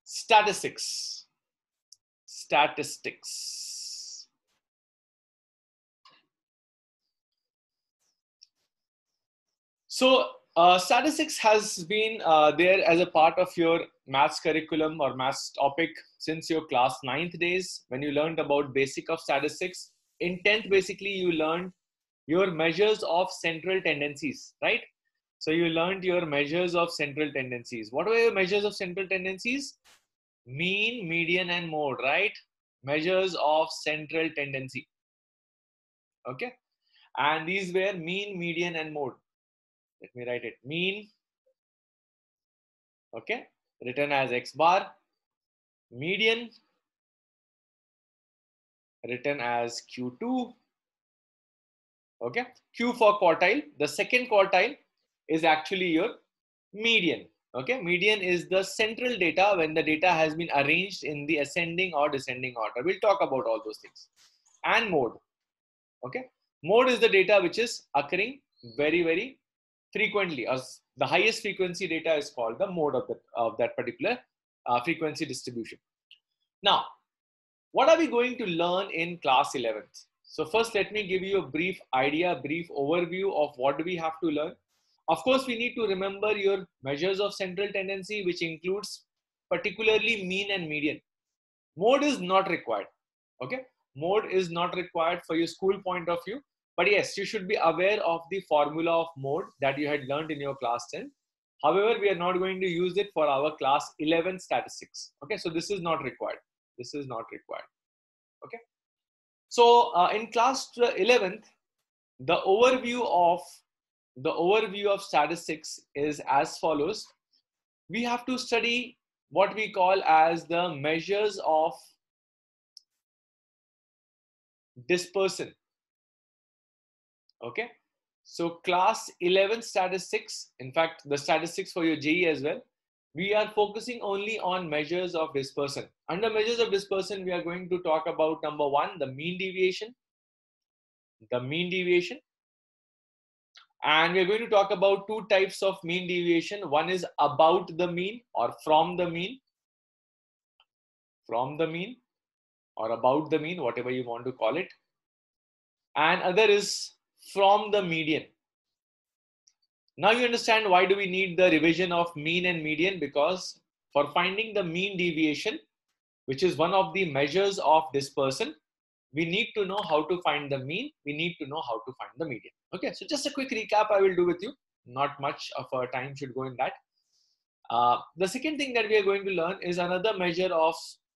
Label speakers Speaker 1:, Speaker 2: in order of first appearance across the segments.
Speaker 1: Statistics. So statistics has been there as a part of your maths curriculum or maths topic since your class 9th days, when you learned about basic of statistics. In 10th, basically, you learned your measures of central tendencies, right? So you learned your measures of central tendencies. What were your measures of central tendencies? Mean, median, and mode, right? Measures of central tendency. Okay. And these were mean, median, and mode. Let me write it. Mean, okay, written as X bar. Median, written as Q2. Okay. Q for quartile. The second quartile is actually your median. Okay. Median is the central data when the data has been arranged in the ascending or descending order. We'll talk about all those things. And mode. Okay. Mode is the data which is occurring very, very frequently. As the highest frequency data is called the mode of that particular frequency distribution. Now, what are we going to learn in class 11th? So first, let me give you a brief idea, brief overview of what do we have to learn. Of course, we need to remember your measures of central tendency, which includes particularly mean and median. Mode is not required. Okay. Mode is not required for your school point of view. But yes, you should be aware of the formula of mode that you had learned in your class 10. However, we are not going to use it for our class 11 statistics. Okay. So this is not required. This is not required. Okay. So in class 11th, the overview of statistics is as follows. We have to study what we call as the measures of dispersion. Okay. So class 11 statistics, in fact, the statistics for your JEE as well, we are focusing only on measures of dispersion. Under measures of dispersion, we are going to talk about number one, the mean deviation. And we're going to talk about two types of mean deviation. One is about the mean or from the mean, or about the mean, whatever you want to call it. And other is from the median. Now you understand why do we need the revision of mean and median, because for finding the mean deviation, which is one of the measures of dispersion, we need to know how to find the mean. We need to know how to find the median. Okay, so just a quick recap I will do with you. Not much of our time should go in that. The second thing that we are going to learn is another measure of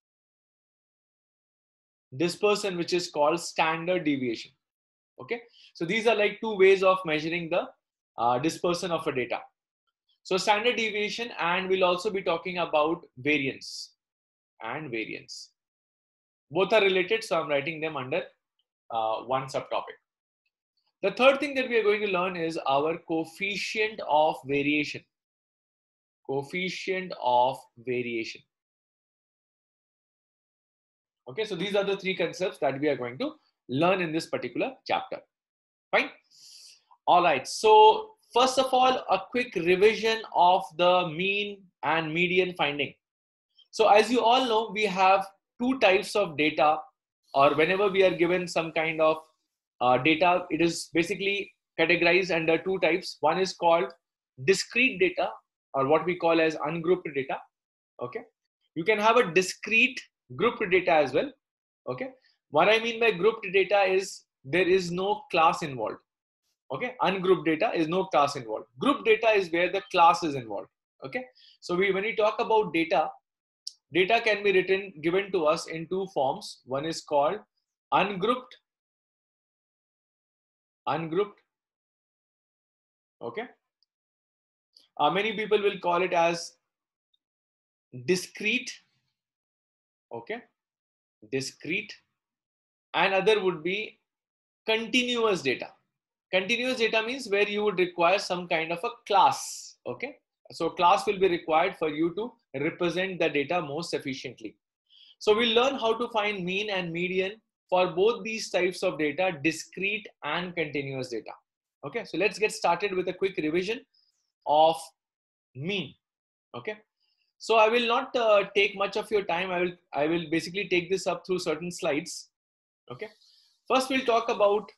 Speaker 1: dispersion, which is called standard deviation. Okay, so these are like two ways of measuring the dispersion of a data. So standard deviation, and we'll also be talking about variance and variance. Both are related, so I'm writing them under one subtopic. The third thing that we are going to learn is our coefficient of variation. Coefficient of variation. Okay, so these are the three concepts that we are going to learn in this particular chapter. Fine. All right. So first of all, a quick revision of the mean and median finding. So as you all know, we have two types of data, or whenever we are given some kind of data, it is basically categorized under two types. One is called discrete data, or what we call as ungrouped data. Okay. You can have a discrete grouped data as well. Okay. What I mean by grouped data is there is no class involved. Okay. Ungrouped data is no class involved. Group data is where the class is involved. Okay. So when we talk about data can be given to us in two forms. One is called ungrouped. Okay. Many people will call it as discrete. Okay. Discrete. And other would be continuous data. Continuous data means where you would require some kind of a class. Okay. So class will be required for you to represent the data most efficiently. So we'll learn how to find mean and median for both these types of data, discrete and continuous data. Okay, so let's get started with a quick revision of mean. Okay, So I will not take much of your time. I will basically take this up through certain slides. Okay. First we'll talk about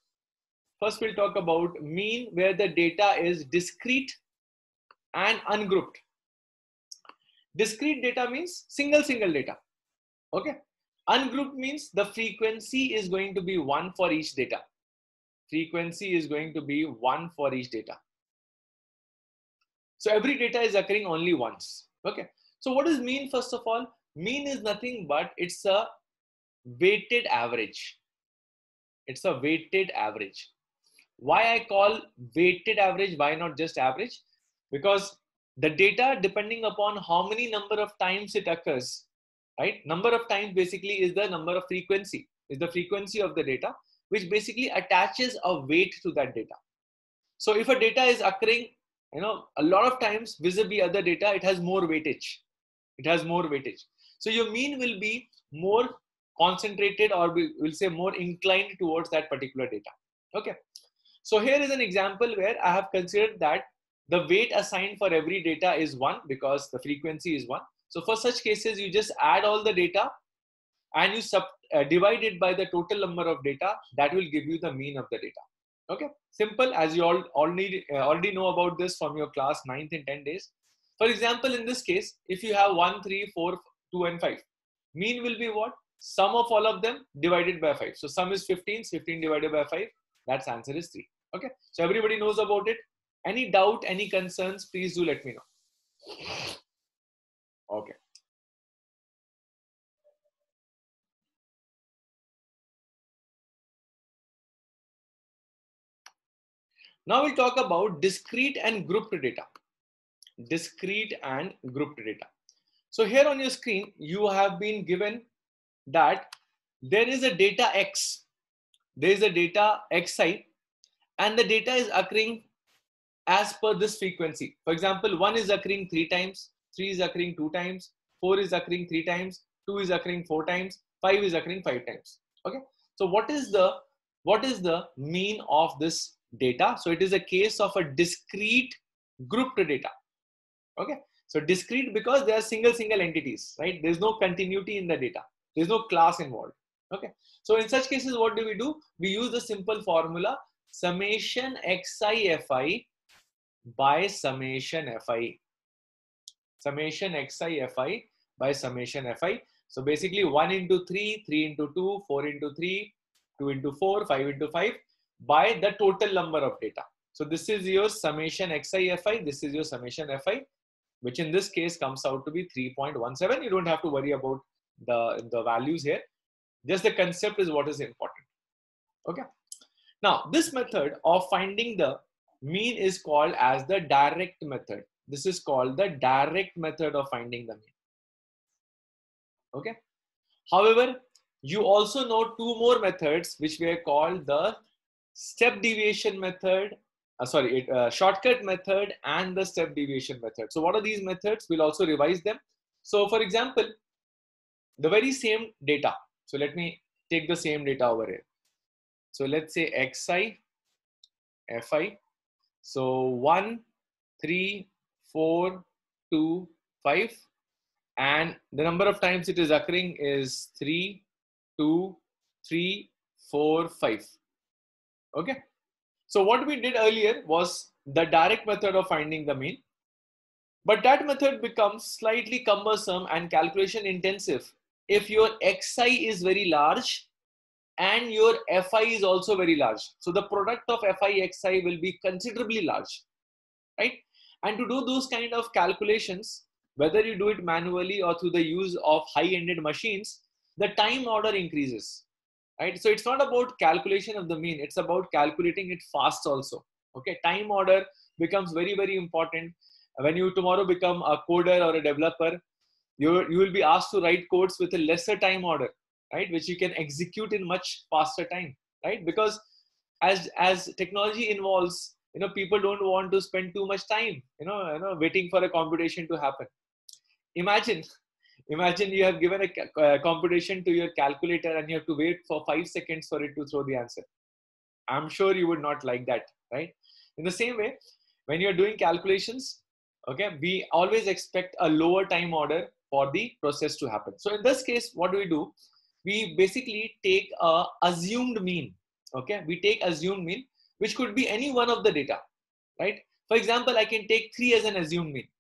Speaker 1: mean, where the data is discrete and ungrouped. Discrete data means single data. Okay. Ungrouped means the frequency is going to be 1 for each data. Frequency is going to be 1 for each data. So every data is occurring only once. Okay. So what is mean? First of all, mean is nothing but it's a weighted average. It's a weighted average. Why I call weighted average? Why not just average? Because the data, depending upon how many number of times it occurs, right? Number of times basically is the number of frequency, is the frequency of the data, which basically attaches a weight to that data. So if a data is occurring, a lot of times vis-a-vis other data, it has more weightage. It has more weightage. So your mean will be more concentrated, or we'll say more inclined towards that particular data. Okay. So here is an example where I have considered that the weight assigned for every data is 1 because the frequency is 1. So for such cases, you just add all the data and you divide it by the total number of data. That will give you the mean of the data. Okay, simple, as you all already know about this from your class 9th in 10 days. For example, in this case, if you have 1, 3, 4, 2 and 5, mean will be what? Sum of all of them divided by 5. So sum is 15, 15 divided by 5. That's answer is 3. Okay, so everybody knows about it. Any doubt, any concerns, please do let me know. Okay. Now we'll talk about discrete and grouped data. Discrete and grouped data. So here on your screen, you have been given that there is a data X. There is a data Xi, and the data is occurring as per this frequency. For example, 1 is occurring 3 times, 3 is occurring 2 times, 4 is occurring 3 times, 2 is occurring 4 times, 5 is occurring 5 times. Okay. So what is the mean of this data? So it is a case of a discrete grouped data. Okay. So discrete because they are single entities, right? There's no continuity in the data. There's no class involved. Okay. So in such cases, what do? We use the simple formula summation xi fi by summation fi. Summation xi fi by summation fi. So basically 1 into 3, 3 into 2, 4 into 3, 2 into 4, 5 into 5 by the total number of data. So this is your summation xi fi. This is your summation fi, which in this case comes out to be 3.17. You don't have to worry about the values here. Just the concept is what is important. Okay. Now, this method of finding the mean is called as the direct method. This is called the direct method of finding the mean. Okay. However, you also know 2 more methods which were called the step deviation method, shortcut method and the step deviation method. So what are these methods? We'll also revise them. So for example, the very same data. So let me take the same data over here. So let's say xi, fi. So 1, 3, 4, 2, 5. And the number of times it is occurring is 3, 2, 3, 4, 5. Okay. So what we did earlier was the direct method of finding the mean. But that method becomes slightly cumbersome and calculation intensive if your xi is very large and your fi is also very large. So the product of fi xi will be considerably large, right? And to do those kind of calculations, whether you do it manually or through the use of high-ended machines, the time order increases, right? So it's not about calculation of the mean, it's about calculating it fast also. Okay, time order becomes very, very important. When you tomorrow become a coder or a developer, you will be asked to write codes with a lesser time order, right? Which you can execute in much faster time, right? Because as technology involves, people don't want to spend too much time, waiting for a computation to happen. Imagine you have given a computation to your calculator and you have to wait for 5 seconds for it to throw the answer. I'm sure you would not like that, right? In the same way, when you're doing calculations, Okay, we always expect a lower time order for the process to happen. So in this case, what do? We basically take a assumed mean. Okay, we take assumed mean, which could be any one of the data, right? For example, I can take 3 as an assumed mean.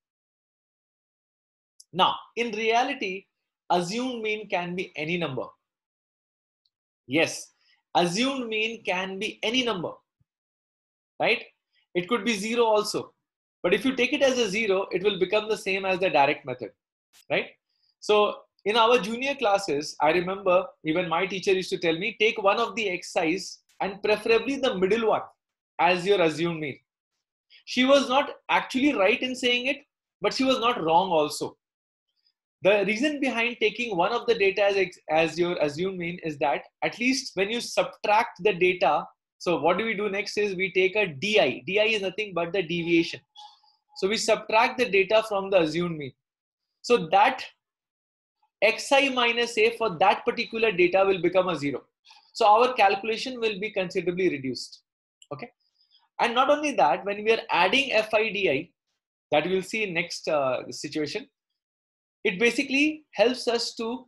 Speaker 1: Now, in reality, assumed mean can be any number. Yes, assumed mean can be any number, right? It could be 0 also. But if you take it as a 0, it will become the same as the direct method, right? So in our junior classes, I remember even my teacher used to tell me, take one of the exercise and preferably the middle one as your assumed mean. She was not actually right in saying it, but she was not wrong also. The reason behind taking one of the data as your assumed mean is that at least when you subtract the data, so what do we do next is we take a DI. DI is nothing but the deviation. So we subtract the data from the assumed mean. So that xi minus a for that particular data will become a 0. So our calculation will be considerably reduced. Okay. And not only that, when we are adding FIDI, that we'll see in next situation, it basically helps us to,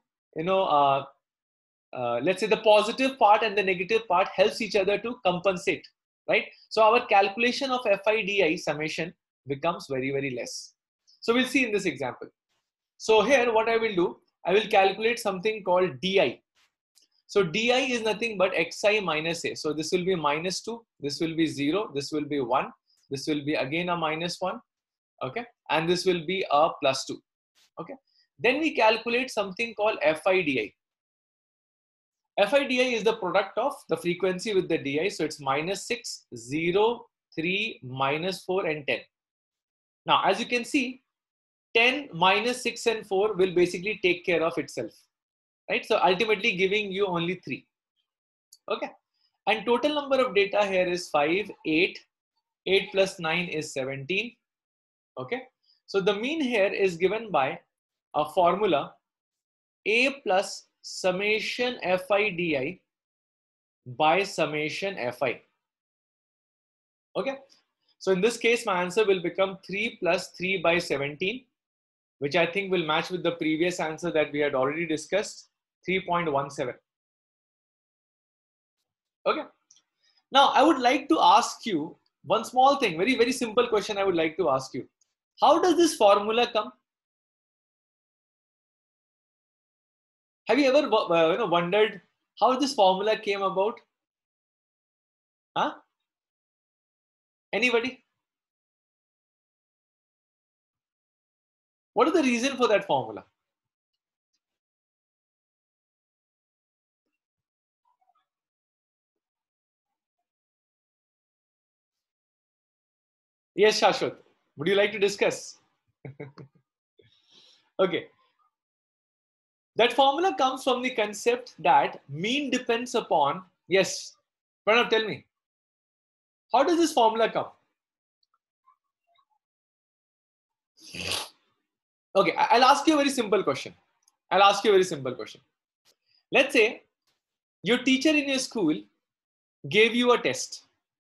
Speaker 1: let's say the positive part and the negative part helps each other to compensate, right? So our calculation of FIDI summation becomes very, very less. So we'll see in this example. So here what I will do, I will calculate something called DI. So DI is nothing but xi minus a. So this will be minus 2, this will be 0, this will be 1, this will be again a minus 1, okay? And this will be a plus 2, okay? Then we calculate something called FIDI. FIDI is the product of the frequency with the DI. So it's minus 6, 0, 3, minus 4 and 10. Now, as you can see, 10 minus 6 and 4 will basically take care of itself, right? So ultimately giving you only 3. Okay. And total number of data here is 5, 8. 8 plus 9 is 17. Okay. So the mean here is given by a formula A plus summation FIDI by summation FI. Okay. So in this case, my answer will become 3 plus 3 by 17, which I think will match with the previous answer that we had already discussed, 3.17. Okay. Now, I would like to ask you one small thing, very, very simple question I would like to ask you. How does this formula come? Have you ever wondered how this formula came about? Huh? Anybody? What is the reason for that formula? Yes, Shashwat. Would you like to discuss? Okay. That formula comes from the concept that mean depends upon, yes, Pranav, tell me. How does this formula come? Okay, I'll ask you a very simple question. Let's say your teacher in your school gave you a test.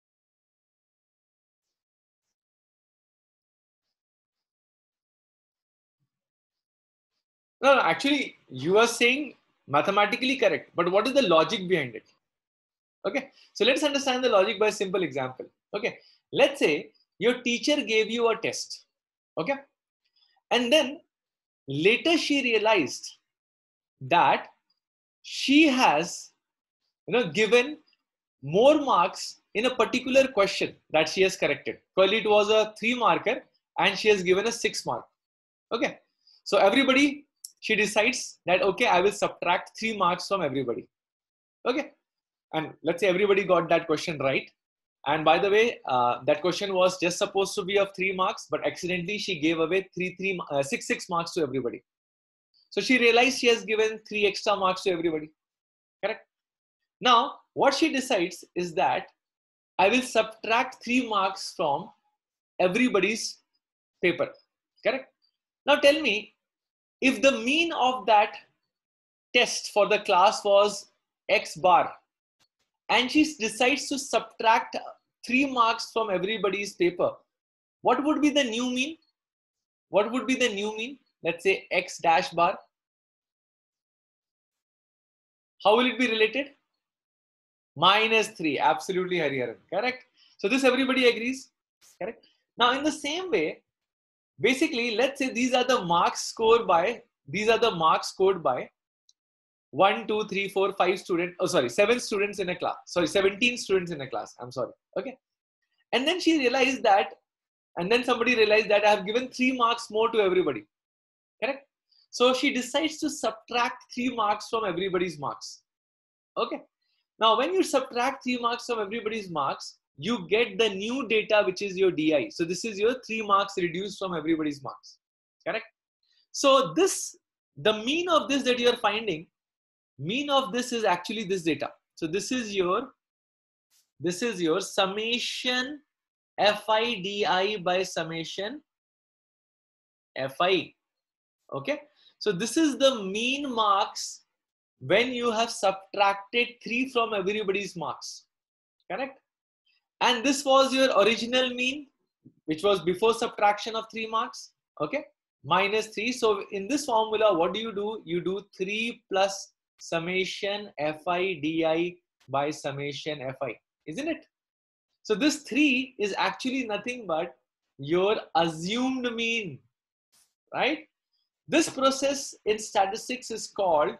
Speaker 1: No, actually, you are saying mathematically correct, but what is the logic behind it? Okay, so let's understand the logic by a simple example. Okay, let's say your teacher gave you a test. Okay, and then later she realized that she has given more marks in a particular question that she has corrected. Probably it was a 3 marker and she has given a 6 mark. Okay, so everybody, she decides that okay, I will subtract 3 marks from everybody. Okay, and let's say everybody got that question right. And by the way, that question was just supposed to be of 3 marks, but accidentally she gave away 6 marks to everybody. So she realized she has given 3 extra marks to everybody. Correct? Now, what she decides is that I will subtract 3 marks from everybody's paper. Correct? Now tell me, if the mean of that test for the class was X bar, and she decides to subtract 3 marks from everybody's paper, what would be the new mean? What would be the new mean? Let's say X dash bar. How will it be related? -3. Absolutely, Hariharan. Correct. So this everybody agrees. Correct. Now in the same way, basically, let's say these are the marks scored by, 1, 2, 3, 4, 5 students. Oh, sorry, 7 students in a class. Sorry, 17 students in a class. I'm sorry. Okay. And then she realized that, and then somebody realized that I have given 3 marks more to everybody. Correct. So she decides to subtract 3 marks from everybody's marks. Okay. Now, when you subtract 3 marks from everybody's marks, you get the new data, which is your DI. So this is your 3 marks reduced from everybody's marks. Correct. So this, the mean of this that you are finding, mean of this is actually this data. So this is your summation FI by summation FI. Okay. So this is the mean marks when you have subtracted 3 from everybody's marks. Correct. And this was your original mean, which was before subtraction of 3 marks. Okay. -3. So in this formula, what do? You do 3 plus summation FI DI by summation FI, isn't it? So this 3 is actually nothing but your assumed mean, right? This process in statistics is called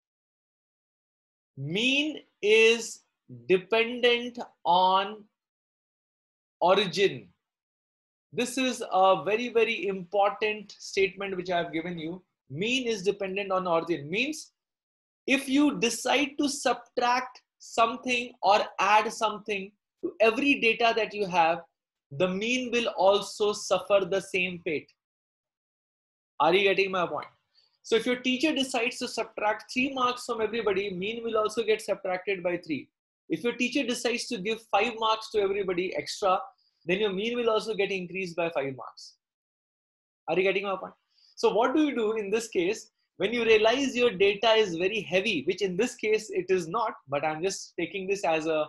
Speaker 1: mean is dependent on origin. This is a very, very important statement which I have given you. Mean is dependent on origin. Means if you decide to subtract something or add something to every data that you have, the mean will also suffer the same fate. Are you getting my point? So if your teacher decides to subtract 3 marks from everybody, mean will also get subtracted by 3. If your teacher decides to give 5 marks to everybody extra, then your mean will also get increased by 5 marks. Are you getting my point? So what do you do in this case? When you realize your data is very heavy, which in this case it is not, but I'm just taking this as a,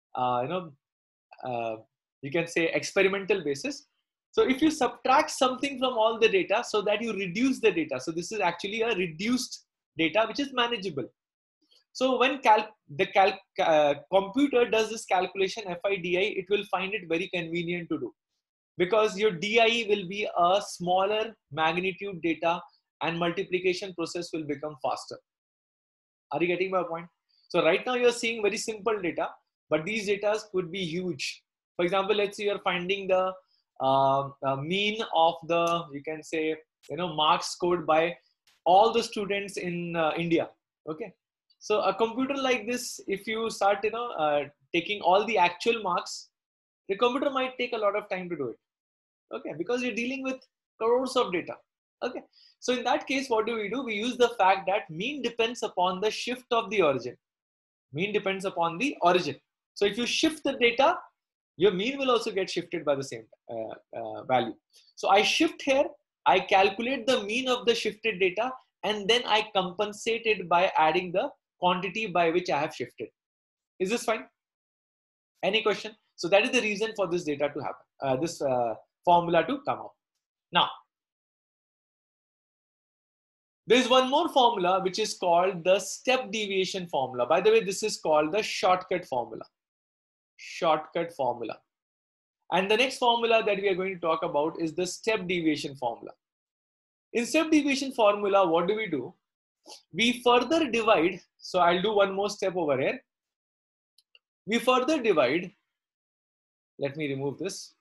Speaker 1: you can say experimental basis. So if you subtract something from all the data so that you reduce the data, so this is actually a reduced data which is manageable. So when computer does this calculation FIDI, it will find it very convenient to do, because your DI will be a smaller magnitude data and multiplication process will become faster. Are you getting my point? So right now you're seeing very simple data, but these data could be huge. For example, let's say you're finding the mean of the, you can say, marks scored by all the students in India. Okay. So a computer like this, if you start, taking all the actual marks, the computer might take a lot of time to do it. Okay. Because you're dealing with crores of data. Okay. So in that case, what do? We use the fact that mean depends upon the shift of the origin. Mean depends upon the origin. So if you shift the data, your mean will also get shifted by the same value. So I shift here, I calculate the mean of the shifted data, and then I compensate it by adding the quantity by which I have shifted. Is this fine? Any question? So that is the reason for this data to happen, this formula to come out. Now, there is one more formula which is called the step deviation formula. By the way, this is called the shortcut formula. Shortcut formula. And the next formula that we are going to talk about is the step deviation formula. In step deviation formula, what do? We further divide. So I'll do one more step over here. We further divide. Let me remove this.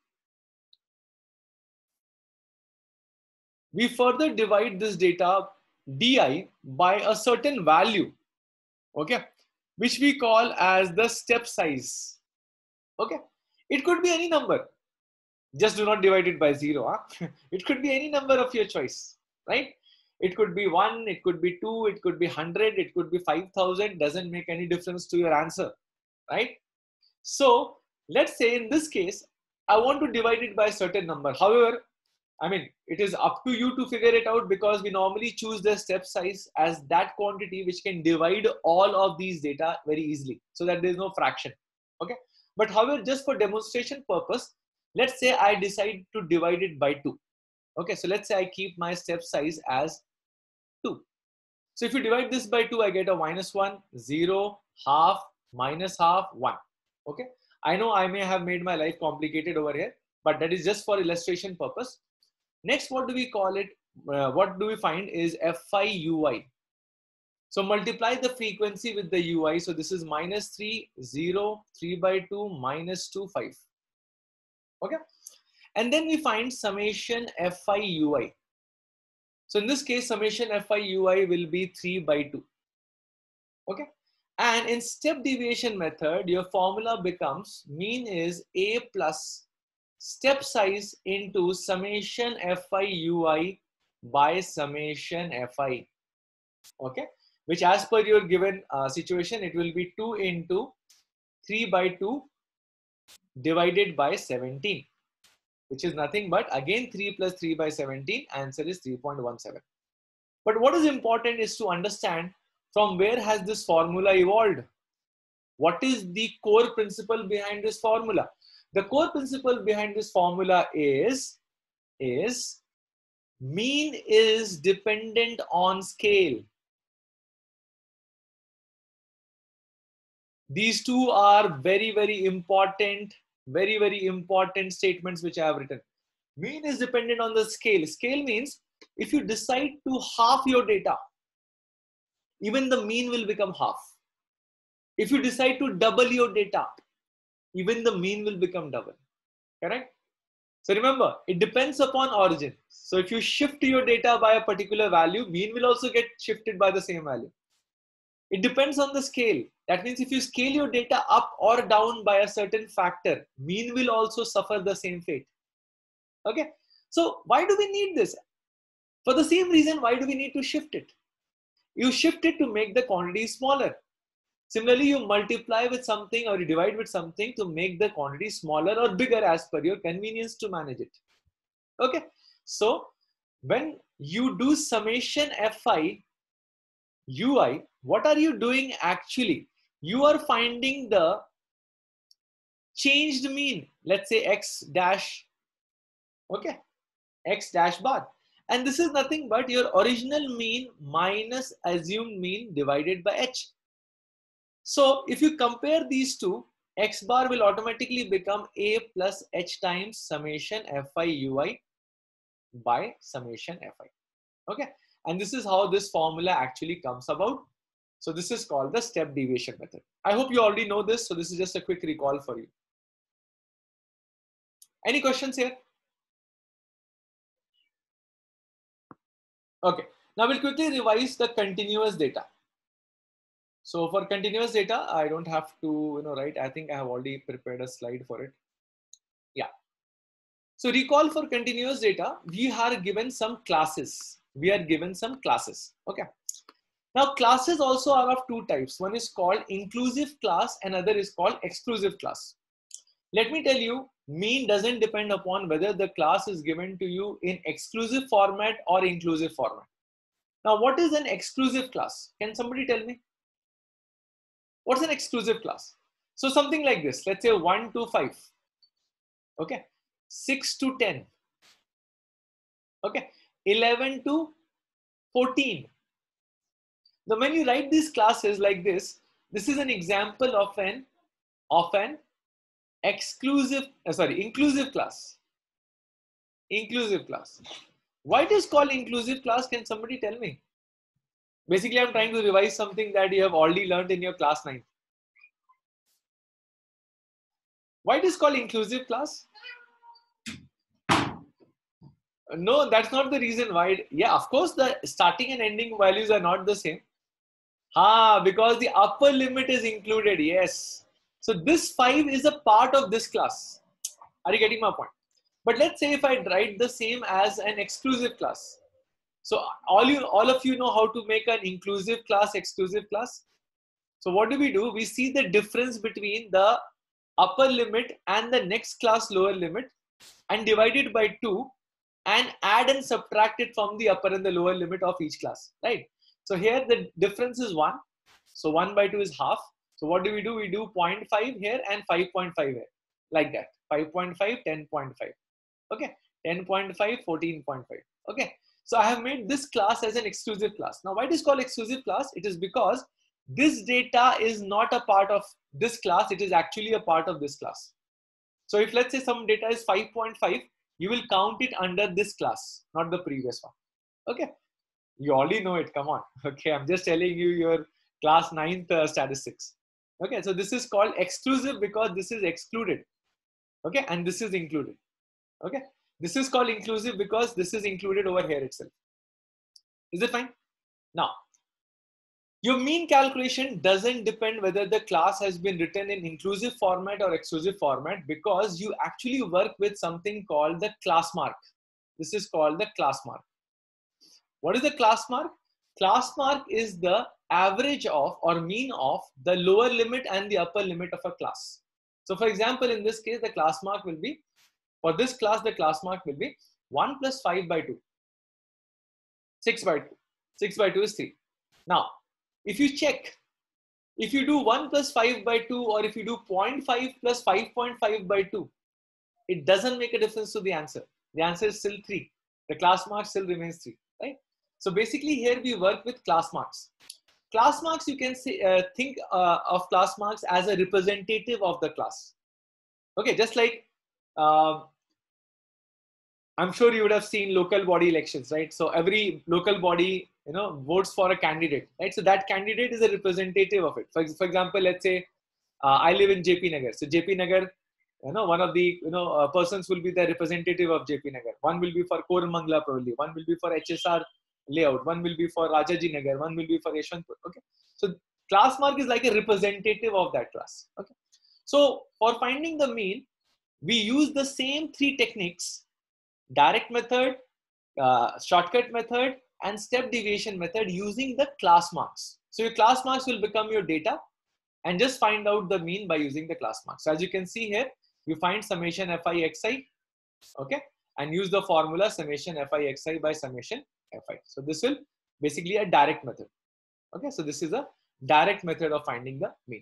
Speaker 1: We further divide this data DI by a certain value, okay, which we call as the step size. Okay, it could be any number. Just do not divide it by 0. Huh? It could be any number of your choice, right? It could be 1, it could be 2, it could be 100, it could be 5,000. Doesn't make any difference to your answer, right? So let's say in this case, I want to divide it by a certain number. However, I mean, it is up to you to figure it out, because we normally choose the step size as that quantity which can divide all of these data very easily, so that there is no fraction. Okay. But however, just for demonstration purpose, let's say I decide to divide it by 2. Okay, so let's say I keep my step size as 2. So if you divide this by 2, I get a -1, 0, half, minus half, 1. Okay, I know I may have made my life complicated over here, but that is just for illustration purpose. Next, what do we call it? What do we find is Fi ui. So multiply the frequency with the ui. So this is -3, 0, 3 by 2, -2, 5. Okay, and then we find summation Fi ui. So in this case, summation Fi ui will be 3 by 2. Okay, and in step deviation method, your formula becomes mean is a plus step size into summation Fi ui by summation Fi. Okay, which as per your given situation, it will be 2 into 3 by 2 divided by 17, which is nothing but again 3 plus 3 by 17, answer is 3.17. But what is important is to understand from where has this formula evolved? What is the core principle behind this formula? The core principle behind this formula is mean is dependent on scale. These two are very, very important statements which I have written. Mean is dependent on the scale. Scale means if you decide to half your data, even the mean will become half. If you decide to double your data, even the mean will become double. Correct? So remember, it depends upon origin. So if you shift your data by a particular value, mean will also get shifted by the same value. It depends on the scale. That means if you scale your data up or down by a certain factor, mean will also suffer the same fate. Okay. So why do we need this? For the same reason, why do we need to shift it? You shift it to make the quantity smaller. Similarly, you multiply with something or you divide with something to make the quantity smaller or bigger as per your convenience to manage it. Okay. So when you do summation Fi ui, what are you doing actually? You are finding the changed mean, let's say x dash, okay, x dash bar. And this is nothing but your original mean minus assumed mean divided by h. So if you compare these two, x bar will automatically become a plus h times summation Fi ui by summation Fi. Okay, and this is how this formula actually comes about. So this is called the step deviation method. I hope you already know this. So this is just a quick recall for you. Any questions here? Okay, now we'll quickly revise the continuous data. So for continuous data, I don't have to, write. I think I have already prepared a slide for it. Yeah. So recall for continuous data, we are given some classes. Okay. Now classes also are of two types. One is called inclusive class and other is called exclusive class. Let me tell you, mean doesn't depend upon whether the class is given to you in exclusive format or inclusive format. Now, what is an exclusive class? Can somebody tell me? What's an exclusive class? So something like this, let's say 1 to 5, okay, 6 to 10, okay, 11 to 14. Now, when you write these classes like this is an example of an inclusive class. Inclusive class. Why it is called inclusive class? Can somebody tell me? Basically, I'm trying to revise something that you have already learned in your class 9. Why it is called inclusive class? No, that's not the reason why. Yeah, of course, the starting and ending values are not the same. Because the upper limit is included. Yes. So this 5 is a part of this class. Are you getting my point? But let's say if I write the same as an exclusive class. So all of you know how to make an inclusive class, exclusive class. So what do? We see the difference between the upper limit and the next class lower limit and divide it by 2 and add and subtract it from the upper and the lower limit of each class, right? So here the difference is 1. So 1 by 2 is half. So what do? We do 0.5 here and 5.5 here, like that. 5.5, 10.5. Okay. 10.5, 14.5. Okay. So I have made this class as an exclusive class. Now, why it is called exclusive class? It is because this data is not a part of this class. It is actually a part of this class. So if let's say some data is 5.5, you will count it under this class, not the previous one. Okay. You already know it. Come on. Okay. I'm just telling you your class 9th statistics. Okay. So this is called exclusive because this is excluded. Okay. And this is included. Okay. This is called inclusive because this is included over here itself. Is it fine? Now, your mean calculation doesn't depend whether the class has been written in inclusive format or exclusive format, because you actually work with something called the class mark. This is called the class mark. What is the class mark? Class mark is the average of or mean of the lower limit and the upper limit of a class. So for example, in this case, the class mark will be, for this class, the class mark will be 1 plus 5 by 2, 6 by 2. 6 by 2 is 3. Now, if you check, if you do 1 plus 5 by 2 or if you do 0.5 plus 5.5 by 2, it doesn't make a difference to the answer. The answer is still 3. The class mark still remains 3, right? So basically here we work with class marks. Class marks, you can say, think of class marks as a representative of the class. Okay, just like I'm sure you would have seen local body elections, right? So every local body, votes for a candidate, right? So that candidate is a representative of it. For example, let's say I live in JP Nagar. So JP Nagar, one of the persons will be the representative of JP Nagar. One will be for Koramangala probably. One will be for HSR layout. One will be for Rajaji Nagar. One will be for Yeshwanthpur. Okay. So class mark is like a representative of that class. Okay. So for finding the mean, we use the same 3 techniques: direct method, shortcut method, and step deviation method, using the class marks. So your class marks will become your data, and just find out the mean by using the class marks. So as you can see here, you find summation fi xi, okay, and use the formula summation fi xi by summation fi. So this will basically a direct method. Okay, so this is a direct method of finding the mean.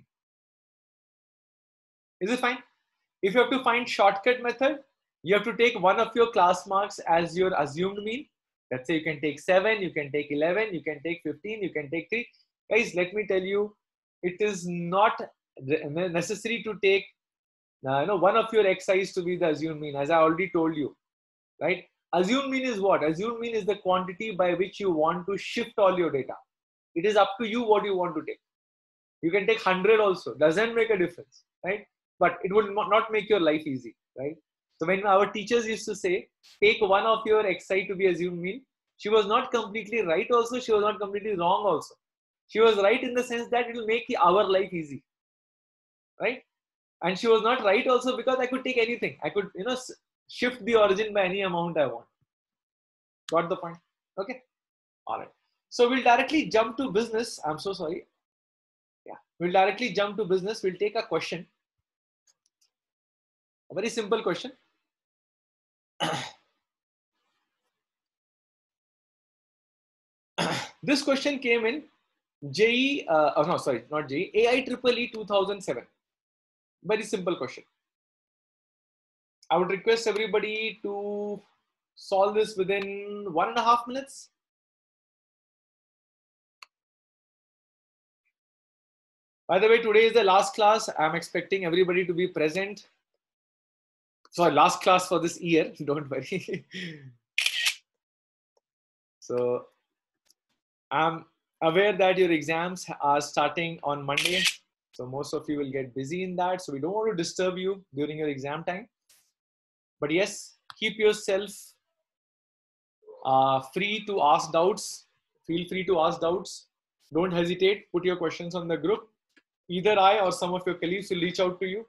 Speaker 1: Is it fine? If you have to find shortcut method, you have to take one of your class marks as your assumed mean. Let's say you can take 7, you can take 11, you can take 15, you can take 3. Guys, let me tell you, it is not necessary to take one of your xi's to be the assumed mean, as I already told you, right? Assumed mean is what? Assumed mean is the quantity by which you want to shift all your data. It is up to you what you want to take. You can take 100 also, doesn't make a difference, right? But it would not make your life easy, right? So when our teachers used to say, take one of your xi to be assumed mean, she was not completely right also, she was not completely wrong also. She was right in the sense that it will make our life easy, right? And she was not right also because I could take anything. I could, shift the origin by any amount I want. Got the point? Okay. All right. So we'll directly jump to business. I'm so sorry. Yeah. We'll directly jump to business. We'll take a question. A very simple question. This question came in JE, no, sorry, not JE, AIEEE 2007. Very simple question. I would request everybody to solve this within 1.5 minutes. By the way, today is the last class. I'm expecting everybody to be present. Sorry, last class for this year. Don't worry. So I'm aware that your exams are starting on Monday. So most of you will get busy in that. So we don't want to disturb you during your exam time. But yes, keep yourself free to ask doubts. Feel free to ask doubts. Don't hesitate. Put your questions on the group. Either I or some of your colleagues will reach out to you.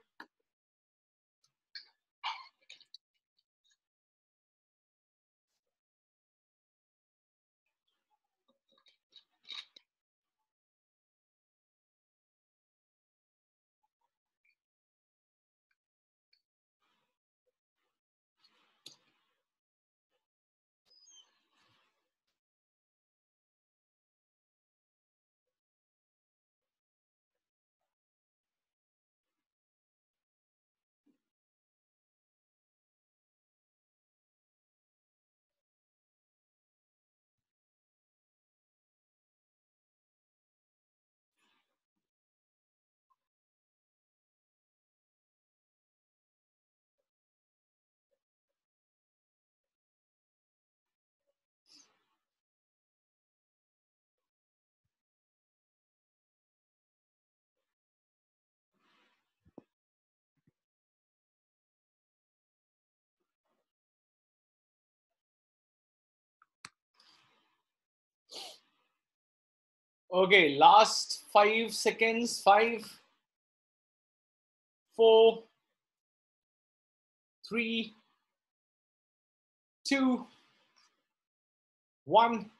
Speaker 1: Okay, last 5 seconds. 5, 4, 3, 2, 1.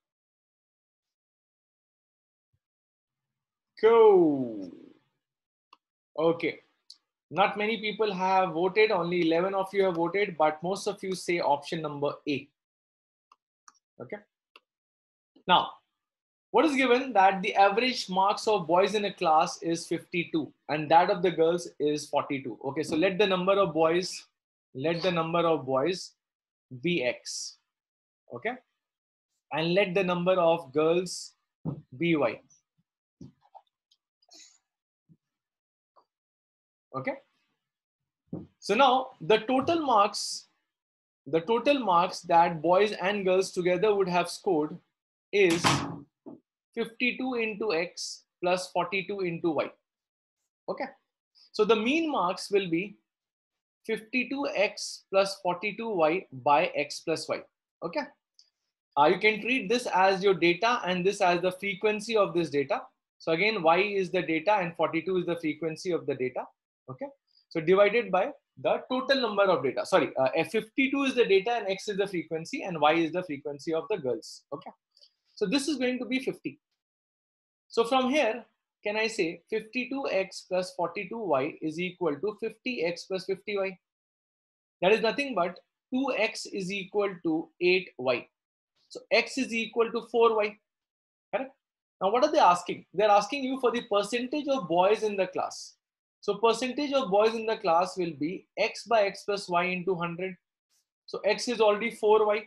Speaker 1: Go. Okay. Not many people have voted. Only 11 of you have voted, but most of you say option number A. Okay. Now, what is given that the average marks of boys in a class is 52 and that of the girls is 42. Okay, so let the number of boys be X. Okay, and let the number of girls be Y. Okay, so now the total marks that boys and girls together would have scored is 52 into X plus 42 into Y. Okay, so the mean marks will be 52x plus 42y by x plus y. Okay. You can treat this as your data and this as the frequency of this data. So again, y is the data and 42 is the frequency of the data. Okay. So divided by the total number of data. Sorry, 52 is the data and x is the frequency and y is the frequency of the girls. Okay. So this is going to be 50. So from here, can I say 52x plus 42y is equal to 50x plus 50y? That is nothing but 2x is equal to 8y. So x is equal to 4y. Correct? Now what are they asking? They're asking you for the percentage of boys in the class. So percentage of boys in the class will be x by x plus y into 100. So x is already 4y.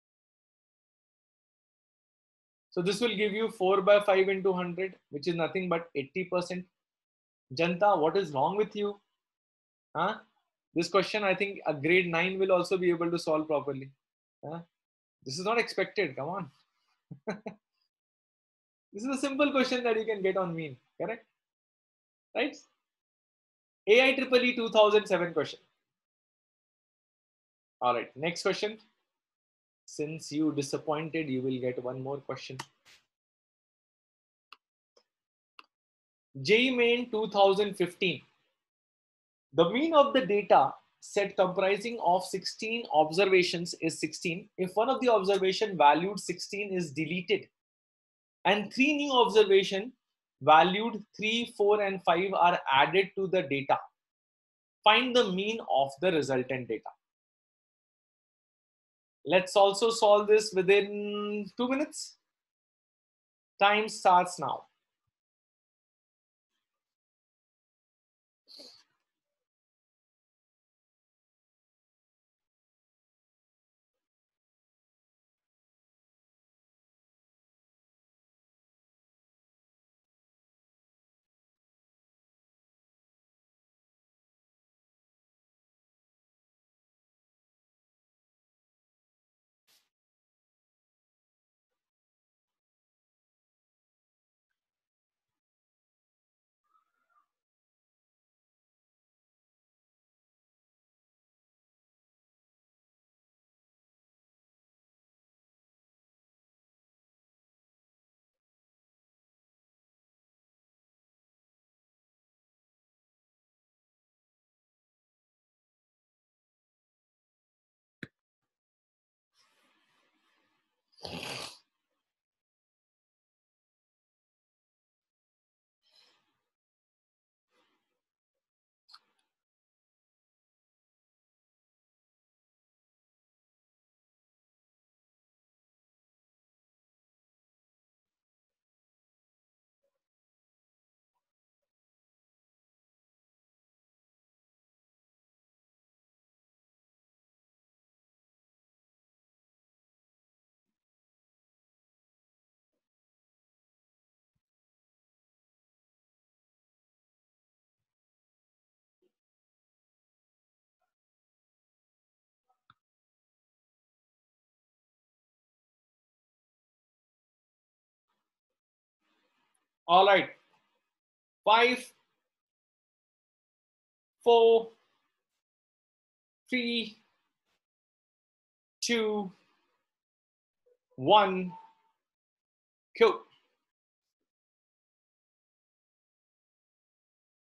Speaker 1: So this will give you 4 by 5 into 100, which is nothing but 80%. Janta, what is wrong with you? Huh? This question, I think a grade 9 will also be able to solve properly. Huh? This is not expected. Come on. This is a simple question that you can get on mean. Correct? Right? AIEEE 2007 question. All right. Next question. Since you disappointed, you will get one more question. JEE Main 2015. The mean of the data set comprising of 16 observations is 16 if one of the observation valued 16 is deleted and 3 new observation valued 3, 4 and 5 are added to the data. Find the mean of the resultant data. Let's also solve this within 2 minutes. Time starts now. All right. 5, 4, 3, 2, 1. Go.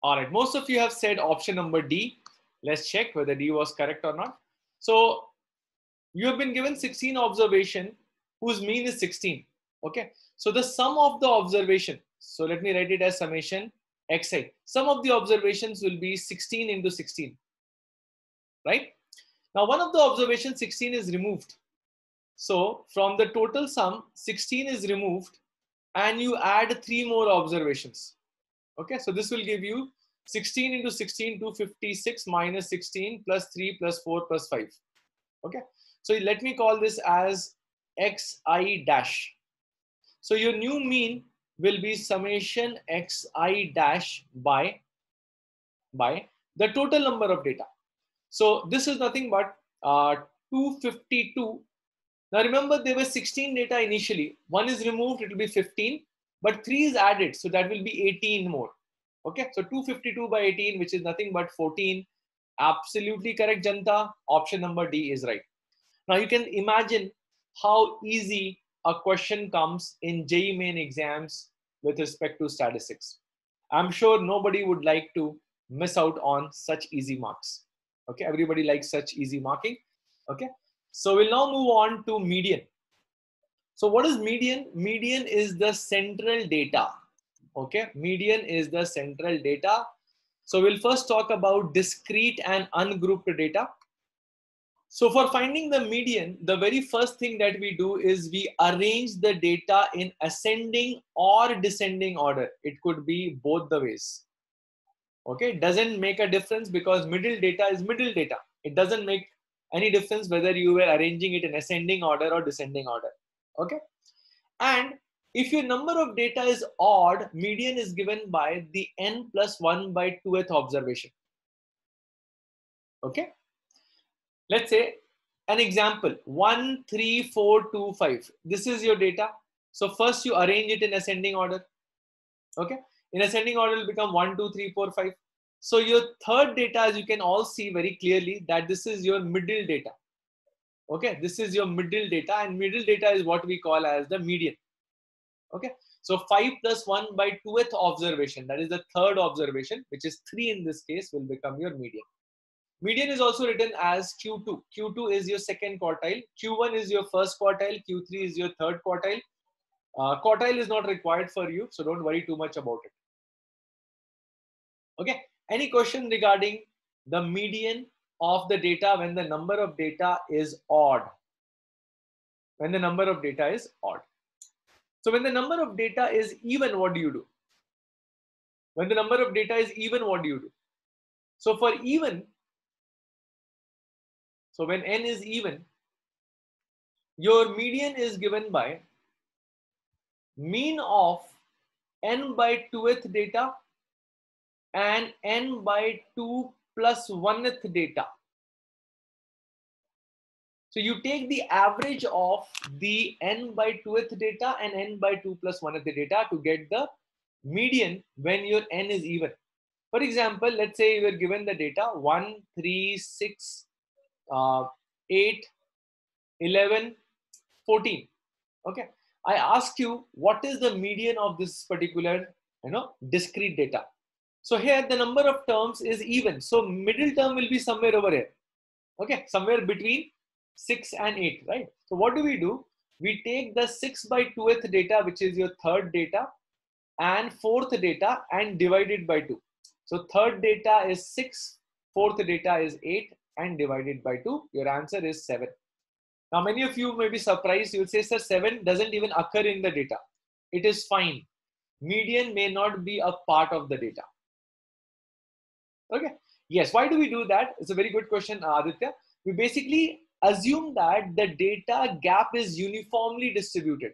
Speaker 1: All right, most of you have said option number D. Let's check whether D was correct or not. So you have been given 16 observation whose mean is 16. Okay, so the sum of the observation, so let me write it as summation xi. Sum of the observations will be 16 into 16, right? Now one of the observations 16 is removed. So from the total sum, 16 is removed and you add 3 more observations. Okay, so this will give you 16 into 16, 256 minus 16 plus 3 plus 4 plus 5. Okay, so let me call this as xi dash. So your new mean will be summation xi dash by the total number of data. So this is nothing but 252. Now remember there were 16 data initially. One is removed, it will be 15, but 3 is added, so that will be 18 more. Okay, so 252 by 18, which is nothing but 14. Absolutely correct, Janta. Option number D is right. Now you can imagine how easy a question comes in JEE main exams with respect to statistics. I'm sure nobody would like to miss out on such easy marks. Okay, everybody likes such easy marking. Okay, so we'll now move on to median. So what is median? Median is the central data. Okay, median is the central data. So we'll first talk about discrete and ungrouped data. So for finding the median, the very first thing that we do is we arrange the data in ascending or descending order. It could be both the ways. Okay, it doesn't make a difference because middle data is middle data. It doesn't make any difference whether you were arranging it in ascending order or descending order. Okay, and if your number of data is odd, median is given by the n plus 1 by 2th observation. Okay, let's say an example 1 3 4 2 5. This is your data. So first you arrange it in ascending order. Okay, in ascending order it will become 1 2 3 4 5. So your third data, as you can all see very clearly, that this is your middle data. Okay, this is your middle data, and middle data is what we call as the median. Okay, so 5 plus 1 by 2th observation, that is the third observation, which is 3 in this case, will become your median. Median is also written as Q2. Q2 is your second quartile. Q1 is your first quartile. Q3 is your third quartile. Quartile is not required for you, so don't worry too much about it. Okay, any question regarding the median of the data when the number of data is odd? When the number of data is odd. So when the number of data is even, what do you do? When the number of data is even, what do you do? So for even, so when n is even, your median is given by mean of n by 2th data and n by 2 plus 1th data. So you take the average of the n by 2th data and n by 2 plus 1th data to get the median when your n is even. For example, let's say you were given the data 1, 3, 6, 8, 11, 14. Okay, I ask you what is the median of this particular discrete data. So here the number of terms is even, so middle term will be somewhere over here. Okay, somewhere between 6 and 8, right? So what do? We take the 6 by 2th data, which is your third data, and fourth data, and divide it by 2. So third data is 6, fourth data is 8, and divided by 2. Your answer is 7. Now many of you may be surprised. You'll say, sir, 7 doesn't even occur in the data. It is fine. Median may not be a part of the data. Okay. Yes. Why do we do that? It's a very good question, Aditya. We basically assume that the data gap is uniformly distributed.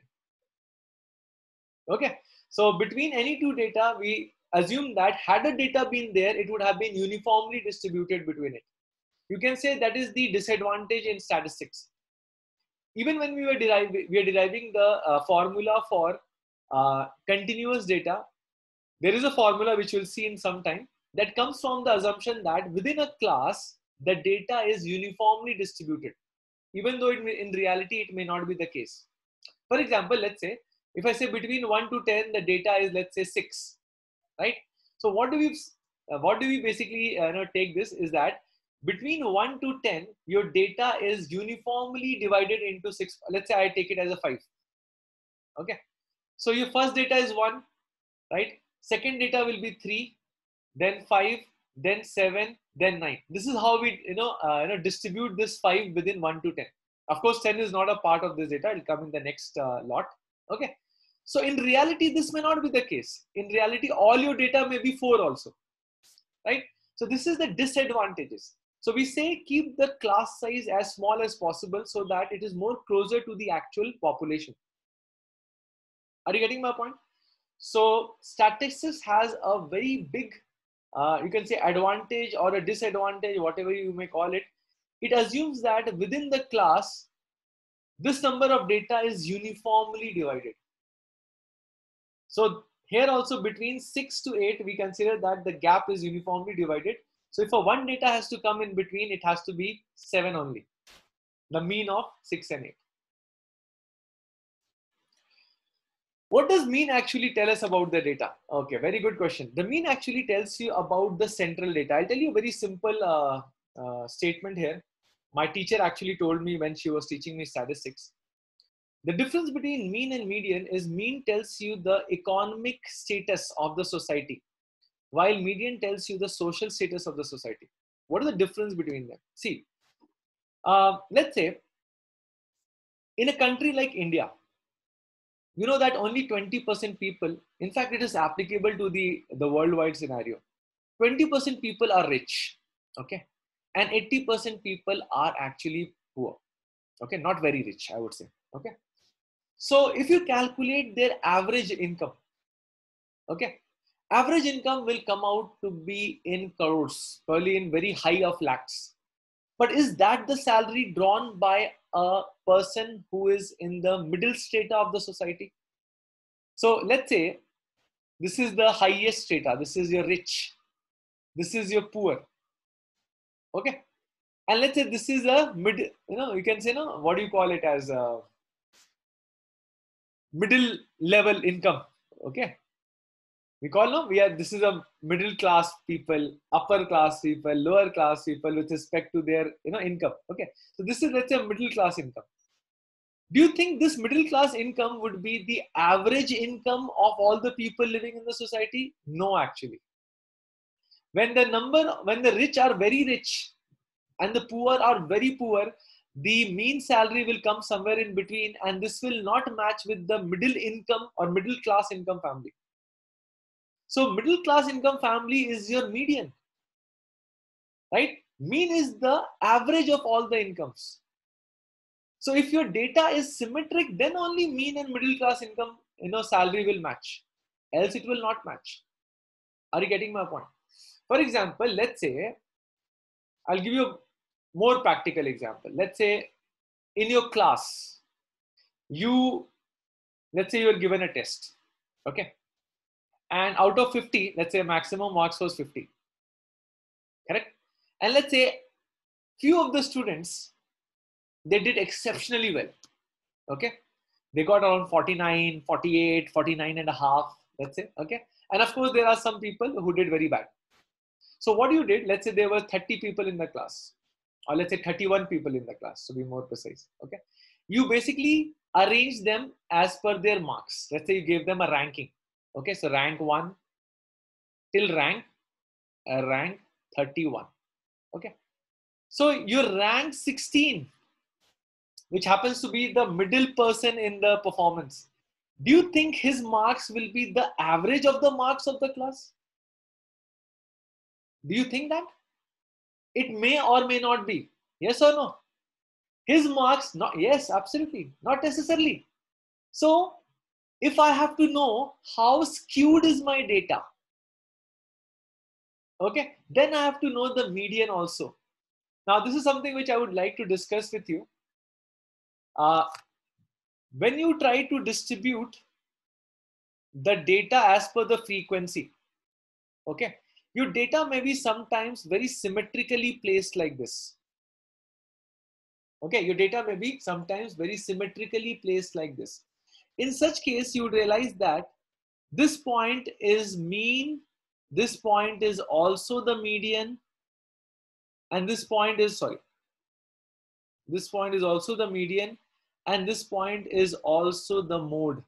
Speaker 1: Okay. So between any two data, we assume that had the data been there, it would have been uniformly distributed between it. You can say that is the disadvantage in statistics. Even when we are deriving the formula for continuous data, there is a formula which we'll see in some time that comes from the assumption that within a class, the data is uniformly distributed, even though in reality, it may not be the case. For example, let's say, if I say between 1 to 10, the data is, let's say, 6, right? So what do we what do we basically take this is that between 1 to 10, your data is uniformly divided into 6. Let's say I take it as a 5. Okay. So your first data is 1, right? Second data will be 3, then 5, then 7, then 9. This is how we distribute this 5 within 1 to 10. Of course, 10 is not a part of this data. It will come in the next lot. Okay. So in reality, this may not be the case. In reality, all your data may be 4 also, right? So this is the disadvantages. So we say keep the class size as small as possible so that it is more closer to the actual population. Are you getting my point? So statistics has a very big, you can say advantage or a disadvantage, whatever you may call it. It assumes that within the class, this number of data is uniformly divided. So here also between 6 to 8, we consider that the gap is uniformly divided. So if a one data has to come in between, it has to be 7 only, the mean of 6 and 8. What does mean actually tell us about the data? Okay, very good question. The mean actually tells you about the central data. I'll tell you a very simple statement here. My teacher actually told me when she was teaching me statistics. The difference between mean and median is mean tells you the economic status of the society, while median tells you the social status of the society. What is the difference between them? See, let's say in a country like India, you know that only 20% people, in fact, it is applicable to the worldwide scenario. 20% people are rich, okay? And 80% people are actually poor, okay? Not very rich, I would say, okay? So if you calculate their average income, okay, average income will come out to be in crores, probably in very high of lakhs. But is that the salary drawn by a person who is in the middle strata of the society? So let's say this is the highest strata. This is your rich. This is your poor. Okay. And let's say this is a mid, you can say, what do you call it as a middle level income. Okay. We call, this is a middle class people, upper class people, lower class people with respect to their, income. Okay. So this is, let's say, middle class income. Do you think this middle class income would be the average income of all the people living in the society? No, actually. When the rich are very rich and the poor are very poor, the mean salary will come somewhere in between, and this will not match with the middle income or middle class income family. So middle class income family is your median, right? Mean is the average of all the incomes. So if your data is symmetric, then only mean and middle class income, salary will match. Else it will not match. Are you getting my point? For example, let's say, I'll give you a more practical example. Let's say in your class, let's say you are given a test. Okay. And out of 50, let's say maximum marks was 50. Correct? And let's say few of the students, they did exceptionally well. Okay. They got around 49, 48, 49 and a half, let's say. Okay. And of course, there are some people who did very bad. So what you did, let's say there were 30 people in the class, or let's say 31 people in the class, to be more precise. Okay. You basically arrange them as per their marks. Let's say you gave them a ranking. Okay. So rank 1 till rank 31. Okay. So your rank 16, which happens to be the middle person in the performance, do you think his marks will be the average of the marks of the class? Do you think that? It may or may not be. Yes or no? His marks, not, yes, absolutely, not necessarily. So if I have to know how skewed is my data, okay, then I have to know the median also. Now, this is something which I would like to discuss with you. When you try to distribute the data as per the frequency, okay, your data may be sometimes very symmetrically placed like this. Okay, your data may be sometimes very symmetrically placed like this. In such case, you would realize that this point is mean, this point is also the median, and this point is, sorry, this point is also the median, and this point is also the mode.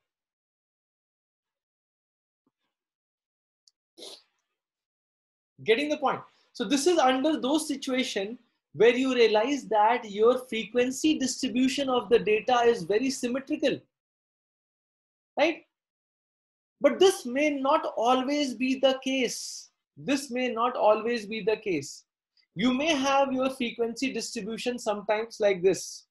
Speaker 1: Getting the point? So this is under those situations where you realize that your frequency distribution of the data is very symmetrical, right? But this may not always be the case. This may not always be the case. You may have your frequency distribution sometimes like this.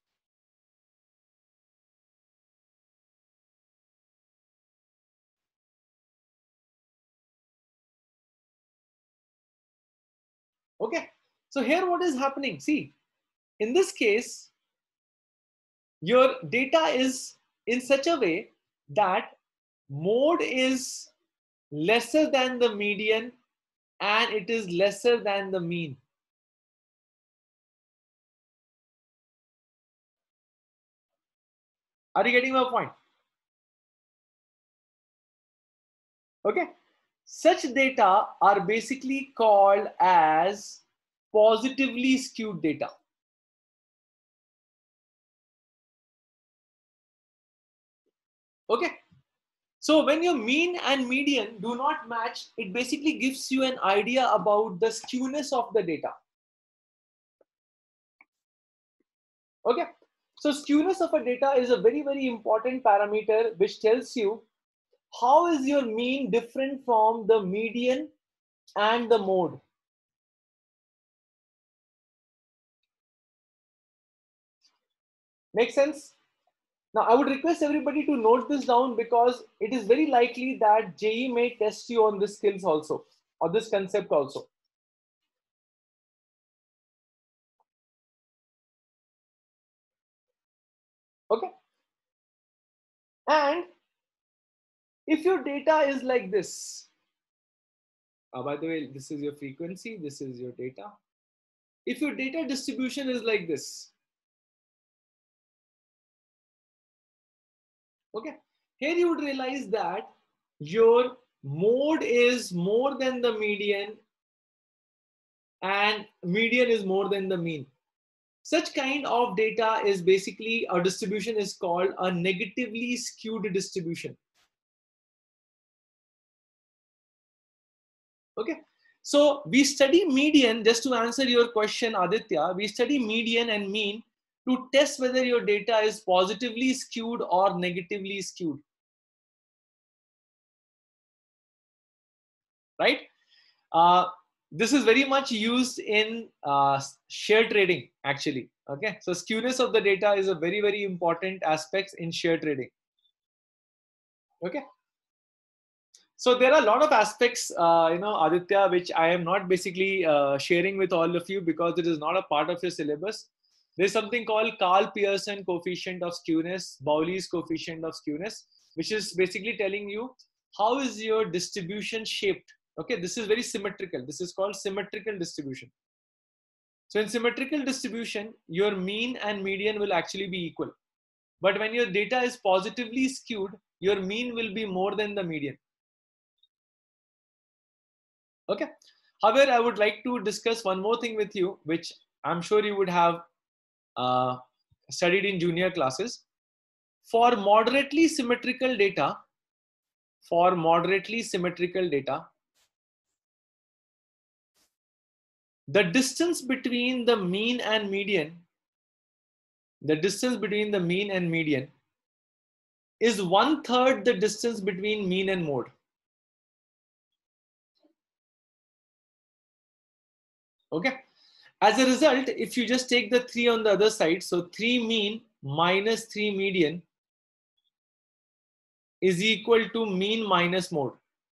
Speaker 1: Okay, so here what is happening? See, in this case, your data is in such a way that mode is lesser than the median and it is lesser than the mean. Are you getting my point? Okay, such data are basically called as positively skewed data. Okay, so when your mean and median do not match, it basically gives you an idea about the skewness of the data. Okay, so skewness of a data is a very, very important parameter which tells you how is your mean different from the median and the mode. Make sense? Now, I would request everybody to note this down because it is very likely that JEE may test you on this skills also, or this concept also. Okay. And if your data is like this, by the way, this is your frequency, this is your data. If your data distribution is like this, okay, here you would realize that your mode is more than the median and median is more than the mean. Such kind of data is basically, a distribution is called a negatively skewed distribution. Okay, so we study median, just to answer your question, Aditya, we study median and mean to test whether your data is positively skewed or negatively skewed. Right? This is very much used in share trading, actually. Okay, so skewness of the data is a very, very important aspect in share trading. Okay. So there are a lot of aspects, Aditya, which I am not basically sharing with all of you because it is not a part of your syllabus. There's something called Karl Pearson coefficient of skewness, Bowley's coefficient of skewness, which is basically telling you how is your distribution shaped. Okay, this is very symmetrical. This is called symmetrical distribution. So in symmetrical distribution, your mean and median will actually be equal. But when your data is positively skewed, your mean will be more than the median. Okay. However, I would like to discuss one more thing with you, which I'm sure you would have studied in junior classes. For moderately symmetrical data, the distance between the mean and median, is 1/3 the distance between mean and mode. Okay. As a result, if you just take the 3 on the other side, so 3 mean minus 3 median is equal to mean minus mode.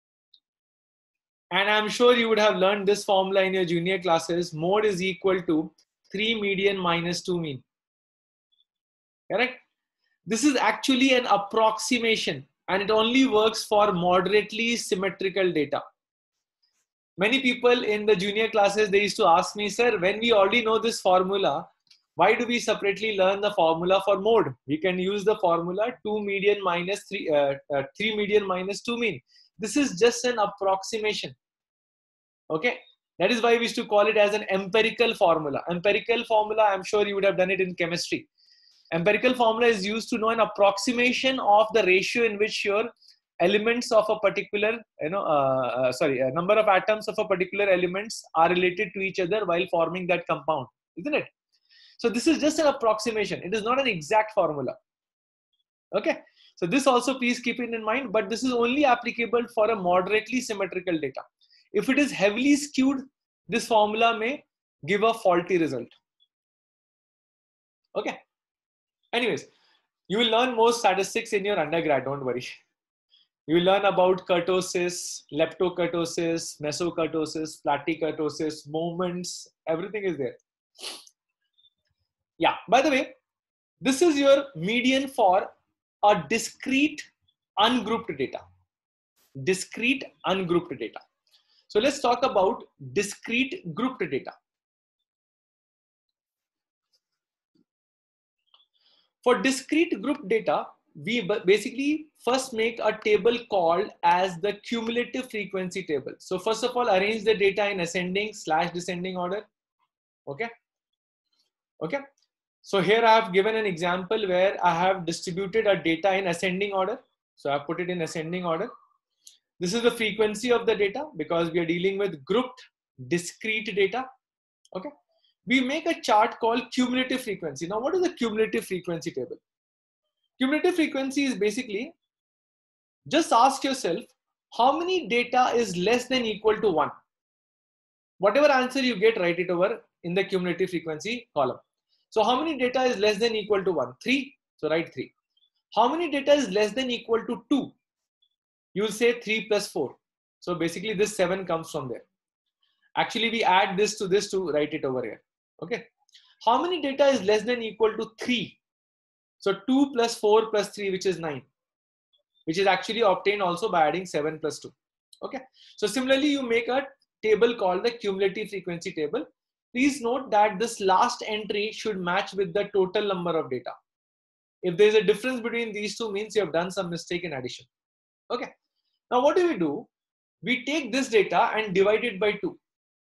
Speaker 1: And I'm sure you would have learned this formula in your junior classes. Mode is equal to 3 median minus 2 mean. Correct? This is actually an approximation and it only works for moderately symmetrical data. Many people in the junior classes, they used to ask me, sir, when we already know this formula, why do we separately learn the formula for mode? We can use the formula 2 median minus 3 median minus 2 mean. This is just an approximation. Okay, that is why we used to call it as an empirical formula. Empirical formula, I'm sure you would have done it in chemistry. Empirical formula is used to know an approximation of the ratio in which your elements of a particular, a number of atoms of a particular elements are related to each other while forming that compound, isn't it? So this is just an approximation. It is not an exact formula. Okay. So this also please keep it in mind, but this is only applicable for a moderately symmetrical data. If it is heavily skewed, this formula may give a faulty result. Okay. Anyways, you will learn more statistics in your undergrad, don't worry. You will learn about kurtosis, leptokurtosis, mesokurtosis, platykurtosis, moments, everything is there. Yeah, by the way, this is your median for a discrete ungrouped data. Discrete ungrouped data. So let's talk about discrete grouped data. For discrete grouped data, we basically first make a table called as the cumulative frequency table. So first of all, arrange the data in ascending/descending order. Okay. Okay. So here I have given an example where I have distributed a data in ascending order. So I put it in ascending order. This is the frequency of the data because we are dealing with grouped discrete data. Okay. We make a chart called cumulative frequency. Now, what is the cumulative frequency table? Cumulative frequency is basically, just ask yourself, how many data is less than equal to 1? Whatever answer you get, write it over in the cumulative frequency column. So how many data is less than equal to 1? 3. So write 3. How many data is less than equal to 2? You'll say 3 plus 4. So basically this 7 comes from there. Actually, we add this to write it over here. Okay. How many data is less than equal to 3? So 2 plus 4 plus 3, which is 9, which is actually obtained also by adding 7 plus 2. Okay. So similarly, you make a table called the cumulative frequency table. Please note that this last entry should match with the total number of data. If there is a difference between these two, means you have done some mistake in addition. Okay. Now what do? We take this data and divide it by 2.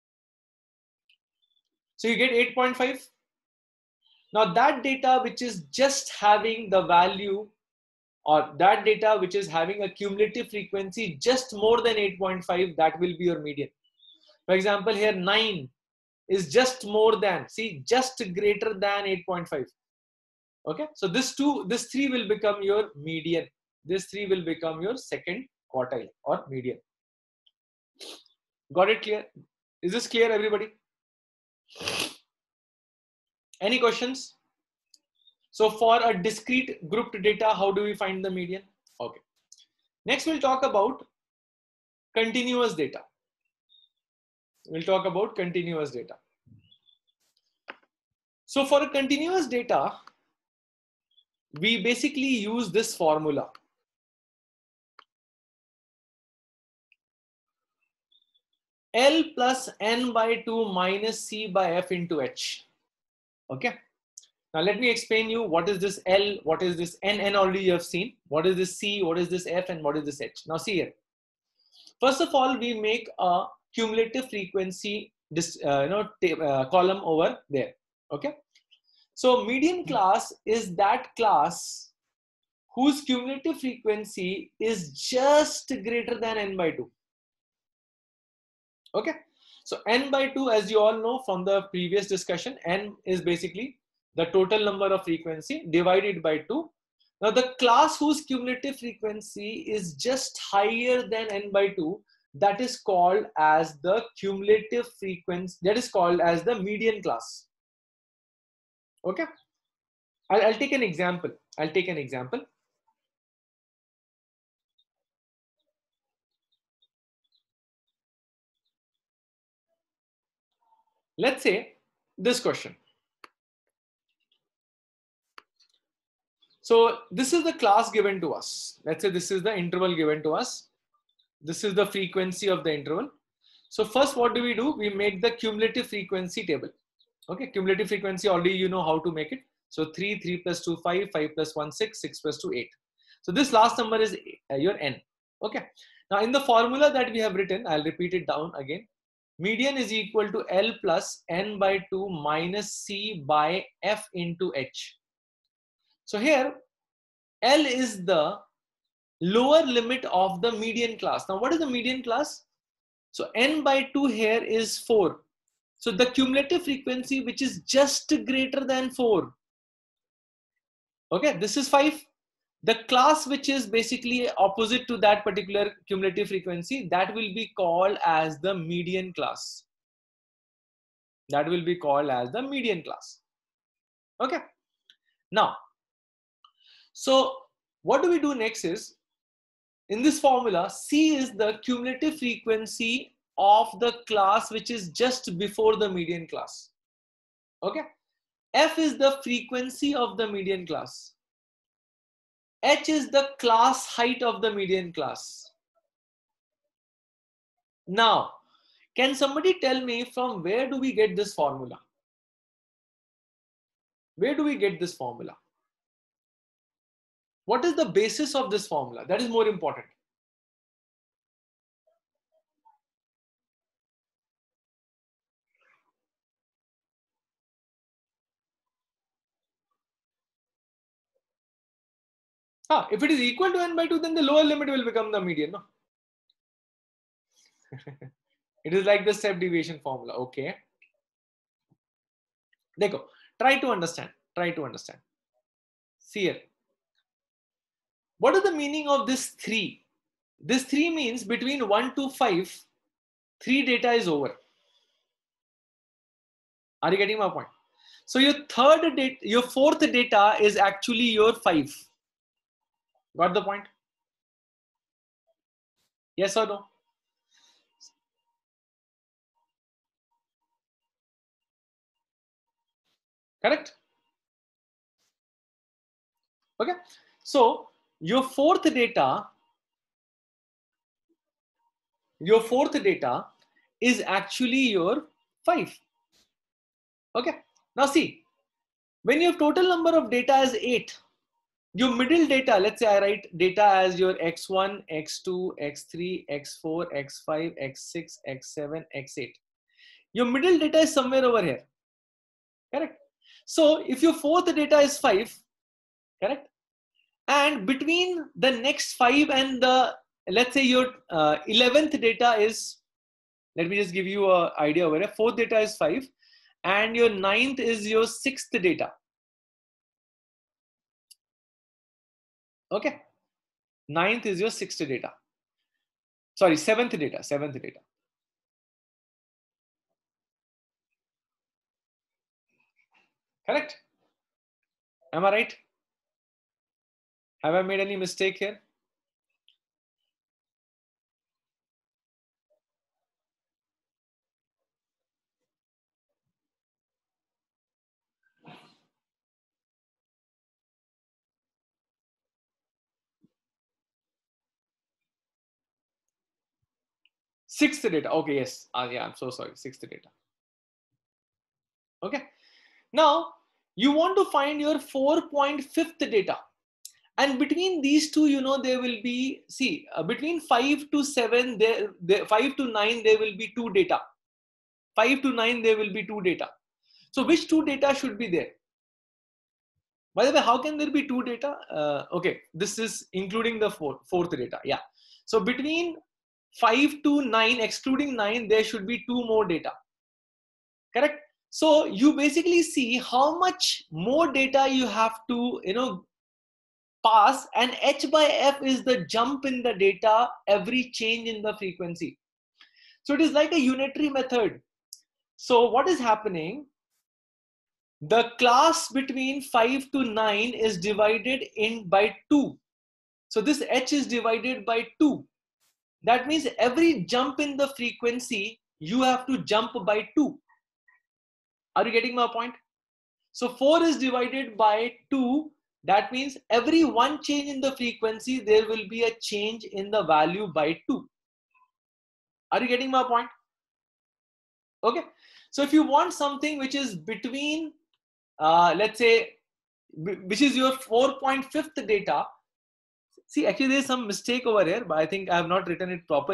Speaker 1: So you get 8.5. Now that data which is just having the value, or that data which is having a cumulative frequency just more than 8.5, that will be your median. For example, here 9 is just more than, see, just greater than 8.5. Okay, so this 3 will become your median. This 3 will become your second quartile or median. Got it clear? Is this clear, everybody? Any questions? So for a discrete grouped data, how do we find the median? Okay. Next, we'll talk about continuous data. We'll talk about continuous data. So for a continuous data, we basically use this formula. L plus n by 2 minus c by f into h. Okay. Now let me explain you what is this L, what is this n. N already you have seen. What is this c, what is this f, and what is this h. Now see here. First of all, we make a cumulative frequency column over there. Okay. So median class is that class whose cumulative frequency is just greater than n by 2. Okay. So n by 2, as you all know from the previous discussion, n is basically the total number of frequency divided by 2. Now the class whose cumulative frequency is just higher than n by 2, that is called as the cumulative frequency, that is called as the median class. Okay. I'll take an example. Let's say this question. So this is the class given to us. Let's say this is the interval given to us. This is the frequency of the interval. So first, what do? We make the cumulative frequency table. Okay, cumulative frequency, already you know how to make it. So 3, 3 plus 2, 5, 5 plus 1, 6, 6 plus 2, 8. So this last number is your n. Okay. Now in the formula that we have written, I'll repeat it down again. Median is equal to L plus N by 2 minus C by F into H. So here L is the lower limit of the median class. Now what is the median class? So N by 2 here is 4. So the cumulative frequency which is just greater than 4. Okay, this is 5. The class which is basically opposite to that particular cumulative frequency, that will be called as the median class. That will be called as the median class. Okay. Now, so what do we do next is, in this formula, C is the cumulative frequency of the class which is just before the median class. Okay. F is the frequency of the median class. H is the class height of the median class. Now, can somebody tell me from where do we get this formula? Where do we get this formula? What is the basis of this formula? That is more important. If it is equal to N by 2, then the lower limit will become the median. No? It is like the step deviation formula. Okay. Dekho, try to understand. Try to understand. See here. What is the meaning of this 3? This 3 means between 1 to 5, 3 data is over. Are you getting my point? So your fourth data is actually your 5. Got the point? Yes or no? Correct? Okay. So your fourth data is actually your 5. Okay. Now see, when your total number of data is 8, your middle data, let's say I write data as your x1, x2, x3, x4, x5, x6, x7, x8. Your middle data is somewhere over here. Correct? So if your fourth data is 5, correct? And between the next 5 and the, let's say your 11th data is, let me just give you an idea over here. Fourth data is 5 and your 9th is your 6th data. Okay. 9th is your 6th data. Sorry, 7th data. Correct? Am I right? Have I made any mistake here? Sixth data. Okay, yes. Yeah, I'm so sorry. 6th data. Okay. Now, you want to find your 4.5th data. And between these two, there will be, see, between 5 to 7, 5 to 9, there will be 2 data. 5 to 9, there will be 2 data. So which 2 data should be there? By the way, how can there be 2 data? Okay, this is including the fourth data. Yeah. So between 5 to 9, excluding 9, there should be 2 more data. Correct? So you basically see how much more data you have to, pass, and H by F is the jump in the data every change in the frequency. So it is like a unitary method. So what is happening? The class between 5 to 9 is divided in by 2. So this H is divided by 2. That means every jump in the frequency, you have to jump by 2. Are you getting my point? So 4 is divided by 2. That means every one change in the frequency, there will be a change in the value by 2. Are you getting my point? Okay. So if you want something which is between, let's say, which is your 4.5th data. See, actually there's some mistake over here, but I think I have not written it properly.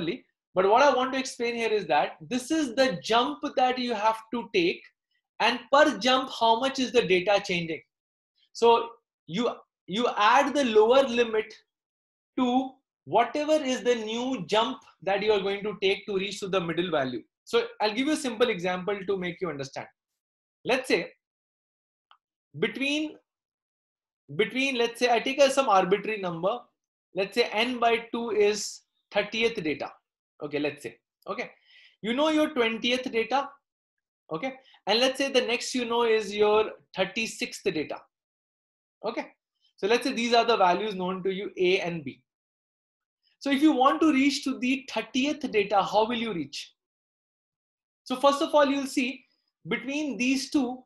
Speaker 1: But what I want to explain here is that this is the jump that you have to take, and per jump, how much is the data changing? So you add the lower limit to whatever is the new jump that you are going to take to reach to the middle value. So I'll give you a simple example to make you understand. Let's say between let's say I take some arbitrary number. Let's say n by 2 is 30th data. Okay, let's say, okay, you know your 20th data. Okay, and let's say the next you know is your 36th data. Okay, so let's say these are the values known to you, A and B. So if you want to reach to the 30th data, how will you reach? So first of all, you'll see between these two,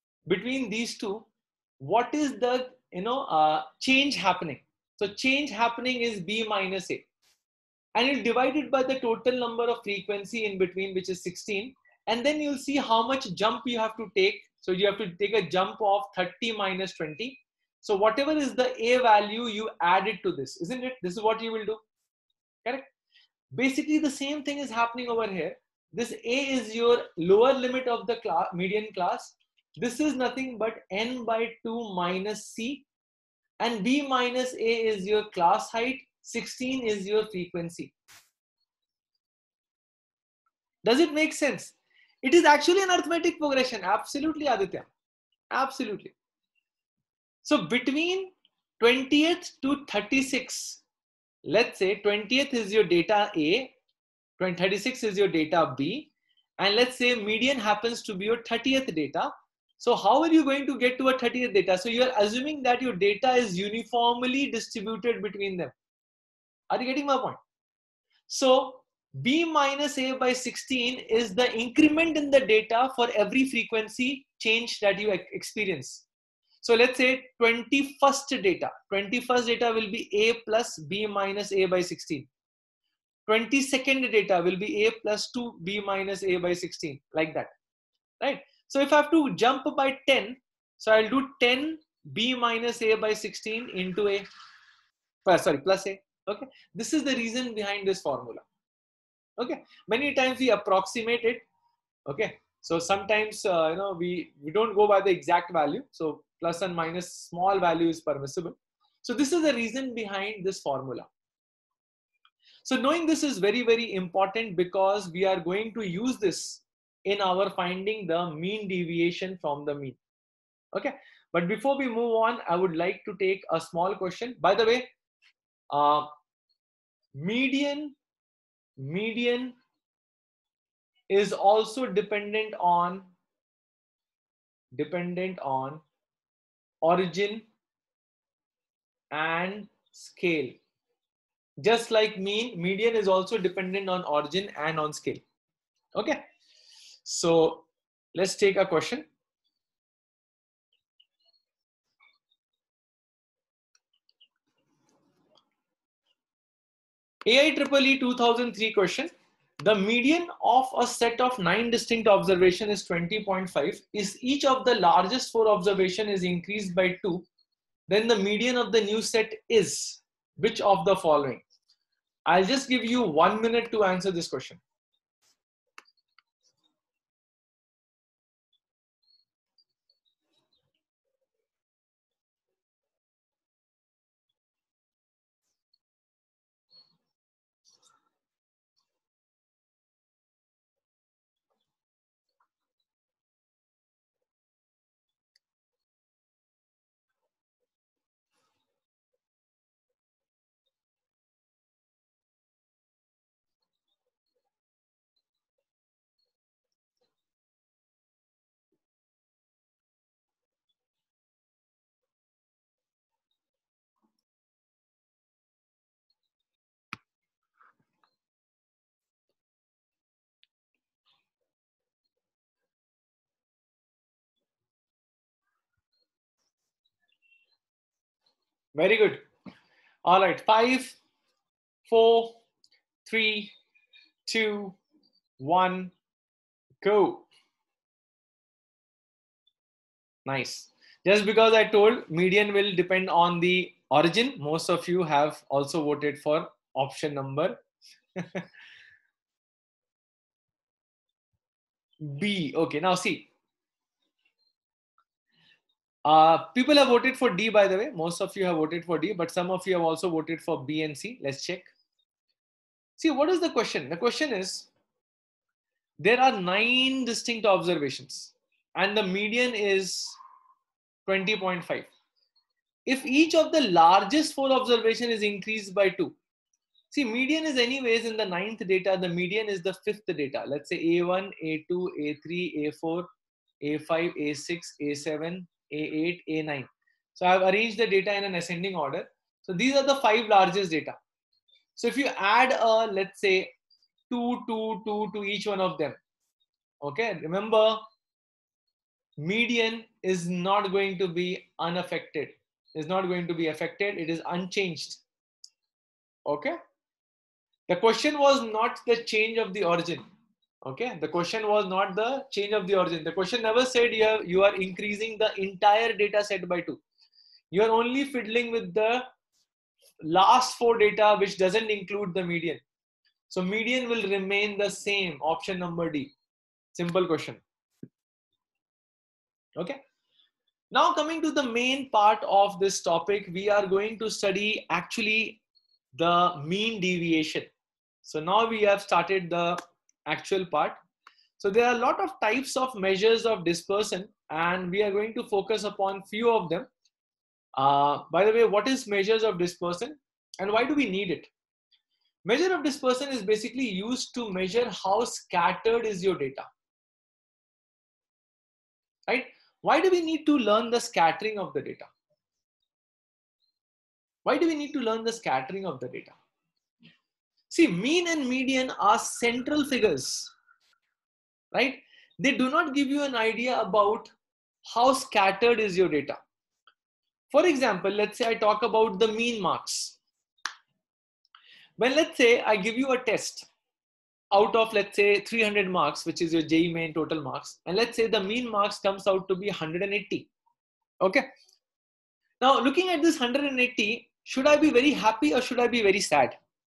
Speaker 1: what is the change happening? So change happening is B minus A, and you'll divide it by the total number of frequency in between, which is 16, and then you'll see how much jump you have to take. So you have to take a jump of 30 minus 20. So whatever is the A value, you add it to this, isn't it? This is what you will do, correct? Basically the same thing is happening over here. This A is your lower limit of the median class. This is nothing but n by 2 minus C, and B minus A is your class height, 16 is your frequency. Does it make sense? It is actually an arithmetic progression. Absolutely, Aditya. Absolutely. So between 20th to 36, let's say 20th is your data A, 36 is your data B, and let's say median happens to be your 30th data. So how are you going to get to a 30th data? So you are assuming that your data is uniformly distributed between them. Are you getting my point? So B minus A by 16 is the increment in the data for every frequency change that you experience. So let's say 21st data will be A plus B minus A by 16. 22nd data will be A plus 2 B minus A by 16, like that, right? So if I have to jump by 10, so I'll do 10 B minus A by 16 into A, plus A. Okay, this is the reason behind this formula. Okay, many times we approximate it. Okay, so sometimes we don't go by the exact value. So plus and minus small value is permissible. So this is the reason behind this formula. So knowing this is very, very important, because we are going to use this in our finding the mean deviation from the mean. Okay, but before we move on, I would like to take a small question. By the way, median is also dependent on origin and scale. Just like median is also dependent on origin and on scale. Okay, so let's take a question. AIEEE 2003 question. The median of a set of 9 distinct observations is 20.5. If each of the largest 4 observations is increased by 2, then the median of the new set is which of the following? I'll just give you 1 minute to answer this question. Very good. All right, 5, 4, 3, 2, 1, go. Nice. Just because I told median will depend on the origin, most of you have also voted for option number B. Okay, now see. People have voted for D, by the way. Most of you have voted for D, but some of you have also voted for B and C. Let's check. See, what is the question? The question is, there are 9 distinct observations and the median is 20.5. If each of the largest 4 observation is increased by 2, see, median is anyways in the 9th data, the median is the 5th data. Let's say A1, A2, A3, A4, A5, A6, A7, A8, A9. So I've arranged the data in an ascending order. So these are the 5 largest data. So if you add let's say 2, 2, 2 to each one of them, okay, remember, median is not going to be unaffected, is not going to be affected, it is unchanged. Okay, the question was not the change of the origin. Okay, the question was not the change of the origin. The question never said you are increasing the entire data set by 2. You are only fiddling with the last 4 data, which doesn't include the median. So median will remain the same, option number D. Simple question. Okay. Now coming to the main part of this topic, we are going to study actually the mean deviation. So now we have started the actual part. So there are a lot of types of measures of dispersion and we are going to focus upon few of them. By the way, what is measures of dispersion and why do we need it? Measure of dispersion is basically used to measure how scattered is your data. Right? Why do we need to learn the scattering of the data? Why do we need to learn the scattering of the data? See, mean and median are central figures, right? They do not give you an idea about how scattered is your data. For example, let's say I talk about the mean marks. When let's say I give you a test out of let's say 300 marks, which is your JEE main total marks, and let's say the mean marks comes out to be 180. Okay. Now looking at this 180, should I be very happy or should I be very sad?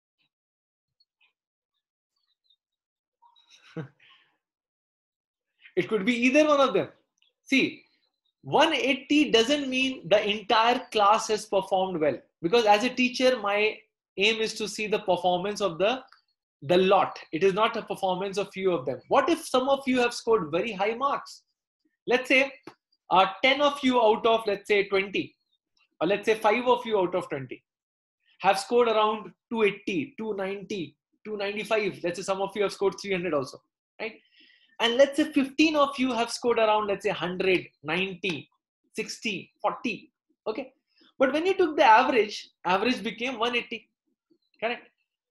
Speaker 1: It could be either one of them. See, 180 doesn't mean the entire class has performed well, because as a teacher, my aim is to see the performance of the lot. It is not a performance of few of them. What if some of you have scored very high marks? Let's say 10 of you out of let's say 20, or let's say 5 of you out of 20 have scored around 280, 290, 295. Let's say some of you have scored 300 also, right? And let's say 15 of you have scored around, let's say 100, 90, 60, 40. Okay. But when you took the average became 180. Correct.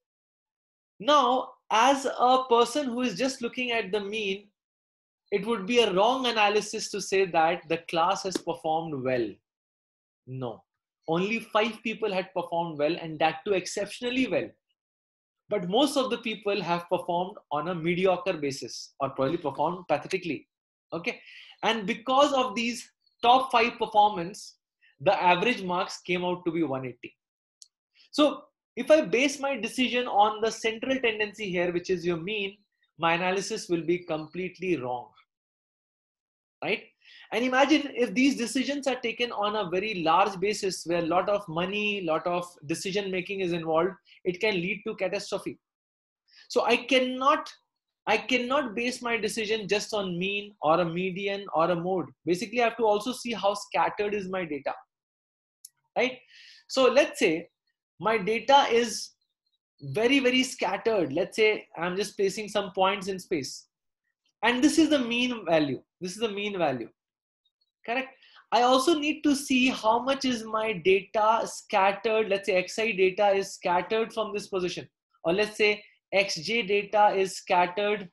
Speaker 1: Now, as a person who is just looking at the mean, it would be a wrong analysis to say that the class has performed well. No. Only 5 people had performed well, and that too exceptionally well. But most of the people have performed on a mediocre basis or probably performed pathetically. Okay. And because of these top 5 performance, the average marks came out to be 180. So if I base my decision on the central tendency here, which is your mean, my analysis will be completely wrong. Right? And imagine if these decisions are taken on a very large basis where a lot of money, lot of decision making is involved, it can lead to catastrophe. So I cannot base my decision just on mean or a median or a mode. Basically, I have to also see how scattered is my data, right? So let's say my data is very, very scattered. Let's say I'm just placing some points in space. And this is the mean value. This is the mean value, correct? I also need to see how much is my data scattered. Let's say XI data is scattered from this position. Or let's say XJ data is scattered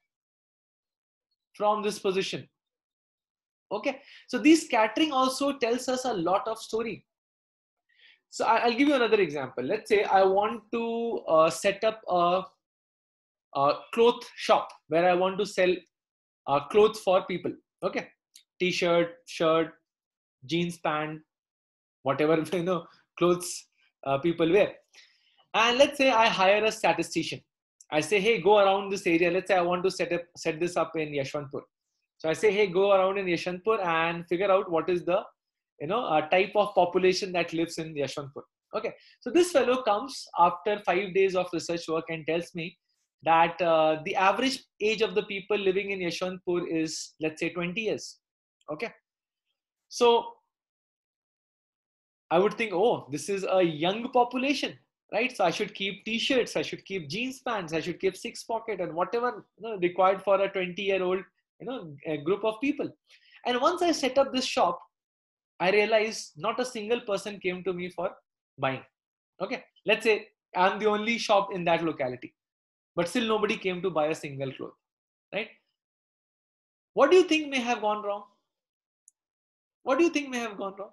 Speaker 1: from this position. Okay, so this scattering also tells us a lot of story. So I'll give you another example. Let's say I want to set up a cloth shop where I want to sell clothes for people. Okay, t-shirt, shirt, jeans, pant, whatever clothes people wear. And let's say I hire a statistician. I say, hey, go around this area. Let's say I want to set this up in Yashwantpur. So I say, hey, go around in Yashwantpur and figure out what is the type of population that lives in Yashwantpur. Okay, so this fellow comes after 5 days of research work and tells me that the average age of the people living in Yashwantpur is, let's say, 20 years. Okay, so I would think, oh, this is a young population, right? So I should keep t-shirts, I should keep jeans pants, I should keep six pocket and whatever required for a 20-year-old a group of people. And once I set up this shop, I realized not a single person came to me for buying. Okay, let's say I'm the only shop in that locality, but still nobody came to buy a single cloth, right? What do you think may have gone wrong? What do you think may have gone wrong?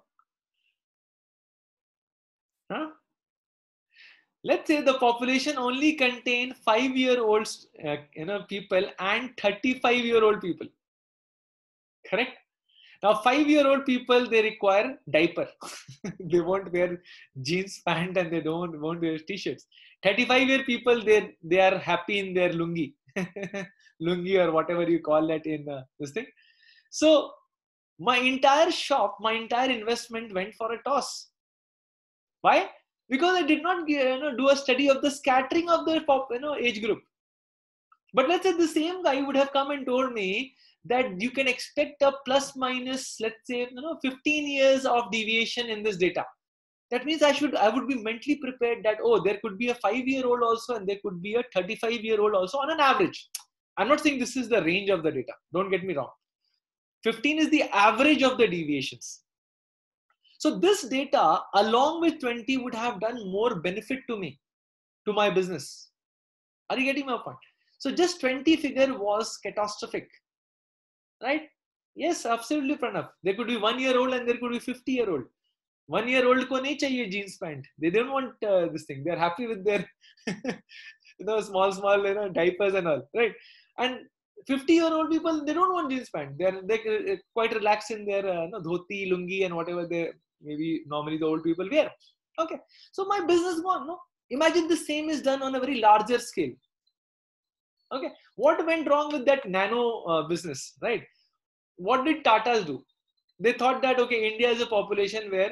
Speaker 1: Huh? Let's say the population only contained 5-year-old people and 35-year-old people. Correct? Now 5-year-old people, they require diaper. They won't wear jeans pant and they won't wear t-shirts. 35-year people, they are happy in their lungi. Lungi or whatever you call that in this thing. So my entire shop, my entire investment went for a toss. Why? Because I did not do a study of the scattering of the age group. But let's say the same guy would have come and told me that you can expect a plus minus, let's say 15 years of deviation in this data. That means I would be mentally prepared that, oh, there could be a 5-year-old also and there could be a 35-year-old also on an average. I'm not saying this is the range of the data. Don't get me wrong. 15 is the average of the deviations. So this data along with 20 would have done more benefit to me, to my business. Are you getting my point? So just 20 figure was catastrophic, right? Yes, absolutely, Pranav. There could be 1-year-old and there could be 50-year-old. 1-year-old ko nahi chahiye jeans pant. They don't want this thing. They're happy with their small diapers and all, right? And 50-year-old people, they don't want jeans pant. They're quite relaxed in their dhoti, lungi, and whatever they maybe normally the old people wear. Okay, so my business gone. No, imagine the same is done on a very larger scale. Okay, what went wrong with that nano business, right? What did Tata's do? They thought that okay, India is a population where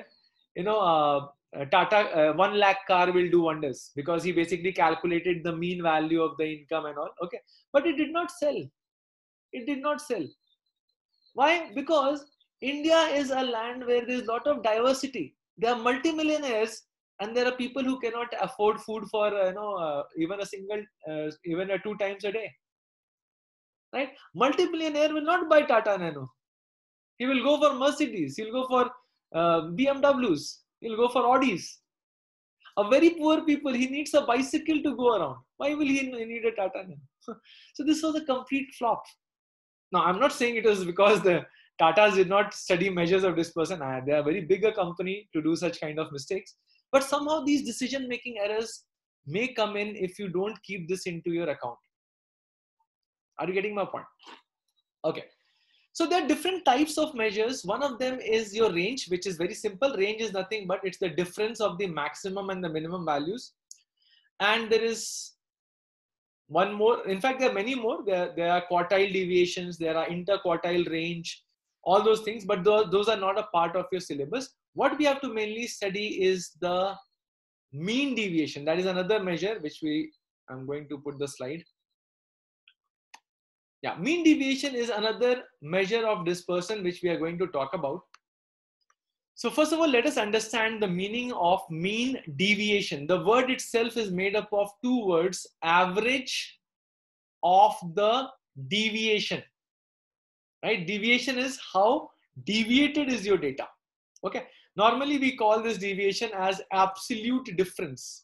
Speaker 1: Tata 1 lakh car will do wonders, because he basically calculated the mean value of the income and all. Okay, but it did not sell. It did not sell. Why? Because India is a land where there is a lot of diversity. There are multimillionaires and there are people who cannot afford food for even a single even 2 times a day. Right? Multimillionaire will not buy Tata Nano. He will go for Mercedes. He'll go for BMWs. He'll go for Audis. A very poor people, he needs a bicycle to go around. Why will he need a Tata Nano? So this was a complete flop. Now, I'm not saying it was because the Tatas did not study measures of dispersion. They are a very bigger company to do such kind of mistakes. But somehow these decision-making errors may come in if you don't keep this into your account. Are you getting my point? Okay. So there are different types of measures. One of them is your range, which is very simple. Range is nothing but it's the difference of the maximum and the minimum values. And there is one more. In fact, there are many more. There are quartile deviations. There are interquartile range. All those things. But those are not a part of your syllabus. What we have to mainly study is the mean deviation. That is another measure which I'm going to put the slide. Yeah, mean deviation is another measure of dispersion which we are going to talk about. So first of all, let us understand the meaning of mean deviation. The word itself is made up of 2 words, average of the deviation, right? Deviation is how deviated is your data. Okay. Normally we call this deviation as absolute difference.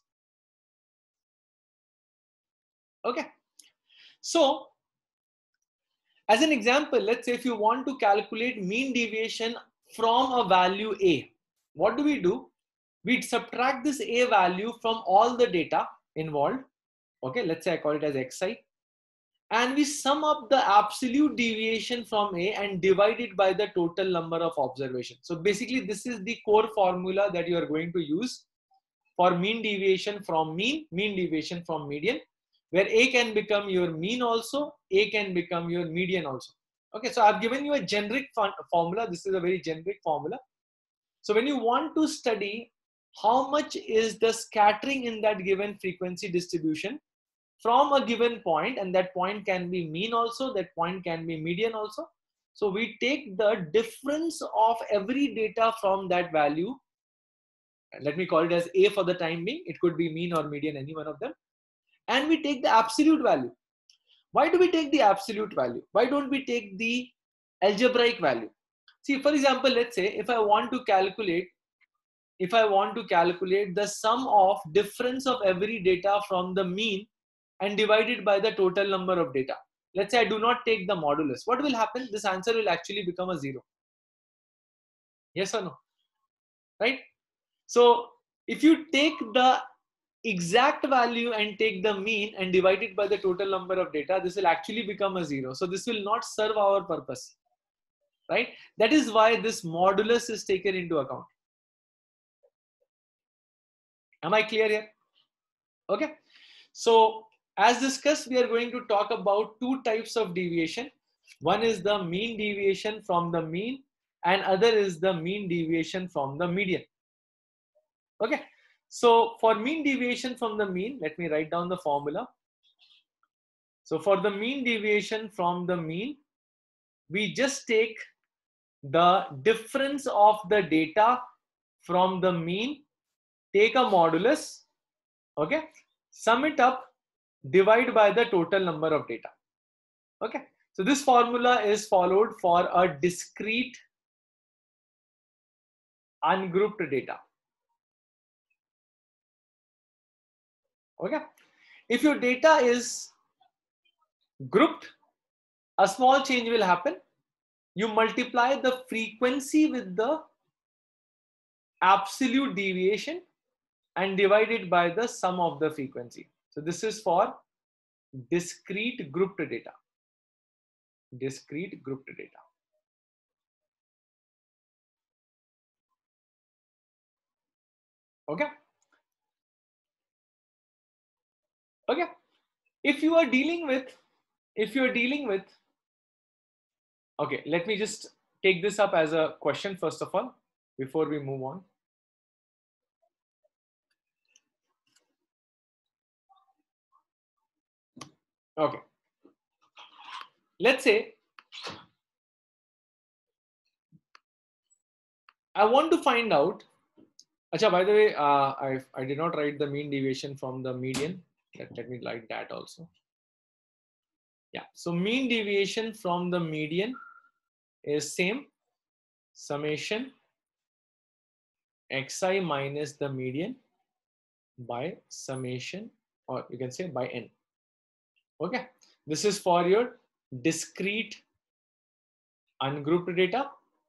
Speaker 1: Okay. So as an example, let's say if you want to calculate mean deviation from a value A, what do? We subtract this A value from all the data involved. Okay, let's say I call it as xi. And we sum up the absolute deviation from A and divide it by the total number of observations. So basically this is the core formula that you are going to use for mean deviation from mean, mean deviation from median. where A can become your mean also, A can become your median also. Okay, so I've given you a generic formula. This is a very generic formula. So when you want to study how much is the scattering in that given frequency distribution from a given point, and that point can be mean also, that point can be median also. So we take the difference of every data from that value. Let me call it as A for the time being. It could be mean or median, any one of them. And we take the absolute value. Why do we take the absolute value? Why don't we take the algebraic value? See, for example, let's say if I want to calculate the sum of difference of every data from the mean and divide it by the total number of data. Let's say I do not take the modulus. What will happen? This answer will actually become a 0. Yes or no? Right? So if you take the exact value and take the mean and divide it by the total number of data, this will actually become a 0. So this will not serve our purpose, right? That is why this modulus is taken into account. Am I clear here? Okay. So as discussed, we are going to talk about two types of deviation. One is the mean deviation from the mean, and other is the mean deviation from the median. Okay. So for mean deviation from the mean, let me write down the formula. So for the mean deviation from the mean, we just take the difference of the data from the mean, take a modulus, okay, sum it up, divide by the total number of data. Okay, so this formula is followed for a discrete ungrouped data. Okay, if your data is grouped, a small change will happen. You multiply the frequency with the absolute deviation and divide it by the sum of the frequency. So this is for discrete grouped data. Discrete grouped data. Okay. Okay. If you are dealing with, okay, let me just take this up as a question first of all, before we move on. Okay. Let's say I want to find out. Acha, by the way, I did not write the mean deviation from the median. Let me write that also. Yeah. So mean deviation from the median is same summation xi minus the median by summation, or you can say by n. Okay. This is for your discrete ungrouped data.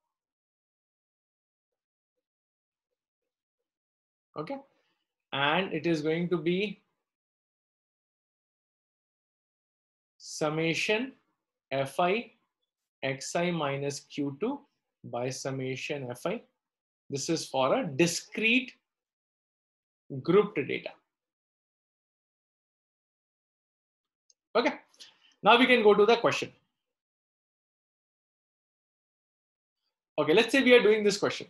Speaker 1: Okay. And it is going to be summation fi xi minus q2 by summation fi. This is for a discrete grouped data. Okay. Now we can go to the question. Okay, let's say we are doing this question.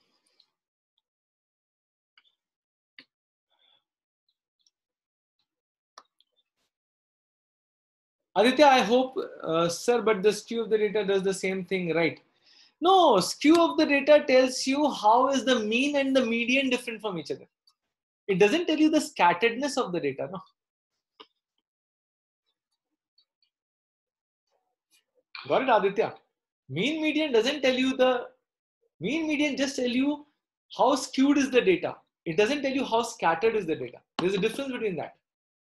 Speaker 1: Aditya, I hope, sir, but the skew of the data does the same thing, right? No, skew of the data tells you how is the mean and the median different from each other. It doesn't tell you the scatteredness of the data, no. Got it, Aditya? Mean median doesn't tell you the, mean median just tell you how skewed is the data. It doesn't tell you how scattered is the data. There's a difference between that.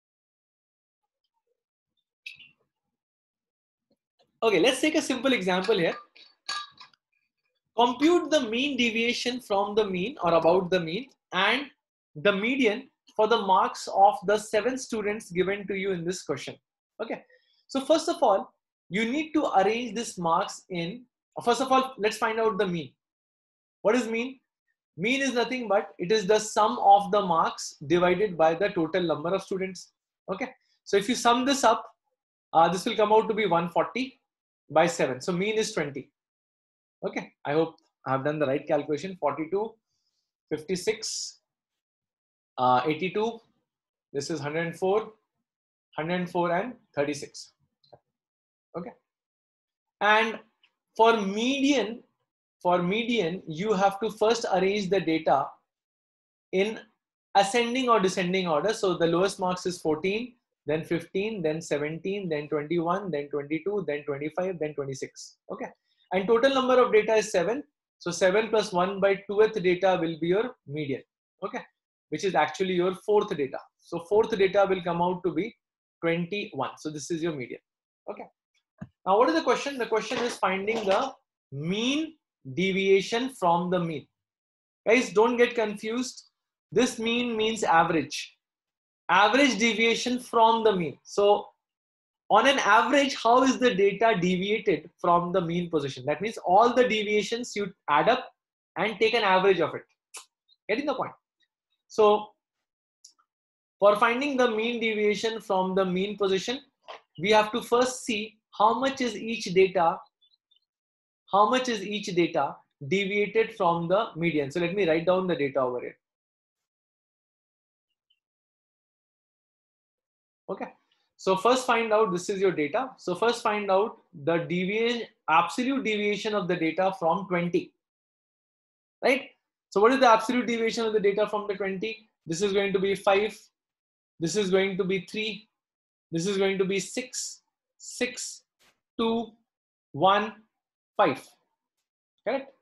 Speaker 1: Okay, let's take a simple example here. Compute the mean deviation from the mean or about the mean and the median for the marks of the 7 students given to you in this question. Okay, so first of all, you need to arrange this marks in, first of all, let's find out the mean. What is mean? Mean is nothing but it is the sum of the marks divided by the total number of students. Okay, So if you sum this up, this will come out to be 140 by 7. So mean is 20. Okay, I hope I have done the right calculation. 42, 56, 82. This is 104, 104 and 36. Okay. And for median, you have to first arrange the data in ascending or descending order. So the lowest marks is 14, then 15, then 17, then 21, then 22, then 25, then 26. Okay. And total number of data is 7. So 7 plus 1 by 2th data will be your median. Okay. Which is actually your 4th data. So 4th data will come out to be 21. So this is your median. Okay. Now what is the question? The question is finding the mean deviation from the mean. Guys, don't get confused. This mean means average. Average deviation from the mean. So on an average, how is the data deviated from the mean position? That means all the deviations you add up and take an average of it. Getting the point? So for finding the mean deviation from the mean position, we have to first see how much is each data deviated from the median. So let me write down the data over here. Okay. So first find out, this is your data. So first find out the deviation, absolute deviation of the data from 20, right? So what is the absolute deviation of the data from the 20? This is going to be 5. This is going to be 3. This is going to be 6, 6, 2, 1, 5. Correct?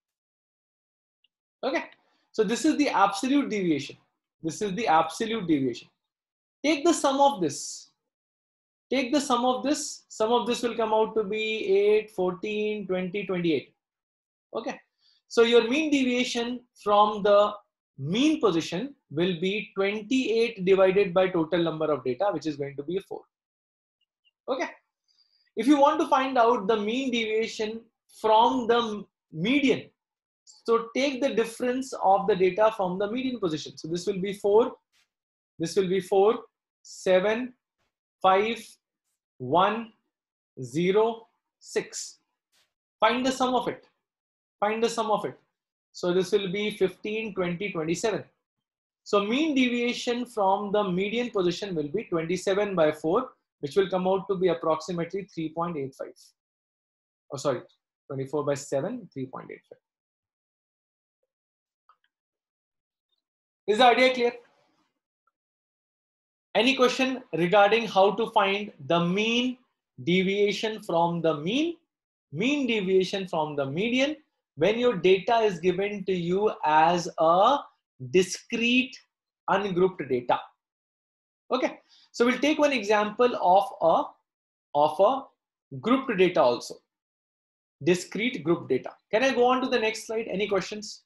Speaker 1: Okay. So this is the absolute deviation. This is the absolute deviation. Take the sum of this. Take the sum of this. Sum of this will come out to be 8, 14, 20, 28. Okay. So your mean deviation from the mean position will be 28 divided by total number of data, which is going to be 4. Okay. If you want to find out the mean deviation from the median, so take the difference of the data from the median position. So this will be 4. This will be 4, 7, 5, 1, 0, 6. Find the sum of it. Find the sum of it. So this will be 15, 20, 27. So mean deviation from the median position will be 27 by 4, which will come out to be approximately 3.85. Oh, sorry, 24 by 7, 3.85. Is the idea clear? Any question regarding how to find the mean deviation from the mean deviation from the median when your data is given to you as a discrete ungrouped data? Okay, so we'll take one example of a grouped data also, discrete group data. Can I go on to the next slide? Any questions?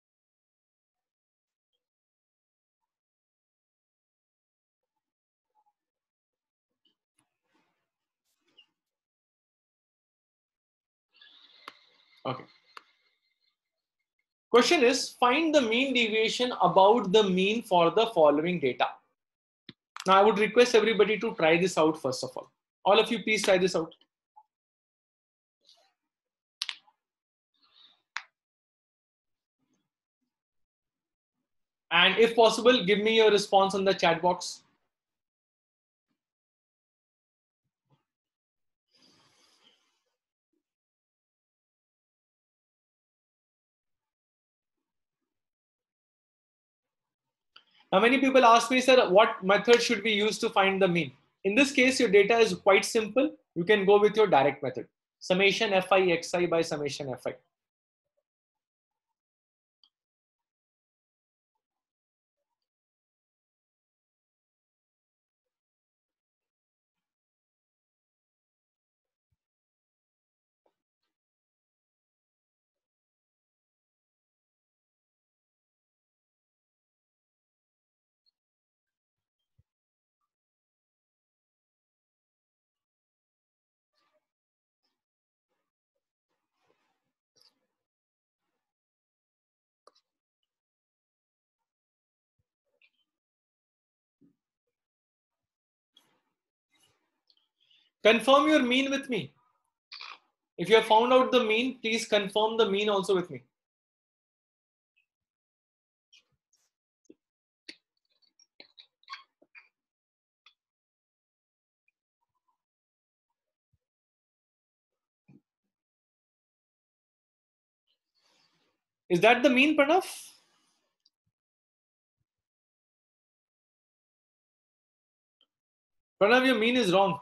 Speaker 1: Okay. Question is, find the mean deviation about the mean for the following data. Now I would request everybody to try this out first of all. All of you please try this out. And if possible, give me your response on the chat box. Now many people ask me, sir, what method should we use to find the mean? In this case, your data is quite simple. You can go with your direct method. Summation fi xi by summation fi. Confirm your mean with me. If you have found out the mean, please confirm the mean also with me. Is that the mean, Pranav? Pranav, your mean is wrong.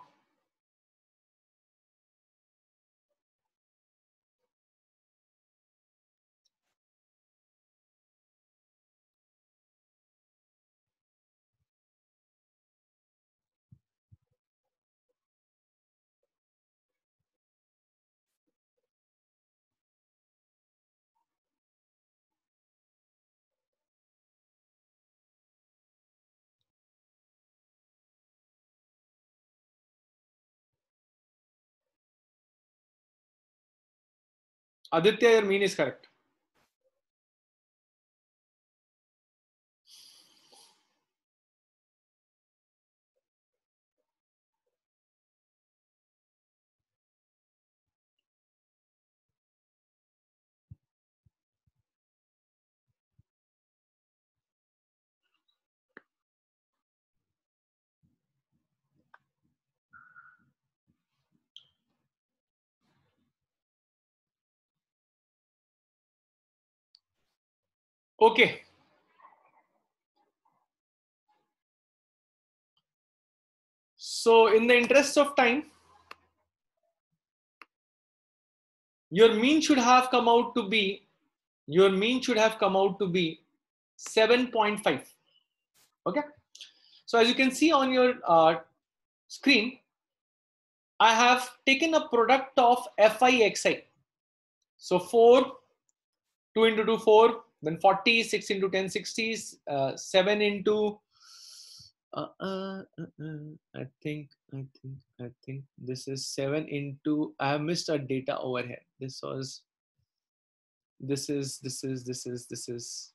Speaker 1: Aditya, your mean is correct. Okay. So in the interest of time, your mean should have come out to be 7.5. Okay. So as you can see on your screen, I have taken a product of FI/XI. So 4, 2 into 2, 4, then 40, 6 into 10, 60s, 7 into, I think this is 7 into, I have missed a data over here. This is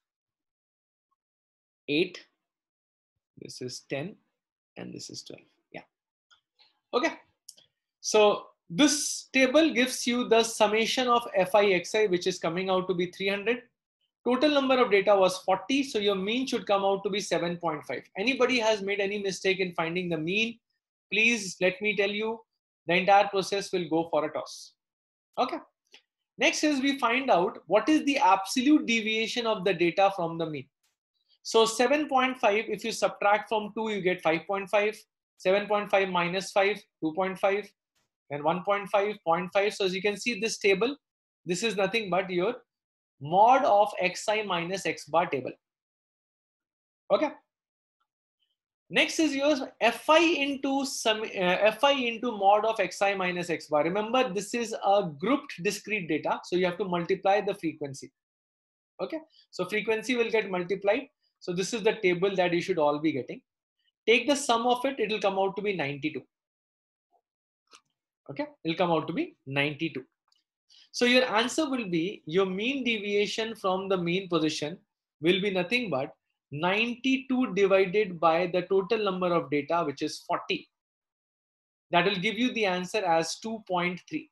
Speaker 1: 8, this is 10, and this is 12. Yeah. Okay. So this table gives you the summation of FI/XI, which is coming out to be 300. Total number of data was 40. So your mean should come out to be 7.5. Anybody has made any mistake in finding the mean, please let me tell you, the entire process will go for a toss. Okay. Next is we find out what is the absolute deviation of the data from the mean. So 7.5, if you subtract from 2, you get 5.5. 7.5 minus 5, 2.5. And 1.5, 0.5. So as you can see this table, this is nothing but your mod of xi minus x bar table. Okay. Next is your fi into mod of xi minus x bar. Remember, this is a grouped discrete data, so you have to multiply the frequency. Okay, so frequency will get multiplied. So this is the table that you should all be getting. Take the sum of it, it will come out to be 92. Okay, it will come out to be 92. So your answer will be, your mean deviation from the mean position will be nothing but 92 divided by the total number of data, which is 40. That will give you the answer as 2.3.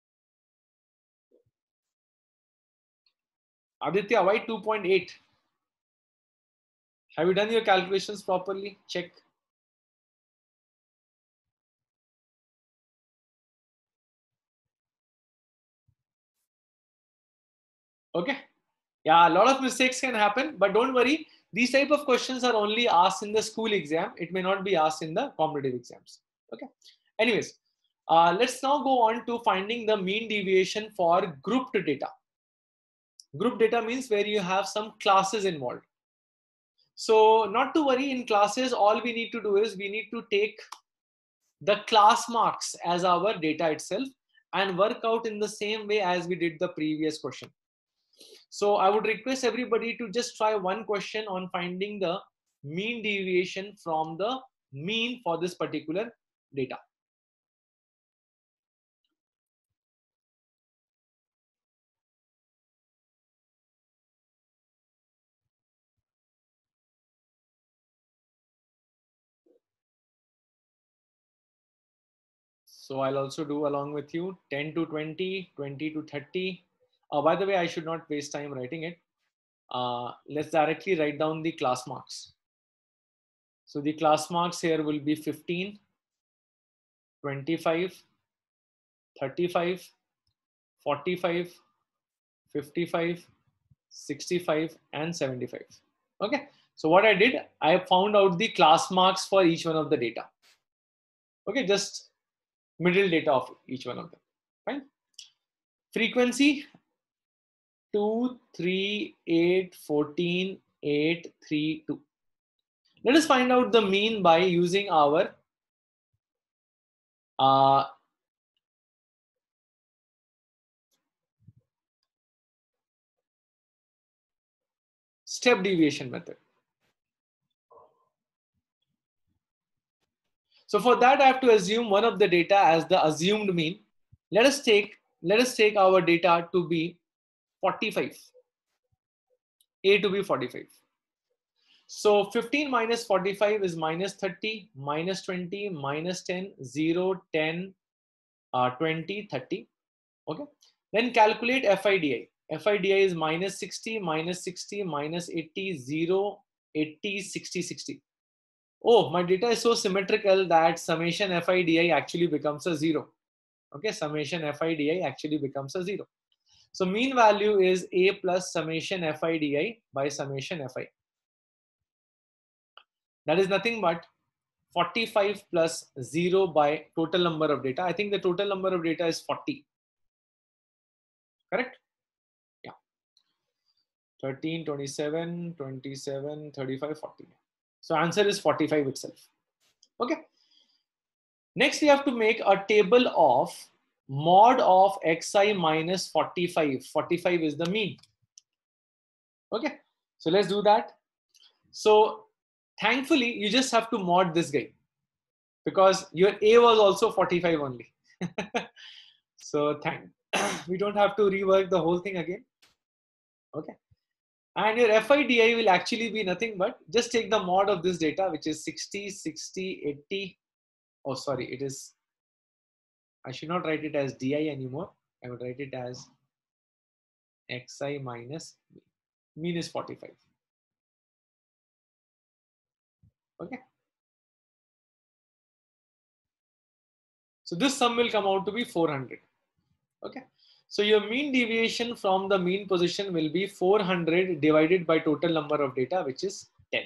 Speaker 1: Aditya, why 2.8? Have you done your calculations properly? Check. Okay. Yeah, a lot of mistakes can happen, but don't worry. These type of questions are only asked in the school exam. It may not be asked in the competitive exams. Okay. Anyways, let's now go on to finding the mean deviation for grouped data. Group data means where you have some classes involved. So not to worry, in classes, all we need to do is we need to take the class marks as our data itself and work out in the same way as we did the previous question. So I would request everybody to just try one question on finding the mean deviation from the mean for this particular data. So I'll also do along with you 10 to 20, 20 to 30. By the way, I should not waste time writing it. Let's directly write down the class marks. So the class marks here will be 15, 25, 35, 45, 55, 65, and 75. Okay. So what I did, I found out the class marks for each one of the data. Okay, just middle data of each one of them. Fine. Frequency 2, 3, 8, 14, 8, 3, 2. Let us find out the mean by using our step deviation method. So for that, I have to assume one of the data as the assumed mean. Let us take our data to be 45. A to be 45. So 15 minus 45 is minus 30, minus 20, minus 10, 0, 10, 20, 30. Okay. Then calculate FIDI. FIDI is minus 60, minus 60, minus 80, 0, 80, 60, 60. Oh, my data is so symmetrical that summation FIDI actually becomes a 0. Okay, summation FIDI actually becomes a 0. So mean value is A plus summation FIDI by summation FI. That is nothing but 45 plus 0 by total number of data. I think the total number of data is 40. Correct? Yeah. 13, 27, 27, 35, 40. So answer is 45 itself. Okay. Next, we have to make a table of mod of xi minus 45. 45 is the mean. Okay. So let's do that. So thankfully, you just have to mod this guy because your A was also 45 only. So we don't have to rework the whole thing again. Okay. And your FIDI will actually be nothing but just take the mod of this data, which is 60, 60, 80. Oh, sorry, it is, I should not write it as DI anymore. I would write it as XI minus mean is 45. Okay. So this sum will come out to be 400. Okay. So your mean deviation from the mean position will be 400 divided by total number of data, which is 10.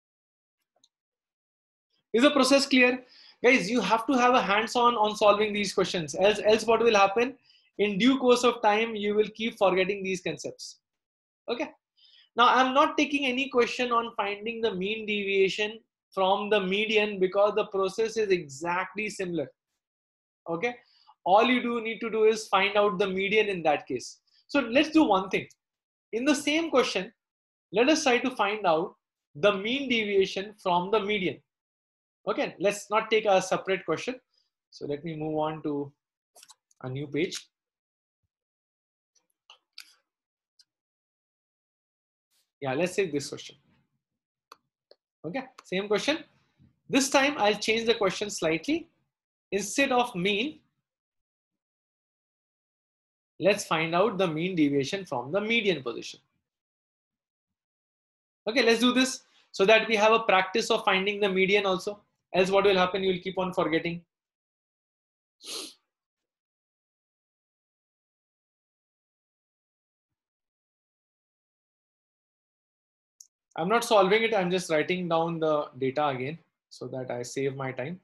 Speaker 1: Is the process clear? Guys, you have to have a hands-on on solving these questions. Else what will happen? In due course of time, you will keep forgetting these concepts. Okay. Now, I'm not taking any question on finding the mean deviation from the median because the process is exactly similar. Okay. All you need to do is find out the median in that case. So let's do one thing. In the same question, let us try to find out the mean deviation from the median. Okay, let's not take a separate question. So let me move on to a new page. Yeah, let's take this question. Okay, same question. This time I'll change the question slightly. Instead of mean, let's find out the mean deviation from the median position. Okay, let's do this so that we have a practice of finding the median also. Else what will happen? You'll keep on forgetting. I'm not solving it. I'm just writing down the data again so that I save my time.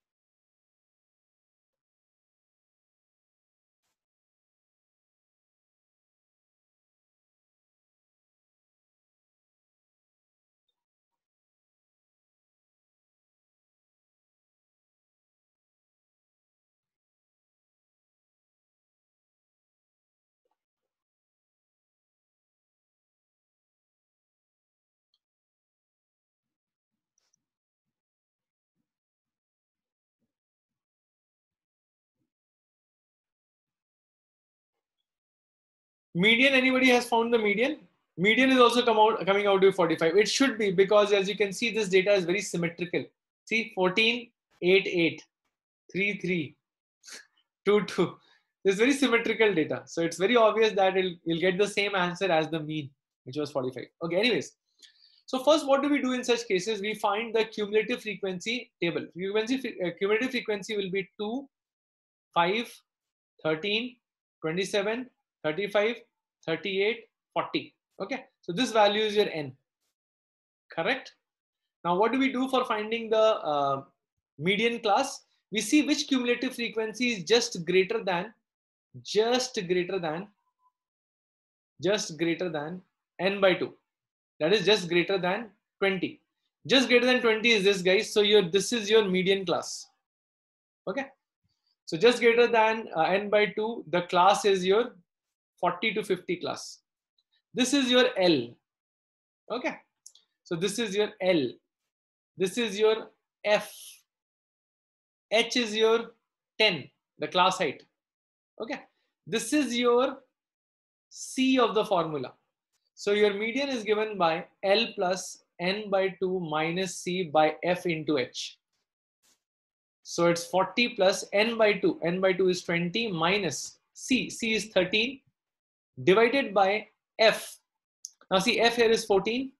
Speaker 1: Median, anybody has found the median? Median is also coming out to 45. It should be because as you can see, this data is very symmetrical. See 14, 8, 8, 3, 3, 2, 2. This is very symmetrical data. So it's very obvious that you'll get the same answer as the mean, which was 45. Okay, anyways. So first, what do we do in such cases? We find the cumulative frequency table. Cumulative frequency will be 2, 5, 13, 27, 35, 38, 40. Okay, so this value is your n, correct? Now, what do we do for finding the median class? We see which cumulative frequency is just greater than n by 2. That is just greater than 20. Just greater than 20 is this, guys. So this is your median class. Okay. So just greater than n by 2, the class is your 40 to 50 class. This is your L. Okay. So this is your L. This is your F. H is your 10, the class height. Okay. This is your C of the formula. So your median is given by L plus n by 2 minus C by F into H. So it's 40 plus n by 2. N by 2 is 20 minus C. C is 13 divided by F. Now see, F here is 14.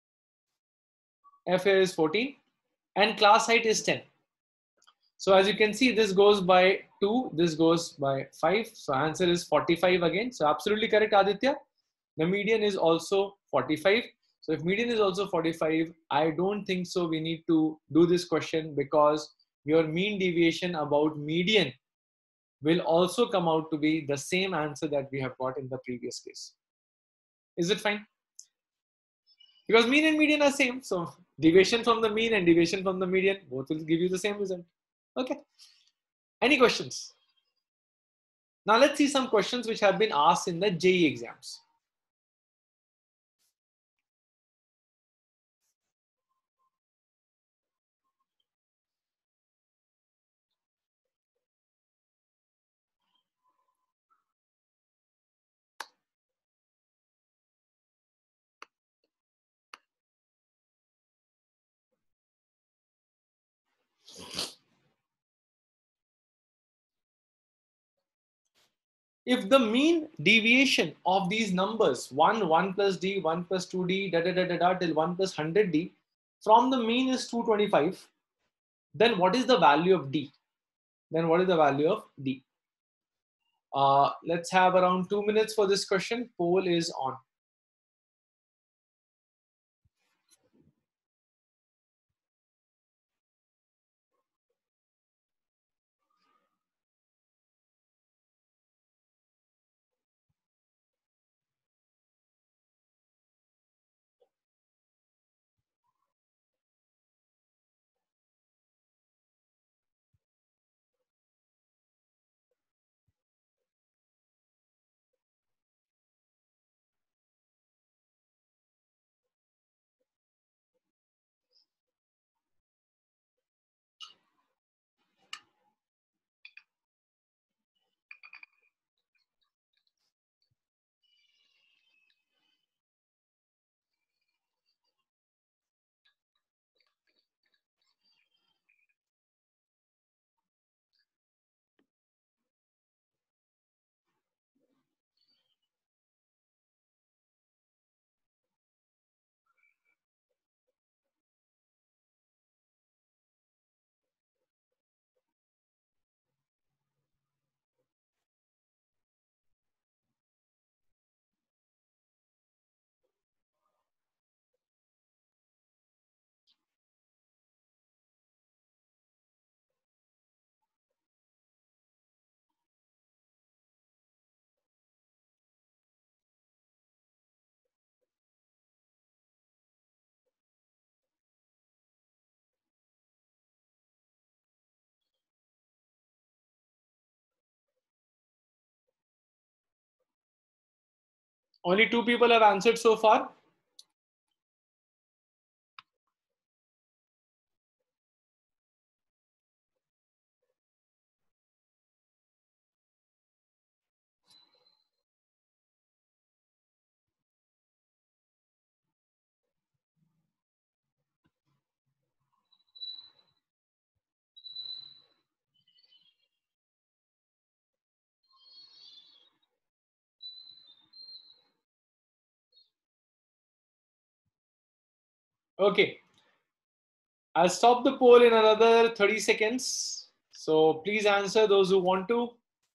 Speaker 1: F here is 14 and class height is 10. So as you can see, this goes by 2, this goes by 5. So answer is 45 again. So absolutely correct, Aditya. The median is also 45. So if median is also 45, I don't think so we need to do this question, because your mean deviation about median will also come out to be the same answer that we have got in the previous case. Is it fine? Because mean and median are same. So deviation from the mean and deviation from the median, both will give you the same result. Okay. Any questions? Now let's see some questions which have been asked in the JEE exams. If the mean deviation of these numbers 1 plus d, 1 plus 2d, da da da da da till 1 plus 100d from the mean is 225, then what is the value of d? Then what is the value of d? Let's have around 2 minutes for this question. Poll is on. Only 2 people have answered so far. Okay, I'll stop the poll in another 30 seconds. So please answer those who want to.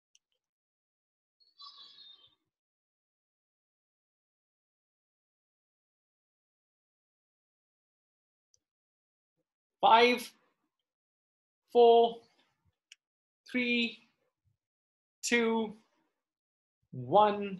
Speaker 1: 5, 4, 3, 2, 1,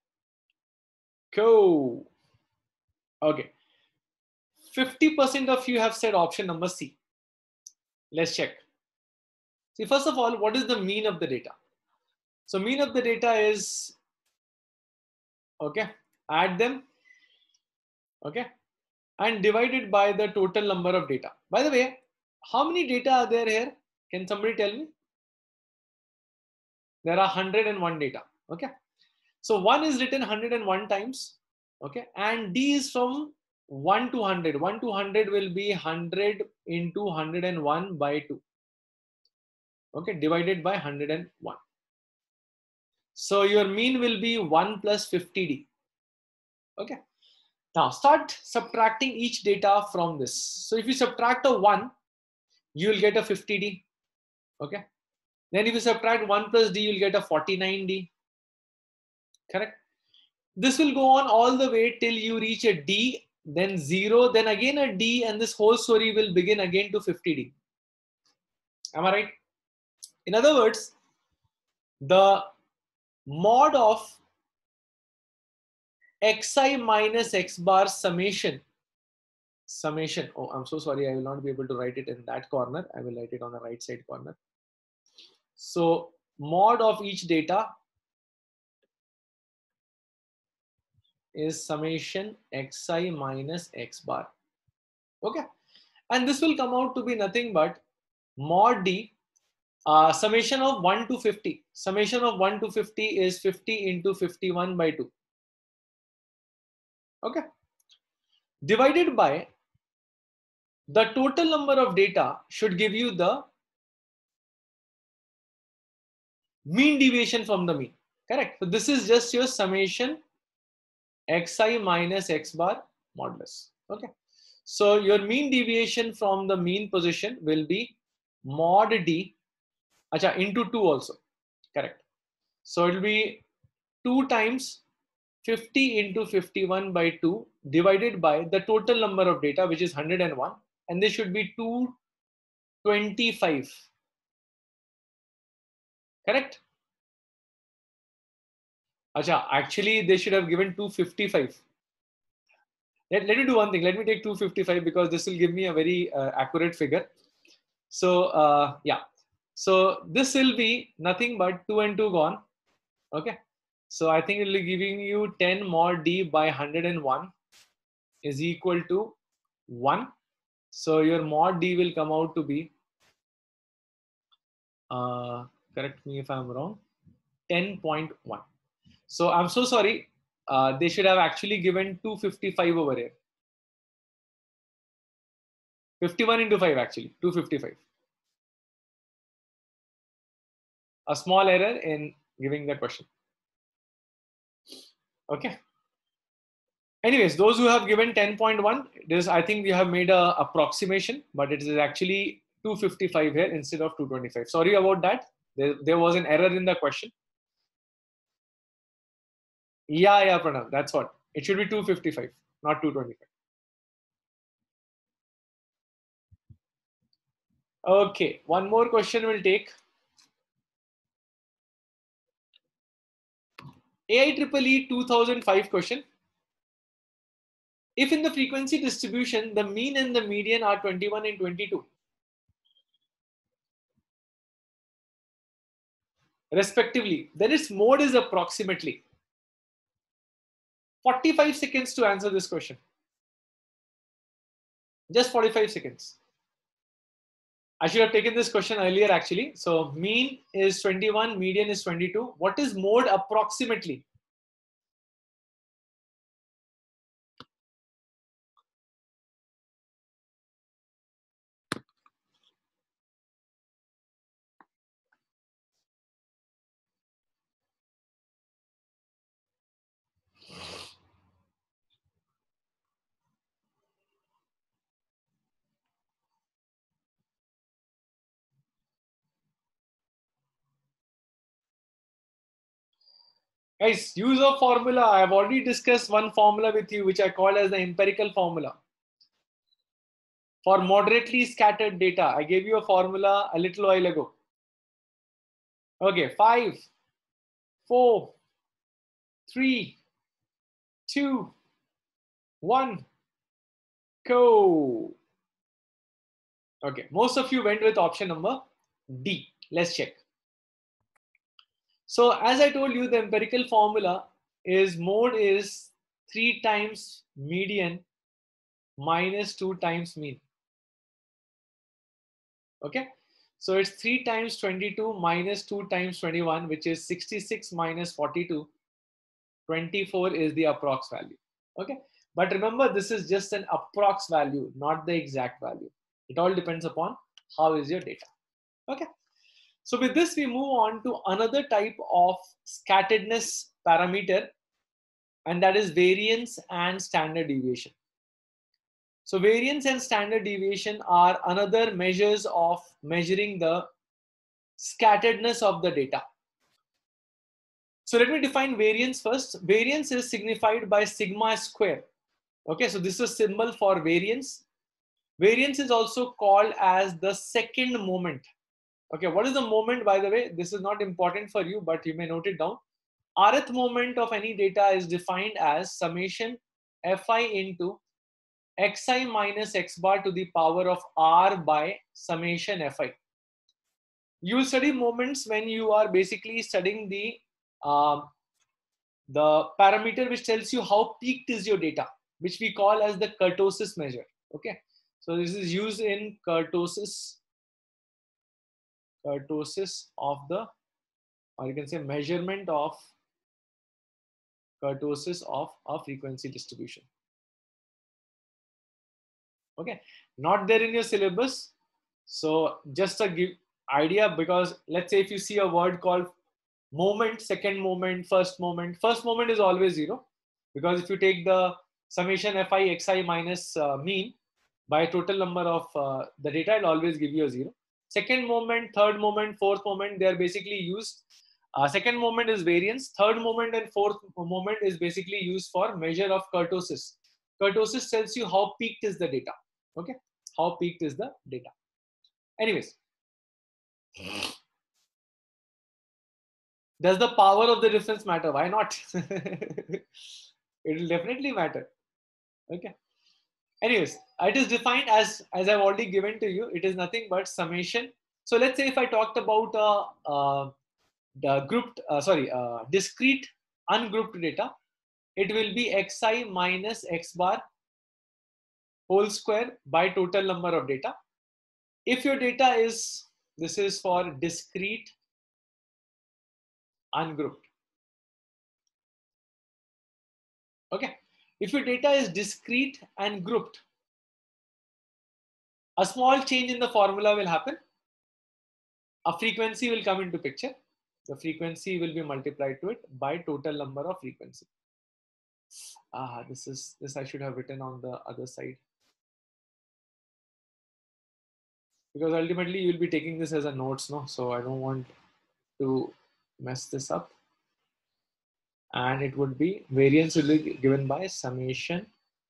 Speaker 1: go. Okay, 50% of you have said option number C. Let's check. See, first of all, what is the mean of the data? So mean of the data is, okay, add them, okay, and divided by the total number of data. By the way, how many data are there here? Can somebody tell me? There are 101 data, okay. So 1 is written 101 times, okay, and D is from 1 to 100. 1 to 100 will be 100 into 101 by 2, okay, divided by 101. So your mean will be 1 plus 50D, okay. Now start subtracting each data from this. So if you subtract a 1, you will get a 50D, okay. Then if you subtract 1 plus D, you'll get a 49D, correct. This will go on all the way till you reach a D, then 0, then again a D, and this whole story will begin again to 50D. Am I right? In other words, the mod of xi minus x bar summation, oh, I'm so sorry, I will not be able to write it in that corner. I will write it on the right side corner. So mod of each data is summation xi minus x bar, okay. And this will come out to be nothing but mod D, summation of 1 to 50. Summation of 1 to 50 is 50 into 51 by 2. Okay. Divided by the total number of data should give you the mean deviation from the mean. Correct. So this is just your summation xi minus x bar modulus. Okay. So your mean deviation from the mean position will be mod D, acha, into 2 also. Correct. So it will be 2 times 50 into 51 by 2 divided by the total number of data, which is 101, and this should be 225. Correct? Acha, actually they should have given 255. Let me do one thing. Let me take 255 because this will give me a very accurate figure. So yeah. So this will be nothing but 2 and 2 gone. Okay. So I think it will be giving you 10 mod D by 101 is equal to 1. So your mod D will come out to be, correct me if I'm wrong, 10.1. So I'm so sorry. They should have actually given 255 over here. 51 into 5 actually, 255. A small error in giving the question. Okay. Anyways, those who have given 10.1, this I think we have made a approximation, but it is actually 255 here instead of 225. Sorry about that. There was an error in the question. Yeah, Pranav, that's what. It should be 255, not 225. Okay, one more question we'll take. AIEEE 2005 question. If in the frequency distribution, the mean and the median are 21 and 22, respectively, then its mode is approximately. 45 seconds to answer this question. Just 45 seconds. I should have taken this question earlier actually. So mean is 21, median is 22. What is mode approximately? Guys, use of formula. I have already discussed one formula with you, which I call as the empirical formula. For moderately scattered data, I gave you a formula a little while ago. Okay, 5, 4, 3, 2, 1, go. Okay, most of you went with option number D. Let's check. So as I told you, the empirical formula is mode is 3 times median minus 2 times mean. Okay, so it's 3 times 22 minus 2 times 21, which is 66 minus 42. 24 is the approx value. Okay, but remember, this is just an approx value, not the exact value. It all depends upon how is your data. Okay, so with this we move on to another type of scatteredness parameter, and that is variance and standard deviation. So variance and standard deviation are another measures of measuring the scatteredness of the data. So let me define variance first. Variance is signified by sigma square. Okay, so this is a symbol for variance. Variance is also called as the second moment. Okay, what is the moment, by the way? This is not important for you, but you may note it down. Rth moment of any data is defined as summation fi into xi minus x bar to the power of r by summation fi. You will study moments when you are basically studying the parameter which tells you how peaked is your data, which we call as the kurtosis measure. Okay, so this is used in kurtosis of the, or you can say measurement of kurtosis of a frequency distribution. Okay, not there in your syllabus, so just a give idea, because let's say if you see a word called moment, second moment, first moment is always 0, because if you take the summation fi xi minus mean by total number of the data, it'll always give you a 0. Second moment, third moment, fourth moment, they are basically used. Second moment is variance. Third moment and fourth moment is basically used for measure of kurtosis. Kurtosis tells you how peaked is the data. Okay, how peaked is the data. Anyways, does the power of the difference matter? Why not? It will definitely matter. Okay. Anyways, it is defined as I've already given to you. It is nothing but summation. So let's say if I talked about the grouped, discrete ungrouped data, it will be xi minus x bar whole square by total number of data. If your data is, this is for discrete ungrouped. Okay, if your data is discrete and grouped, a small change in the formula will happen. A frequency will come into picture. The frequency will be multiplied to it by total number of frequency. This I should have written on the other side, because ultimately you will be taking this as a notes, no? So I don't want to mess this up. And it would be variance will be given by summation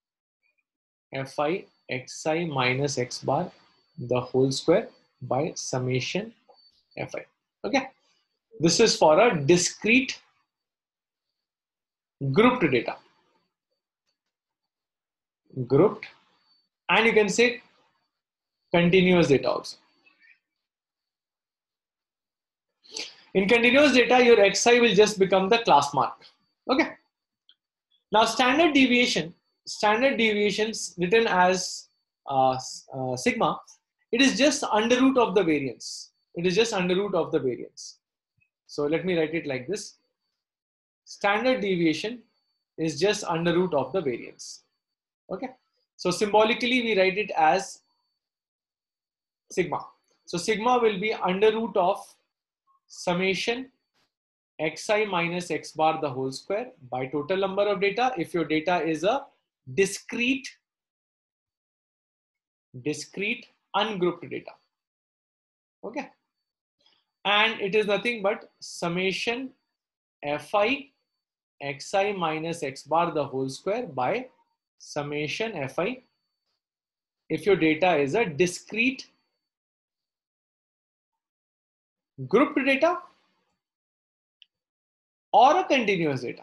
Speaker 1: fi xi minus x bar the whole square by summation fi. Okay, this is for a discrete grouped data. Grouped, and you can say continuous data also. In continuous data, your xi will just become the class mark. Okay. Now standard deviations written as sigma, it is just under root of the variance. It is just under root of the variance. So let me write it like this. Standard deviation is just under root of the variance. Okay. So symbolically we write it as sigma. So sigma will be under root of summation xi minus x bar the whole square by total number of data if your data is a discrete ungrouped data. Okay, and it is nothing but summation fi xi minus x bar the whole square by summation fi if your data is a discrete grouped data or a continuous data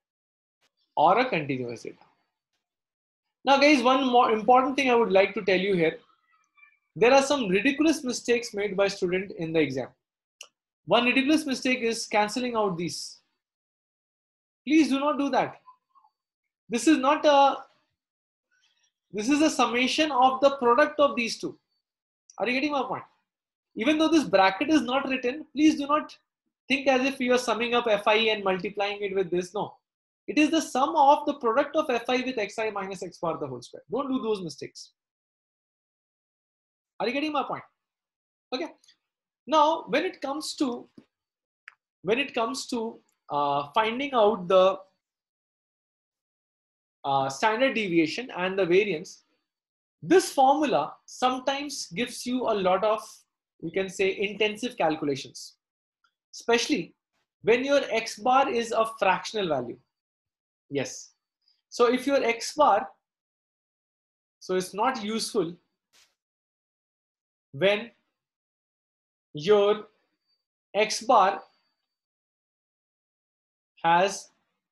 Speaker 1: Now guys, one more important thing I would like to tell you here. There are some ridiculous mistakes made by student in the exam. One ridiculous mistake is cancelling out these. Please do not do that. This is not a, this is a summation of the product of these two. Are you getting my point? Even though this bracket is not written, please do not think as if you are summing up fi and multiplying it with this. No, it is the sum of the product of fi with xi minus x bar the whole square. Don't do those mistakes. Are you getting my point? Okay. Now, when it comes to finding out the standard deviation and the variance, this formula sometimes gives you a lot of, you can say, intensive calculations, especially when your x bar is a fractional value. Yes. So if your x bar, so it's not useful when your x bar has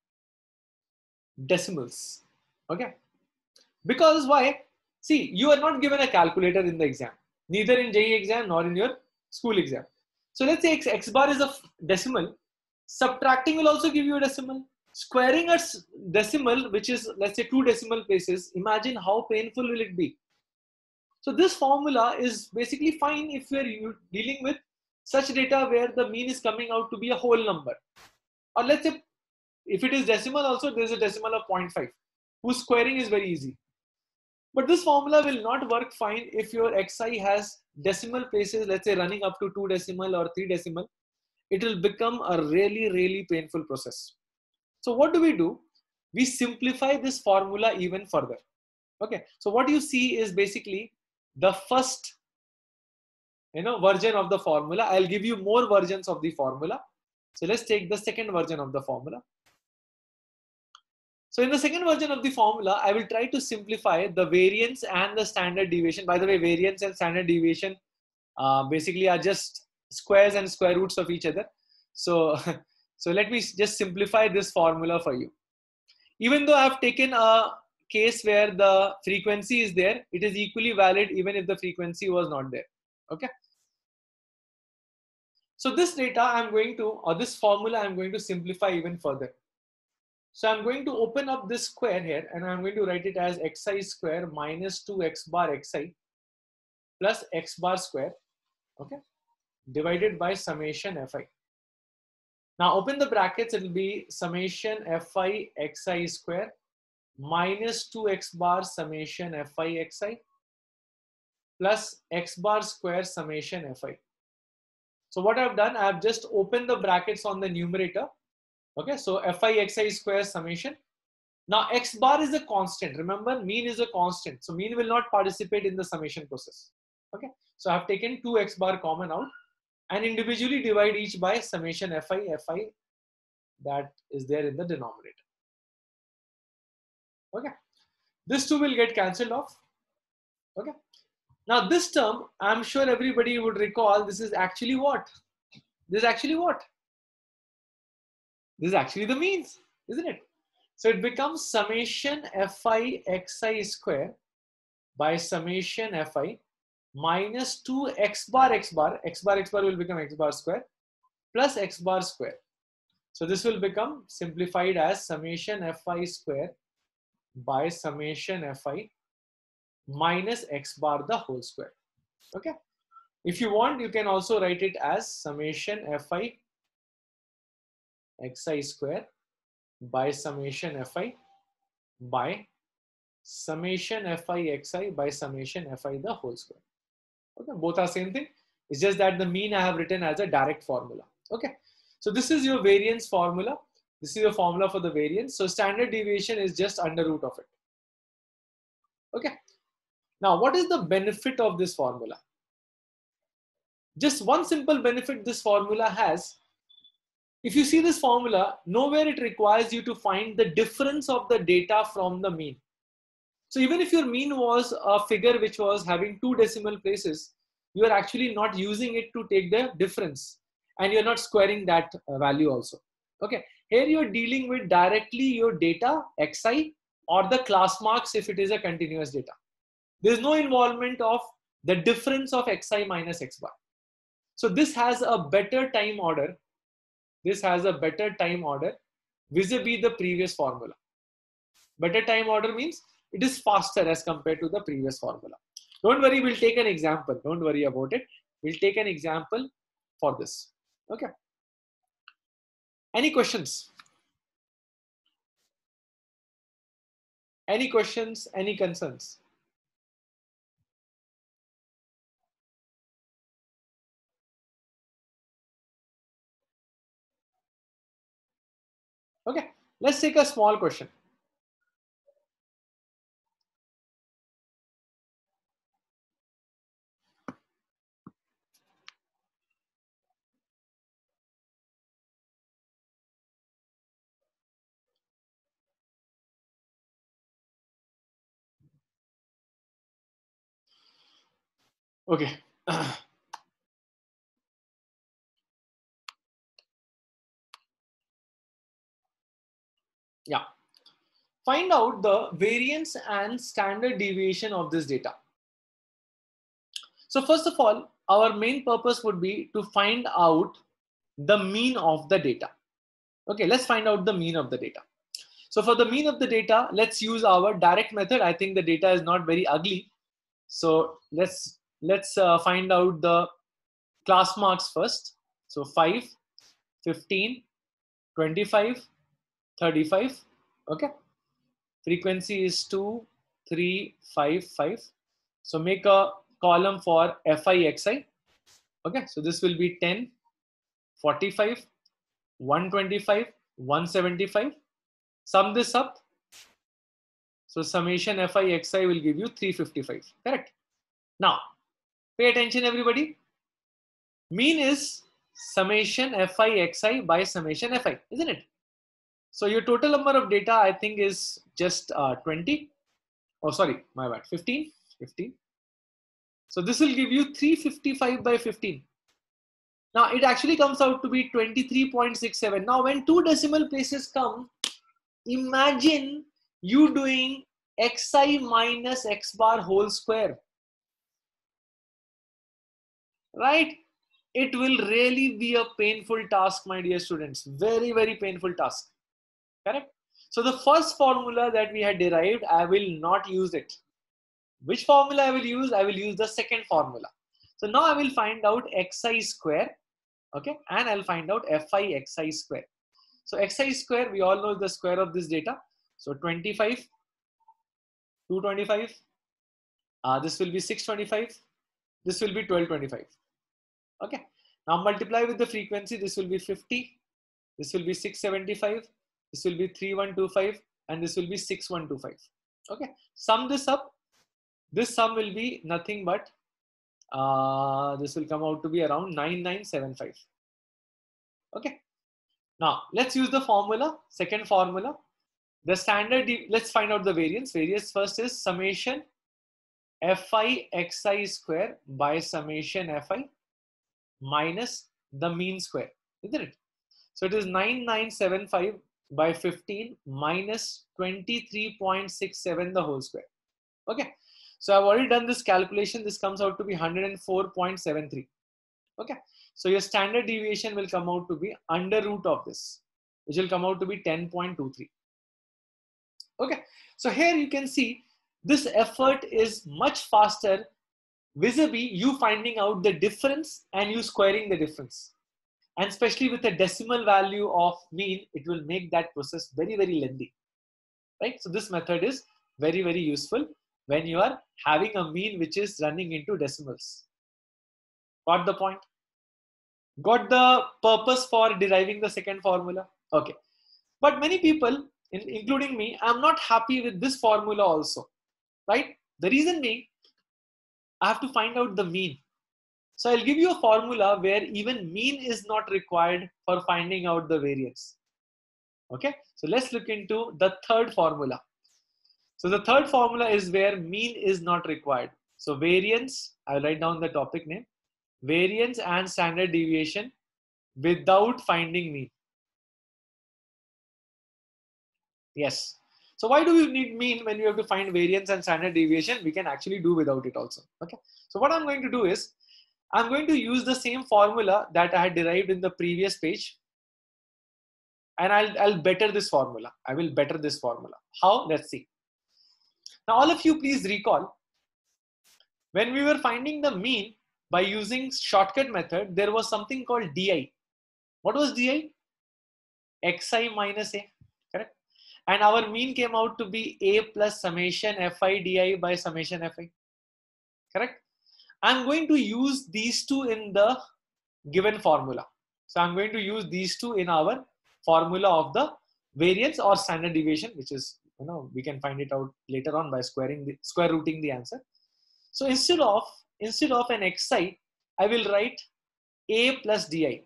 Speaker 1: decimals. Okay. Because why? See, you are not given a calculator in the exam, neither in JEE exam nor in your school exam. So let's say x bar is a decimal. Subtracting will also give you a decimal. Squaring a decimal, which is, let's say, 2 decimal places, imagine how painful will it be. So this formula is basically fine if you're dealing with such data where the mean is coming out to be a whole number. Or let's say, if it is decimal also, there's a decimal of 0.5, whose squaring is very easy. But this formula will not work fine if your xi has decimal places, let's say running up to 2 decimal or 3 decimal. It will become a really, really painful process. So what do? We simplify this formula even further. Okay. So what you see is basically the first, version of the formula. I'll give you more versions of the formula. So let's take the second version of the formula. So in the second version of the formula, I will try to simplify the variance and the standard deviation. By the way, variance and standard deviation basically are just squares and square roots of each other. So, so let me just simplify this formula for you. Even though I've taken a case where the frequency is there, it is equally valid even if the frequency was not there. Okay. So this data I'm going to, or this formula I'm going to simplify even further. So I'm going to open up this square here and I'm going to write it as xi square minus 2x bar xi plus x bar square, okay, divided by summation fi. Now open the brackets, it will be summation fi xi square minus 2x bar summation fi xi plus x bar square summation fi. So what I've done, I've just opened the brackets on the numerator. Okay, so fi xi square summation. Now x bar is a constant. Remember, mean is a constant. So mean will not participate in the summation process. Okay, so I've taken 2x bar common out and individually divide each by summation fi that is there in the denominator. Okay, this two will get cancelled off. Okay, now this term, I'm sure everybody would recall, this is actually what? This is actually what? This is actually the means, isn't it? So it becomes summation fi xi square by summation fi minus 2 x bar will become x bar square plus x bar square. So this will become simplified as summation fi square by summation fi minus x bar the whole square. Okay. If you want, you can also write it as summation fi xi square by summation fi by summation fi xi by summation fi the whole square. Okay, both are same thing. It's just that the mean I have written as a direct formula. Okay, so this is your variance formula. This is your formula for the variance. So standard deviation is just under root of it. Okay, now what is the benefit of this formula? Just one simple benefit this formula has If you see this formula, nowhere it requires you to find the difference of the data from the mean. So even if your mean was a figure which was having 2 decimal places, you are actually not using it to take the difference, and you're not squaring that value also. Okay, here you're dealing with directly your data xi or the class marks if it is a continuous data. There's no involvement of the difference of xi minus x bar. So this has a better time order. This has a better time order vis-a-vis the previous formula. Better time order means it is faster as compared to the previous formula. Don't worry, we'll take an example. Don't worry about it. We'll take an example for this. Okay. Any questions? Any questions? Any concerns? Okay. Let's take a small question. Okay. Yeah. Find out the variance and standard deviation of this data. So first of all, our main purpose would be to find out the mean of the data. Okay, let's find out the mean of the data. So for the mean of the data, let's use our direct method. I think the data is not very ugly. So let's find out the class marks first. So 5, 15, 25, 35. Okay. Frequency is 2, 3, 5, 5. So make a column for FI, Okay. So this will be 10, 45, 125, 175. Sum this up. So summation FI will give you 355. Correct. Now, pay attention, everybody. Mean is summation FI by summation FI, isn't it? So your total number of data, I think, is just 20. Oh, sorry, my bad. 15. 15. So this will give you 355 by 15. Now it actually comes out to be 23.67. Now when 2 decimal places come, imagine you doing xi minus x bar whole square. Right? It will really be a painful task, my dear students. Very, very painful task. Correct? So the first formula that we had derived, I will not use it. Which formula I will use? I will use the second formula. So now I will find out xi square, okay, and I'll find out fi xi square. So xi square, we all know the square of this data. So 25, 225, this will be 625, this will be 1225. Okay, now multiply with the frequency, this will be 50, this will be 675, this will be 3125, and this will be 6125. Okay, sum this up. This sum will be nothing but this will come out to be around 9975. Okay, now let's use the formula, second formula. The standard, let's find out the variance. Variance first is summation fi xi square by summation fi minus the mean square, isn't it? So it is 9975 by 15 minus 23.67 the whole square. Okay, so I've already done this calculation. This comes out to be 104.73. Okay, so your standard deviation will come out to be under root of this, which will come out to be 10.23. Okay, so here you can see this effort is much faster vis-a-vis you finding out the difference and you squaring the difference. And especially with a decimal value of mean, it will make that process very, very lengthy. Right? So this method is very, very useful when you are having a mean which is running into decimals. Got the point? Got the purpose for deriving the second formula? Okay. But many people, including me, I'm not happy with this formula also. Right? The reason being, I have to find out the mean. So I'll give you a formula where even mean is not required for finding out the variance. Okay, so let's look into the third formula. So the third formula is where mean is not required. So variance, I'll write down the topic name, variance and standard deviation without finding mean. Yes. So why do we need mean when we have to find variance and standard deviation? We can actually do without it also. Okay. So what I'm going to do is, I'm going to use the same formula that I had derived in the previous page, and I'll better this formula. I will better this formula. How? Let's see. Now all of you please recall, when we were finding the mean by using shortcut method, there was something called DI. What was DI? Xi minus A, correct? And our mean came out to be A plus summation Fi di by summation Fi, correct? I'm going to use these two in the given formula. So I'm going to use these two in our formula of the variance or standard deviation, which is, we can find it out later on by square rooting the answer. So instead of an xi, I will write A plus di.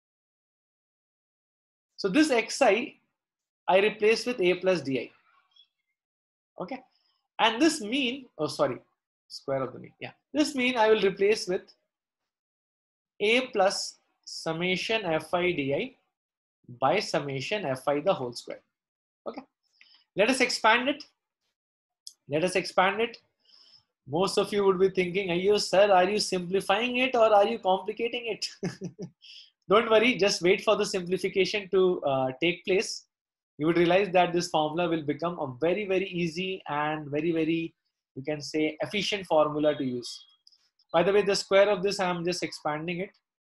Speaker 1: So this xi I replace with A plus di. Okay. And this mean, square of the mean. Yeah. This mean I will replace with A plus summation Fi di by summation Fi the whole square. Okay. Let us expand it. Let us expand it. Most of you would be thinking, sir, are you simplifying it or are you complicating it? Don't worry, just wait for the simplification to take place. You would realize that this formula will become a very, very easy and very, very, you can say, efficient formula to use. By the way, the square of this, I'm just expanding it.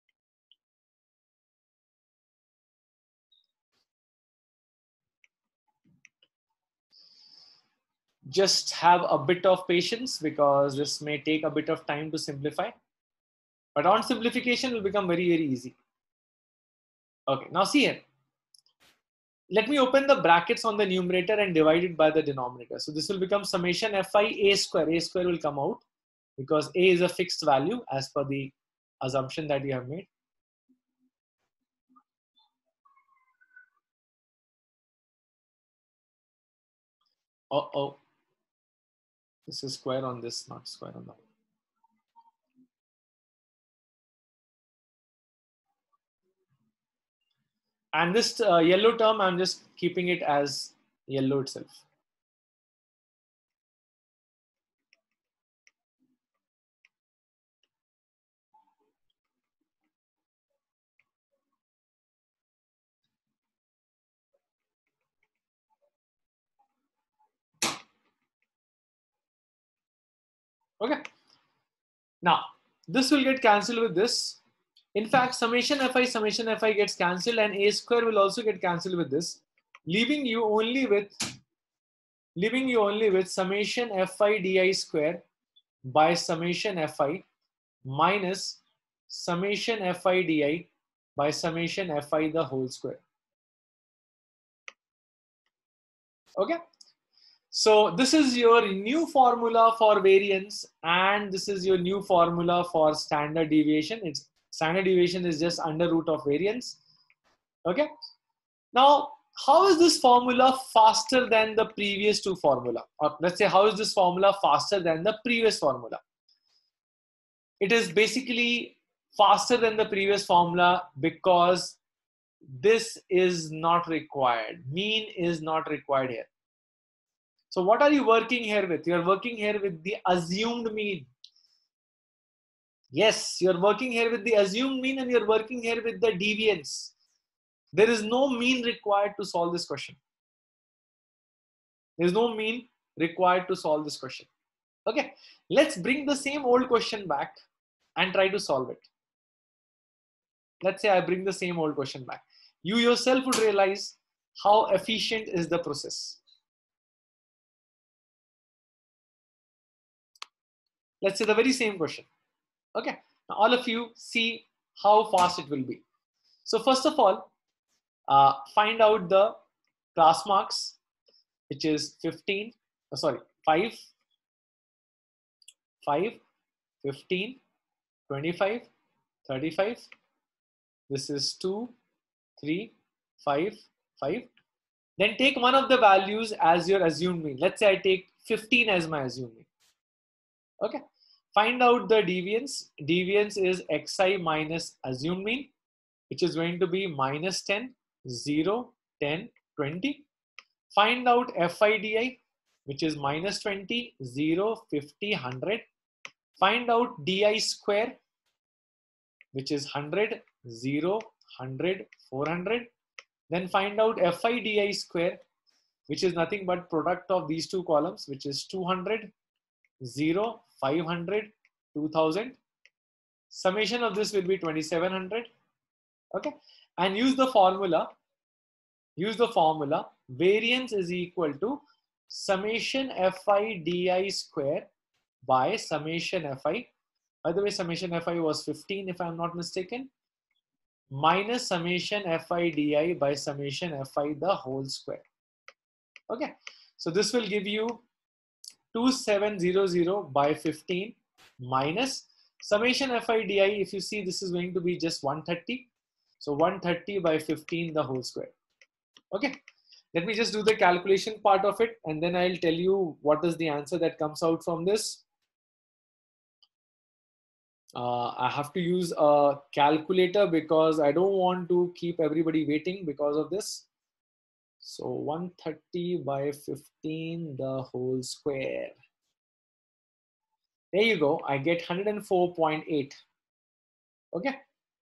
Speaker 1: Just have a bit of patience because this may take a bit of time to simplify. But on simplification, it will become very, very easy. Okay, now see here. Let me open the brackets on the numerator and divide it by the denominator. So this will become summation Fi A square. A square will come out because A is a fixed value as per the assumption that you have made. Oh, this is square on this, not square on that. And this yellow term, I'm just keeping it as yellow itself. Okay. Now, this will get cancelled with this. In fact, summation Fi gets cancelled and A square will also get cancelled with this, leaving you only with summation Fi di square by summation Fi minus summation Fi di by summation Fi the whole square. Okay. So this is your new formula for variance and this is your new formula for standard deviation. Standard deviation is just under root of variance. Okay. Now, how is this formula faster than the previous two formula? Or let's say, how is this formula faster than the previous formula? It is basically faster than the previous formula because this is not required. Mean is not required here. So what are you working here with? You're working here with the assumed mean. Yes, you're working here with the assumed mean and you're working here with the deviance. There is no mean required to solve this question. There is no mean required to solve this question. Okay, let's bring the same old question back and try to solve it. Let's say I bring the same old question back. You yourself would realize how efficient is the process. Let's say the very same question. Okay, now all of you see how fast it will be. So first of all, find out the class marks, which is 15, 5, 15, 25, 35. This is 2, 3, 5, 5. Then take one of the values as your assumed mean. Let's say I take 15 as my assumed mean. Okay. Find out the deviance. Deviance is xi minus assumed mean, which is going to be minus 10, 0, 10, 20. Find out FIDI, which is minus 20, 0, 50, 100. Find out DI square, which is 100, 0, 100, 400. Then find out FIDI square, which is nothing but product of these two columns, which is 200, 0, 500, 2000. Summation of this will be 2700. Okay. And use the formula. Use the formula. Variance is equal to summation Fi di square by summation Fi. By the way, summation Fi was 15 if I'm not mistaken. Minus summation Fi di by summation Fi the whole square. Okay. So this will give you 2700 by 15 minus summation Fi di. If you see, this is going to be just 130. So 130 by 15 the whole square. Okay. Let me just do the calculation part of it, and then I'll tell you what is the answer that comes out from this. I have to use a calculator because I don't want to keep everybody waiting because of this. So 130 by 15 the whole square. There you go. I get 104.8. Okay.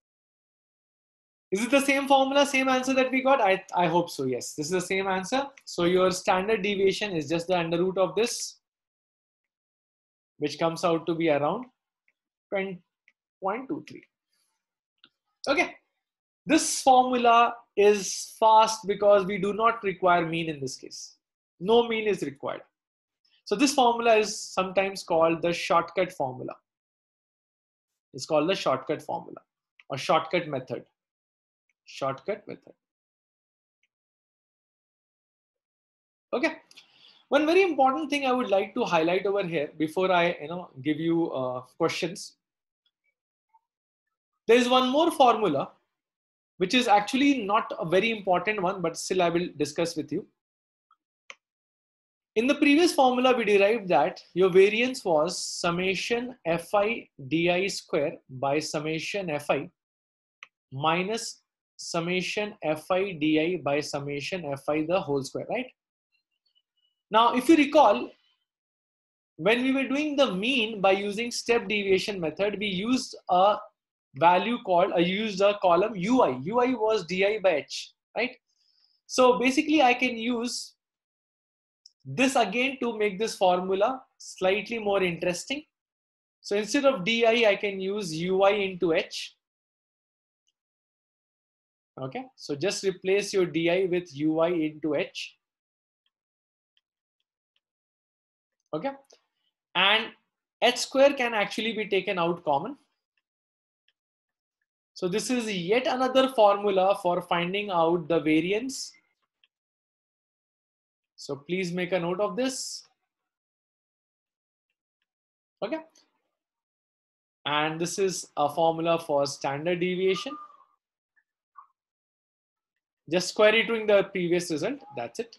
Speaker 1: Is it the same formula, same answer that we got? I hope so. Yes, this is the same answer. So your standard deviation is just the under root of this, which comes out to be around 20.23. Okay. This formula is fast because we do not require mean in this case. No mean is required. So this formula is sometimes called the shortcut formula. It's called the shortcut formula or shortcut method. Shortcut method. Okay. One very important thing I would like to highlight over here before I give you questions. There is one more formula which is actually not a very important one, but still I will discuss with you. In the previous formula, we derived that your variance was summation Fi di square by summation Fi minus summation Fi di by summation Fi the whole square, right? Now, if you recall, when we were doing the mean by using step deviation method, we used a value called, used a column ui. Ui was di by h, right? So basically I can use this again to make this formula slightly more interesting. So instead of di, I can use ui into h. Okay, so just replace your di with ui into h. Okay, and h square can actually be taken out common. So this is yet another formula for finding out the variance. So please make a note of this. Okay. And this is a formula for standard deviation. Just querying the previous result. That's it.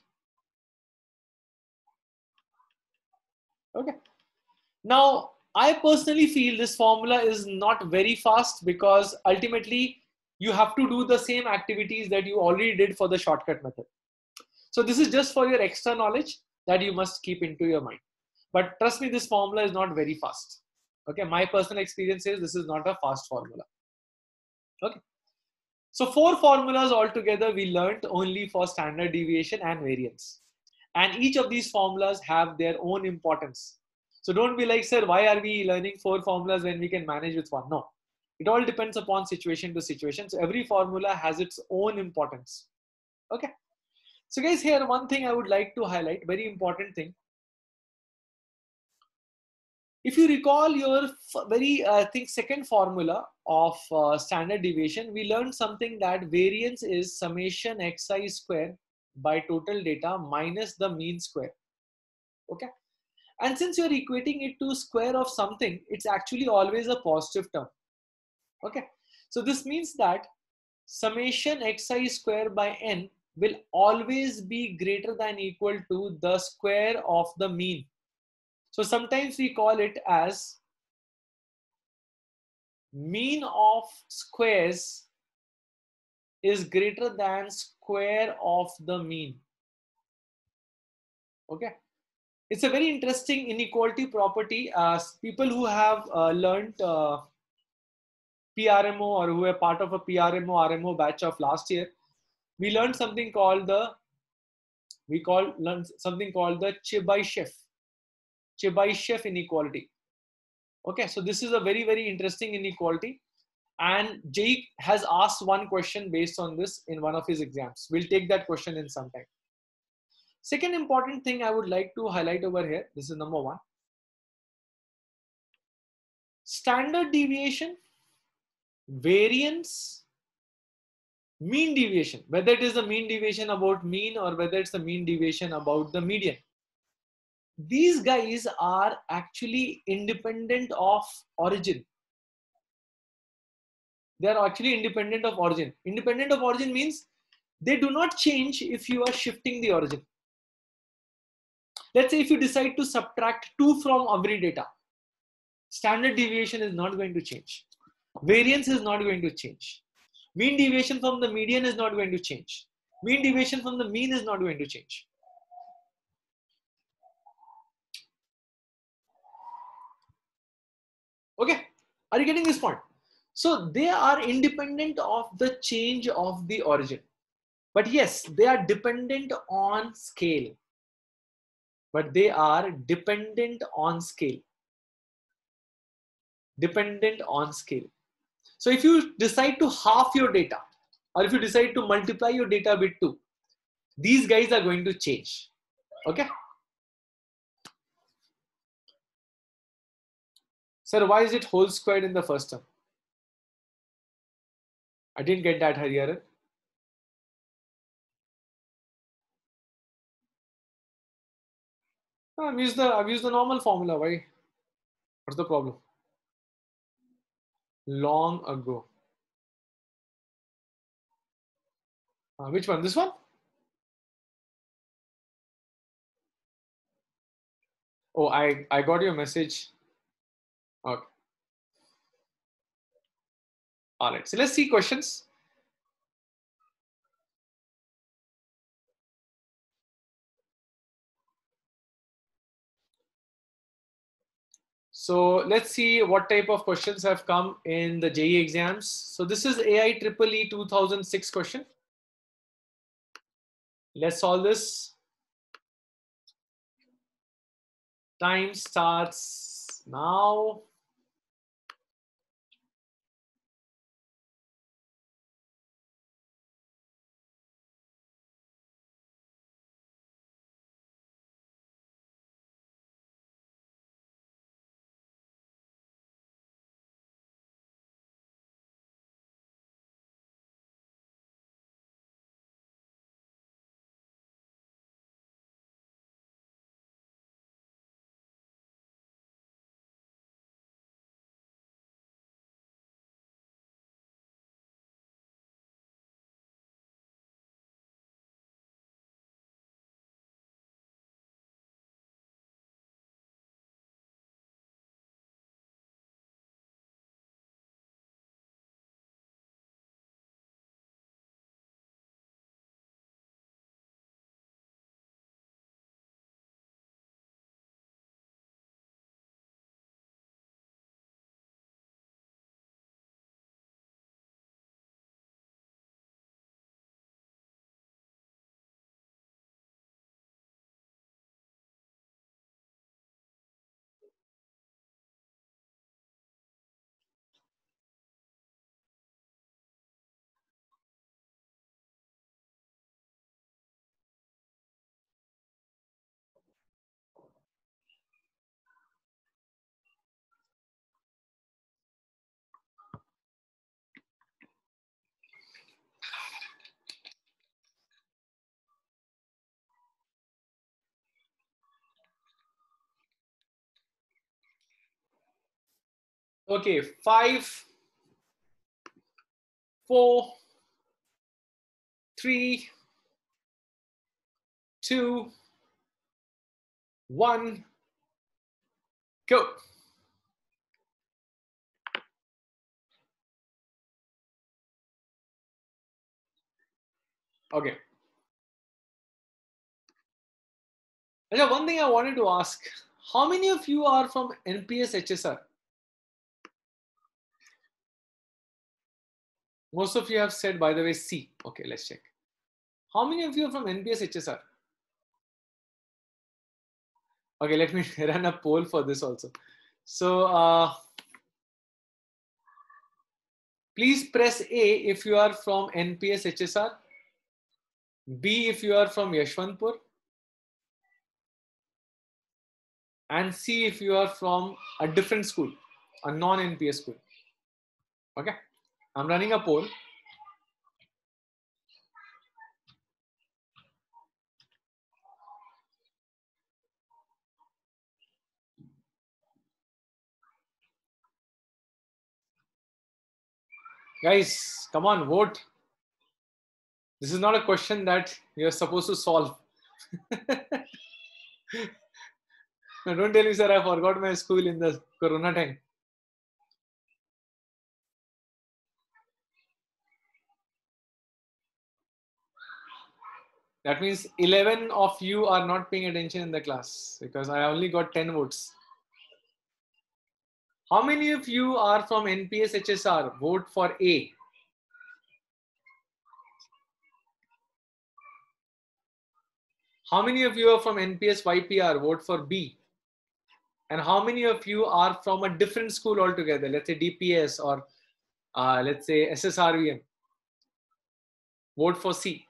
Speaker 1: Okay. Now, I personally feel this formula is not very fast because ultimately you have to do the same activities that you already did for the shortcut method. So this is just for your extra knowledge that you must keep into your mind. But trust me, this formula is not very fast. Okay, my personal experience is this is not a fast formula. Okay. So 4 formulas altogether we learned only for standard deviation and variance. And each of these formulas have their own importance. So don't be like, sir, why are we learning 4 formulas when we can manage with one? No, it all depends upon situation to situation. So every formula has its own importance. Okay. So guys, here one thing I would like to highlight, very important thing. If you recall your I think second formula of standard deviation, we learned something that variance is summation xi square by total data minus the mean square. Okay. And since you're equating it to square of something, it's actually always a positive term. Okay. So this means that summation xi square by n will always be greater than equal to the square of the mean. So sometimes we call it as mean of squares is greater than square of the mean. Okay. It's a very interesting inequality property. People who have learned PRMO or who were part of a PRMO RMO batch of last year, we learned something called the Chebyshev inequality. Okay, so this is a very interesting inequality, and Jake has asked one question based on this in one of his exams. We'll take that question in some time. Second important thing I would like to highlight over here, this is number one. Standard deviation, variance, mean deviation, whether it is the mean deviation about mean or whether it's the mean deviation about the median. These guys are actually independent of origin. They are actually independent of origin. Independent of origin means they do not change if you are shifting the origin. Let's say if you decide to subtract 2 from every data, standard deviation is not going to change. Variance is not going to change. Mean deviation from the median is not going to change. Mean deviation from the mean is not going to change. Okay, are you getting this point? So they are independent of the change of the origin. But yes, they are dependent on scale. But they are dependent on scale. Dependent on scale. So if you decide to half your data, or if you decide to multiply your data with 2, these guys are going to change. Okay. Sir, why is it whole squared in the first term? I didn't get that, Hariharan. I've used the normal formula. Why? What's the problem? Long ago. Which one? This one? Oh, I got your message. Okay. All right. So let's see questions. So let's see what type of questions have come in the JEE exams. So this is AIEEE 2006 question. Let's solve this. Time starts now. Okay, 5, 4, 3, 2, 1, go. Okay. Now, one thing I wanted to ask, how many of you are from NPS HSR? Most of you have said, by the way, C. Okay, let's check. How many of you are from NPS HSR? Okay, let me run a poll for this also. So please press A if you are from NPS HSR, B if you are from Yashwantpur, and C if you are from a different school, a non-NPS school. Okay, I'm running a poll. Guys, come on, vote. This is not a question that you're supposed to solve. No, don't tell me, sir, I forgot my school in the Corona time. That means 11 of you are not paying attention in the class because I only got 10 votes. How many of you are from NPS HSR? Vote for A. How many of you are from NPS YPR? Vote for B. And how many of you are from a different school altogether? Let's say DPS or let's say SSRVM. Vote for C.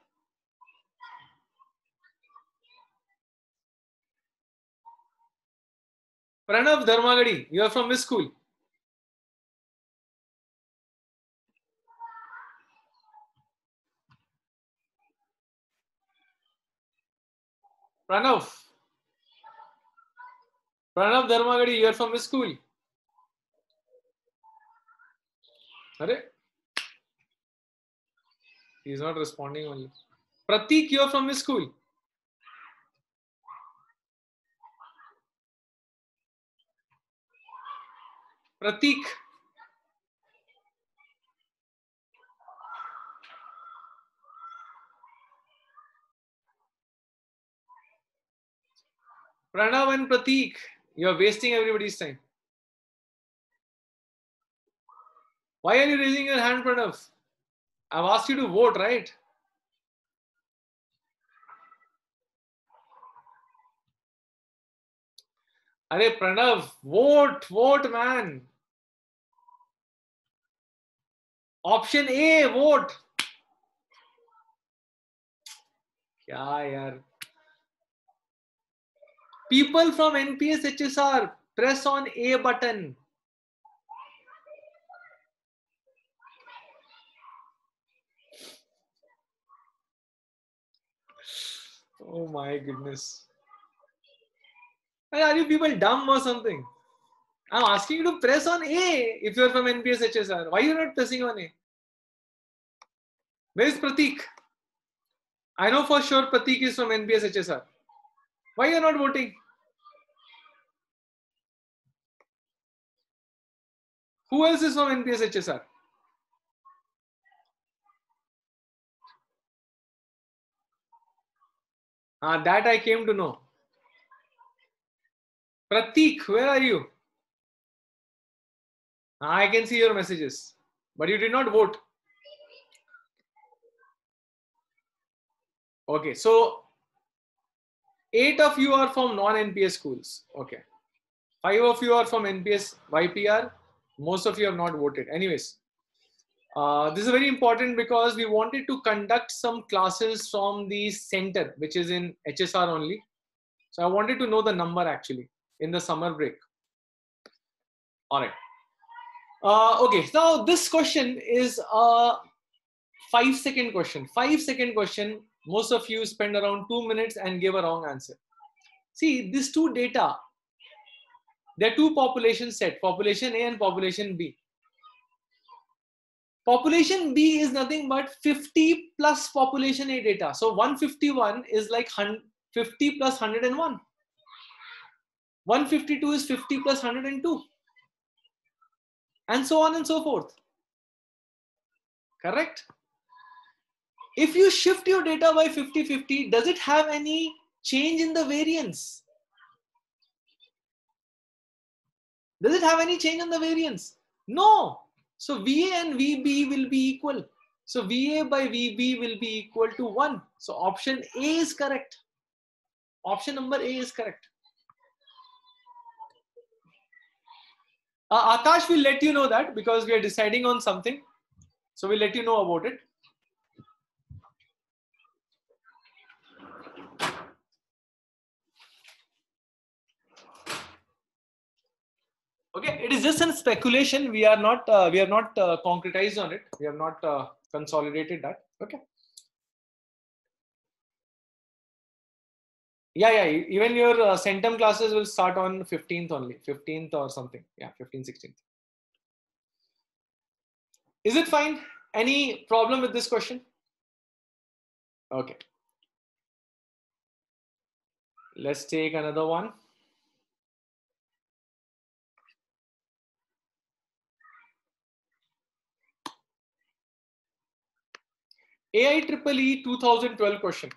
Speaker 1: Pranav Dharmagadi, you are from which school? Pranav. Pranav Dharmagadi, you are from which school? Are? He is not responding only. Pratik, you are from which school? Pratik. Pranav and Pratik, you are wasting everybody's time. Why are you raising your hand, Pranav? I've asked you to vote, right? Arey Pranav, vote, man. Option A, vote. क्या यार? People from NPS HSR, press on A button. Oh my goodness. Are you people dumb or something? I'm asking you to press on A if you're from NPS HSR. Why are you not pressing on A? Where is Pratik? I know for sure Pratik is from NPS HSR. Why are you not voting? Who else is from NPS HSR? That I came to know. Pratik, where are you? I can see your messages, but you did not vote. Okay, so 8 of you are from non-NPS schools. Okay, 5 of you are from NPS YPR. Most of you have not voted. Anyways, this is very important because we wanted to conduct some classes from the center, which is in HSR only. So I wanted to know the number actually in the summer break. All right. Okay, now this question is a 5-second question. 5-second question. Most of you spend around 2 minutes and give a wrong answer. See, these two data, There are two population set, population A and population B. Population B is nothing but 50 plus population A data. So 151 is like 50 plus 101. 152 is 50 plus 102. And so on and so forth. Correct? If you shift your data by 50-50, does it have any change in the variance? Does it have any change in the variance? No. So VA and VB will be equal. So VA by VB will be equal to 1. So option A is correct. Option number A is correct. Akash will let you know that because we are deciding on something. So we'll let you know about it. Okay, it is just a speculation. We are not concretized on it. We have not consolidated that. Okay. Yeah. Even your centum classes will start on 15th only, 15th or something. Yeah, 15th, 16th. Is it fine? Any problem with this question? Okay. Let's take another one. AIEEE 2012 question.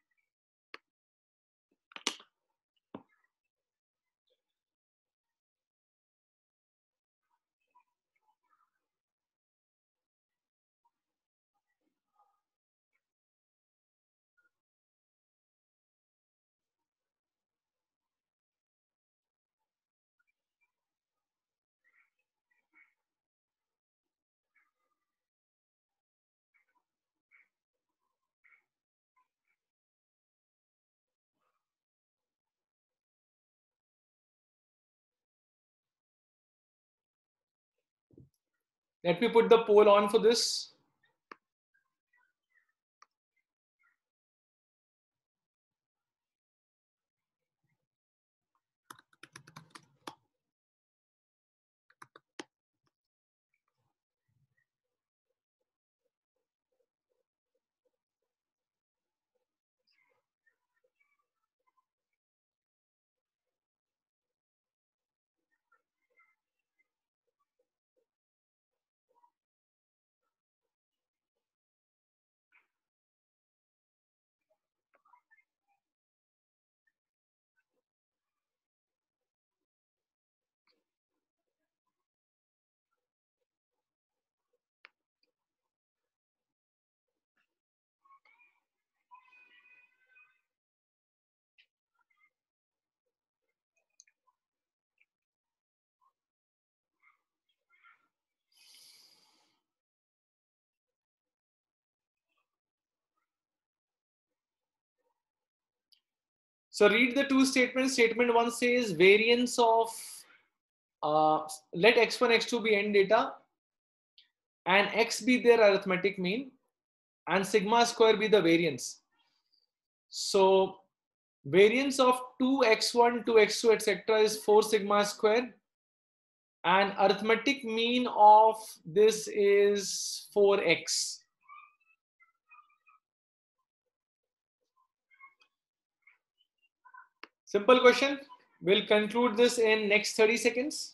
Speaker 1: Let me put the poll on for this. So read the two statements. Statement 1 says variance of let x1, x2 be n data and x be their arithmetic mean and sigma square be the variance. So variance of 2x1, 2x2, etc. is 4 sigma square and arithmetic mean of this is 4x. Simple question. We'll conclude this in next 30 seconds.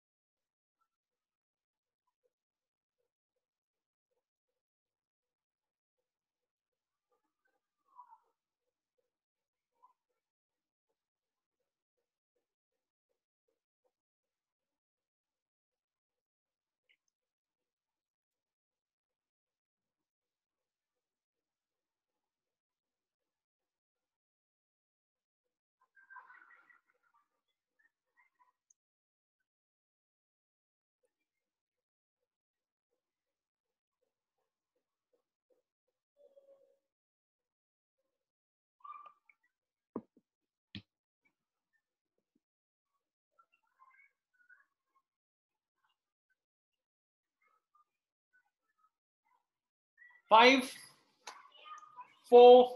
Speaker 1: Five, 4,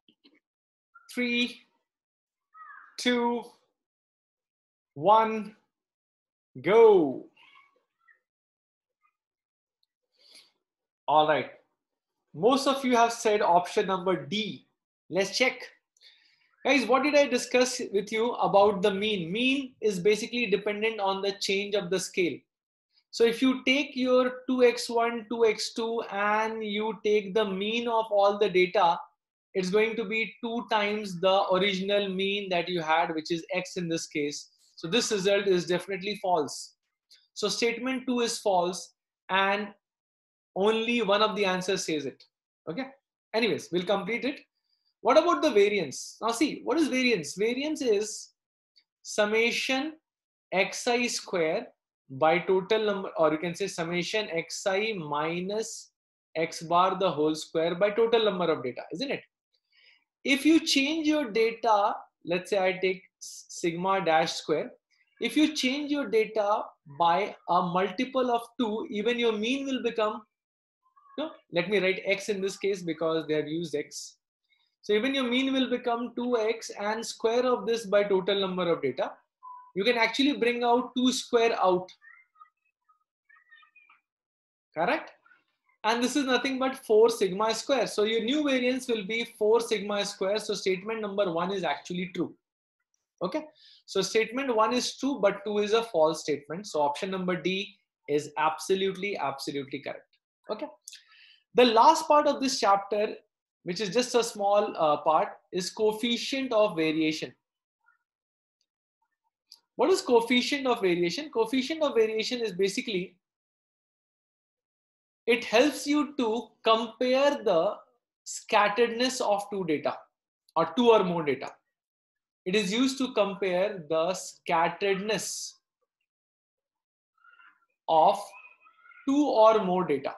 Speaker 1: 3, 2, 1. Go. All right. Most of you have said option number D. Let's check. Guys, what did I discuss with you about the mean? Mean is basically dependent on the change of the scale. So if you take your 2x1, 2x2 and you take the mean of all the data, it's going to be 2 times the original mean that you had, which is x in this case. So this result is definitely false. So statement 2 is false and only one of the answers says it. Okay. Anyways, we'll complete it. What about the variance? Now see, what is variance? Variance is summation xi square by total number, or you can say summation xi minus x bar the whole square by total number of data, isn't it? If you change your data, let's say I take sigma dash square. If you change your data by a multiple of 2, even your mean will become, no, let me write x in this case because they have used x. So even your mean will become 2x and square of this by total number of data. You can actually bring out 2 square out. Correct? And this is nothing but 4 sigma square. So your new variance will be 4 sigma square. So statement number 1 is actually true. Okay. So statement 1 is true, but 2 is a false statement. So option number D is absolutely correct. Okay. The last part of this chapter, which is just a small part, is coefficient of variation. What is coefficient of variation? Coefficient of variation is basically, it helps you to compare the scatteredness of two data or two or more data. It is used to compare the scatteredness of two or more data.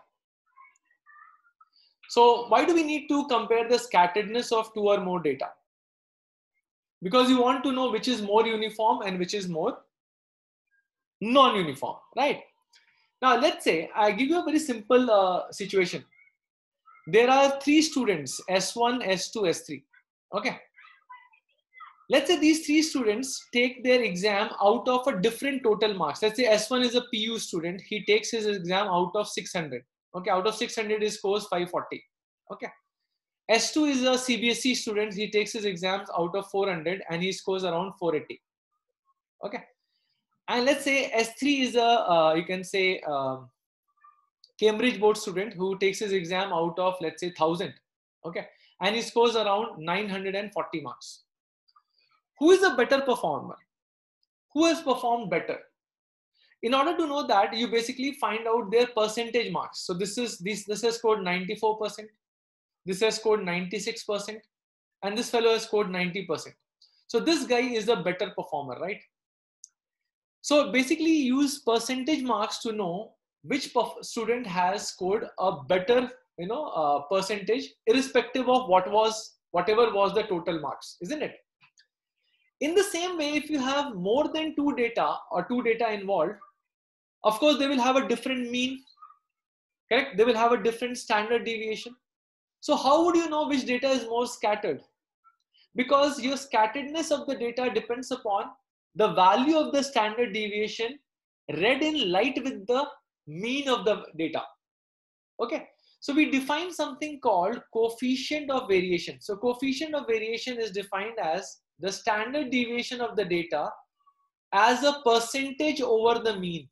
Speaker 1: So why do we need to compare the scatteredness of two or more data? Because you want to know which is more uniform and which is more non-uniform, right? Now let's say I give you a very simple situation. There are 3 students, S1, S2, S3. Okay. Let's say these 3 students take their exam out of a different total marks. Let's say S1 is a PU student. He takes his exam out of 600. Okay. Out of 600, he scores 540. Okay. S2 is a CBSE student. He takes his exams out of 400 and he scores around 480. Okay. And let's say S3 is a, you can say, Cambridge board student who takes his exam out of, let's say, 1000. Okay. And he scores around 940 marks. Who is a better performer? Who has performed better? In order to know that, you basically find out their percentage marks. So this has scored 94%. This has scored 96%. And this fellow has scored 90%. So this guy is a better performer, right? So basically use percentage marks to know which student has scored a better, percentage, irrespective of whatever was the total marks, isn't it? In the same way, if you have more than 2 data or 2 data involved, of course, they will have a different mean, correct? They will have a different standard deviation. So how would you know which data is more scattered? Because your scatteredness of the data depends upon the value of the standard deviation read in light with the mean of the data. Okay. So we define something called coefficient of variation. So coefficient of variation is defined as the standard deviation of the data as a percentage over the mean.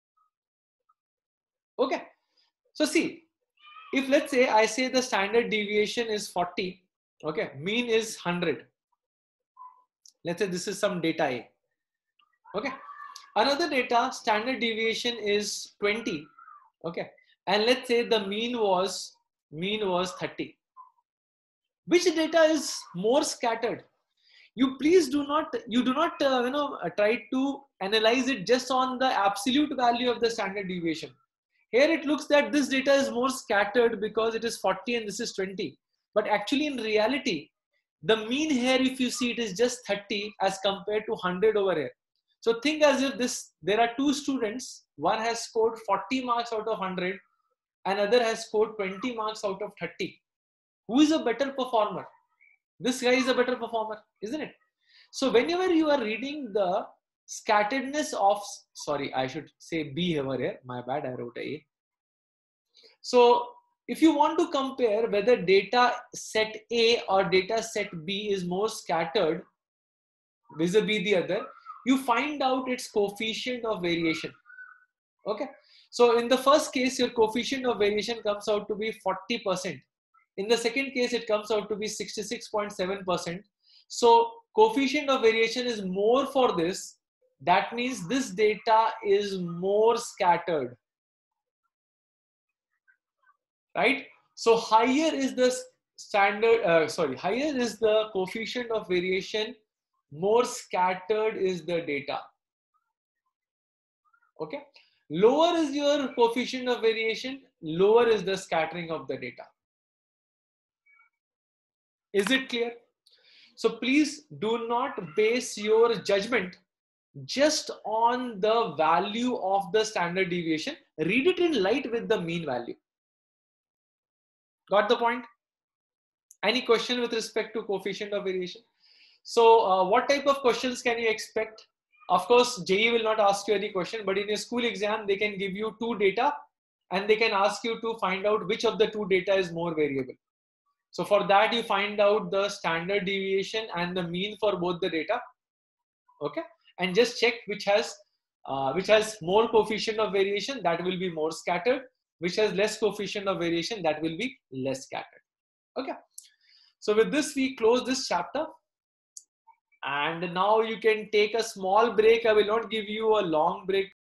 Speaker 1: Okay. So see, if let's say I say the standard deviation is 40, okay, mean is 100. Let's say this is some data A. Okay. Another data standard deviation is 20. Okay. And let's say the mean was 30. Which data is more scattered? You please do not try to analyze it just on the absolute value of the standard deviation. Here it looks that this data is more scattered because it is 40 and this is 20. But actually in reality, the mean here, if you see, it is just 30 as compared to 100 over here. So think as if there are 2 students, one has scored 40 marks out of 100, another has scored 20 marks out of 30. Who is a better performer? This guy is a better performer, isn't it? So whenever you are reading the scatteredness of, sorry, I should say B over here. My bad, I wrote A. So if you want to compare whether data set A or data set B is more scattered vis-a-vis the other, you find out its coefficient of variation. Okay. So in the first case, your coefficient of variation comes out to be 40%. In the second case, it comes out to be 66.7%. So coefficient of variation is more for this. That means this data is more scattered, right? So higher is the higher is the coefficient of variation, more scattered is the data. Okay. Lower is your coefficient of variation, lower is the scattering of the data. Is it clear? So please do not base your judgment just on the value of the standard deviation. Read it in light with the mean value. Got the point? Any question with respect to coefficient of variation? So what type of questions can you expect? Of course, JEE will not ask you any question, but in a school exam, they can give you two data and they can ask you to find out which of the two data is more variable. So for that, you find out the standard deviation and the mean for both the data. Okay. And just check which has more coefficient of variation, that will be more scattered, which has less coefficient of variation, that will be less scattered. Okay. So with this, we close this chapter. And now you can take a small break. I will not give you a long break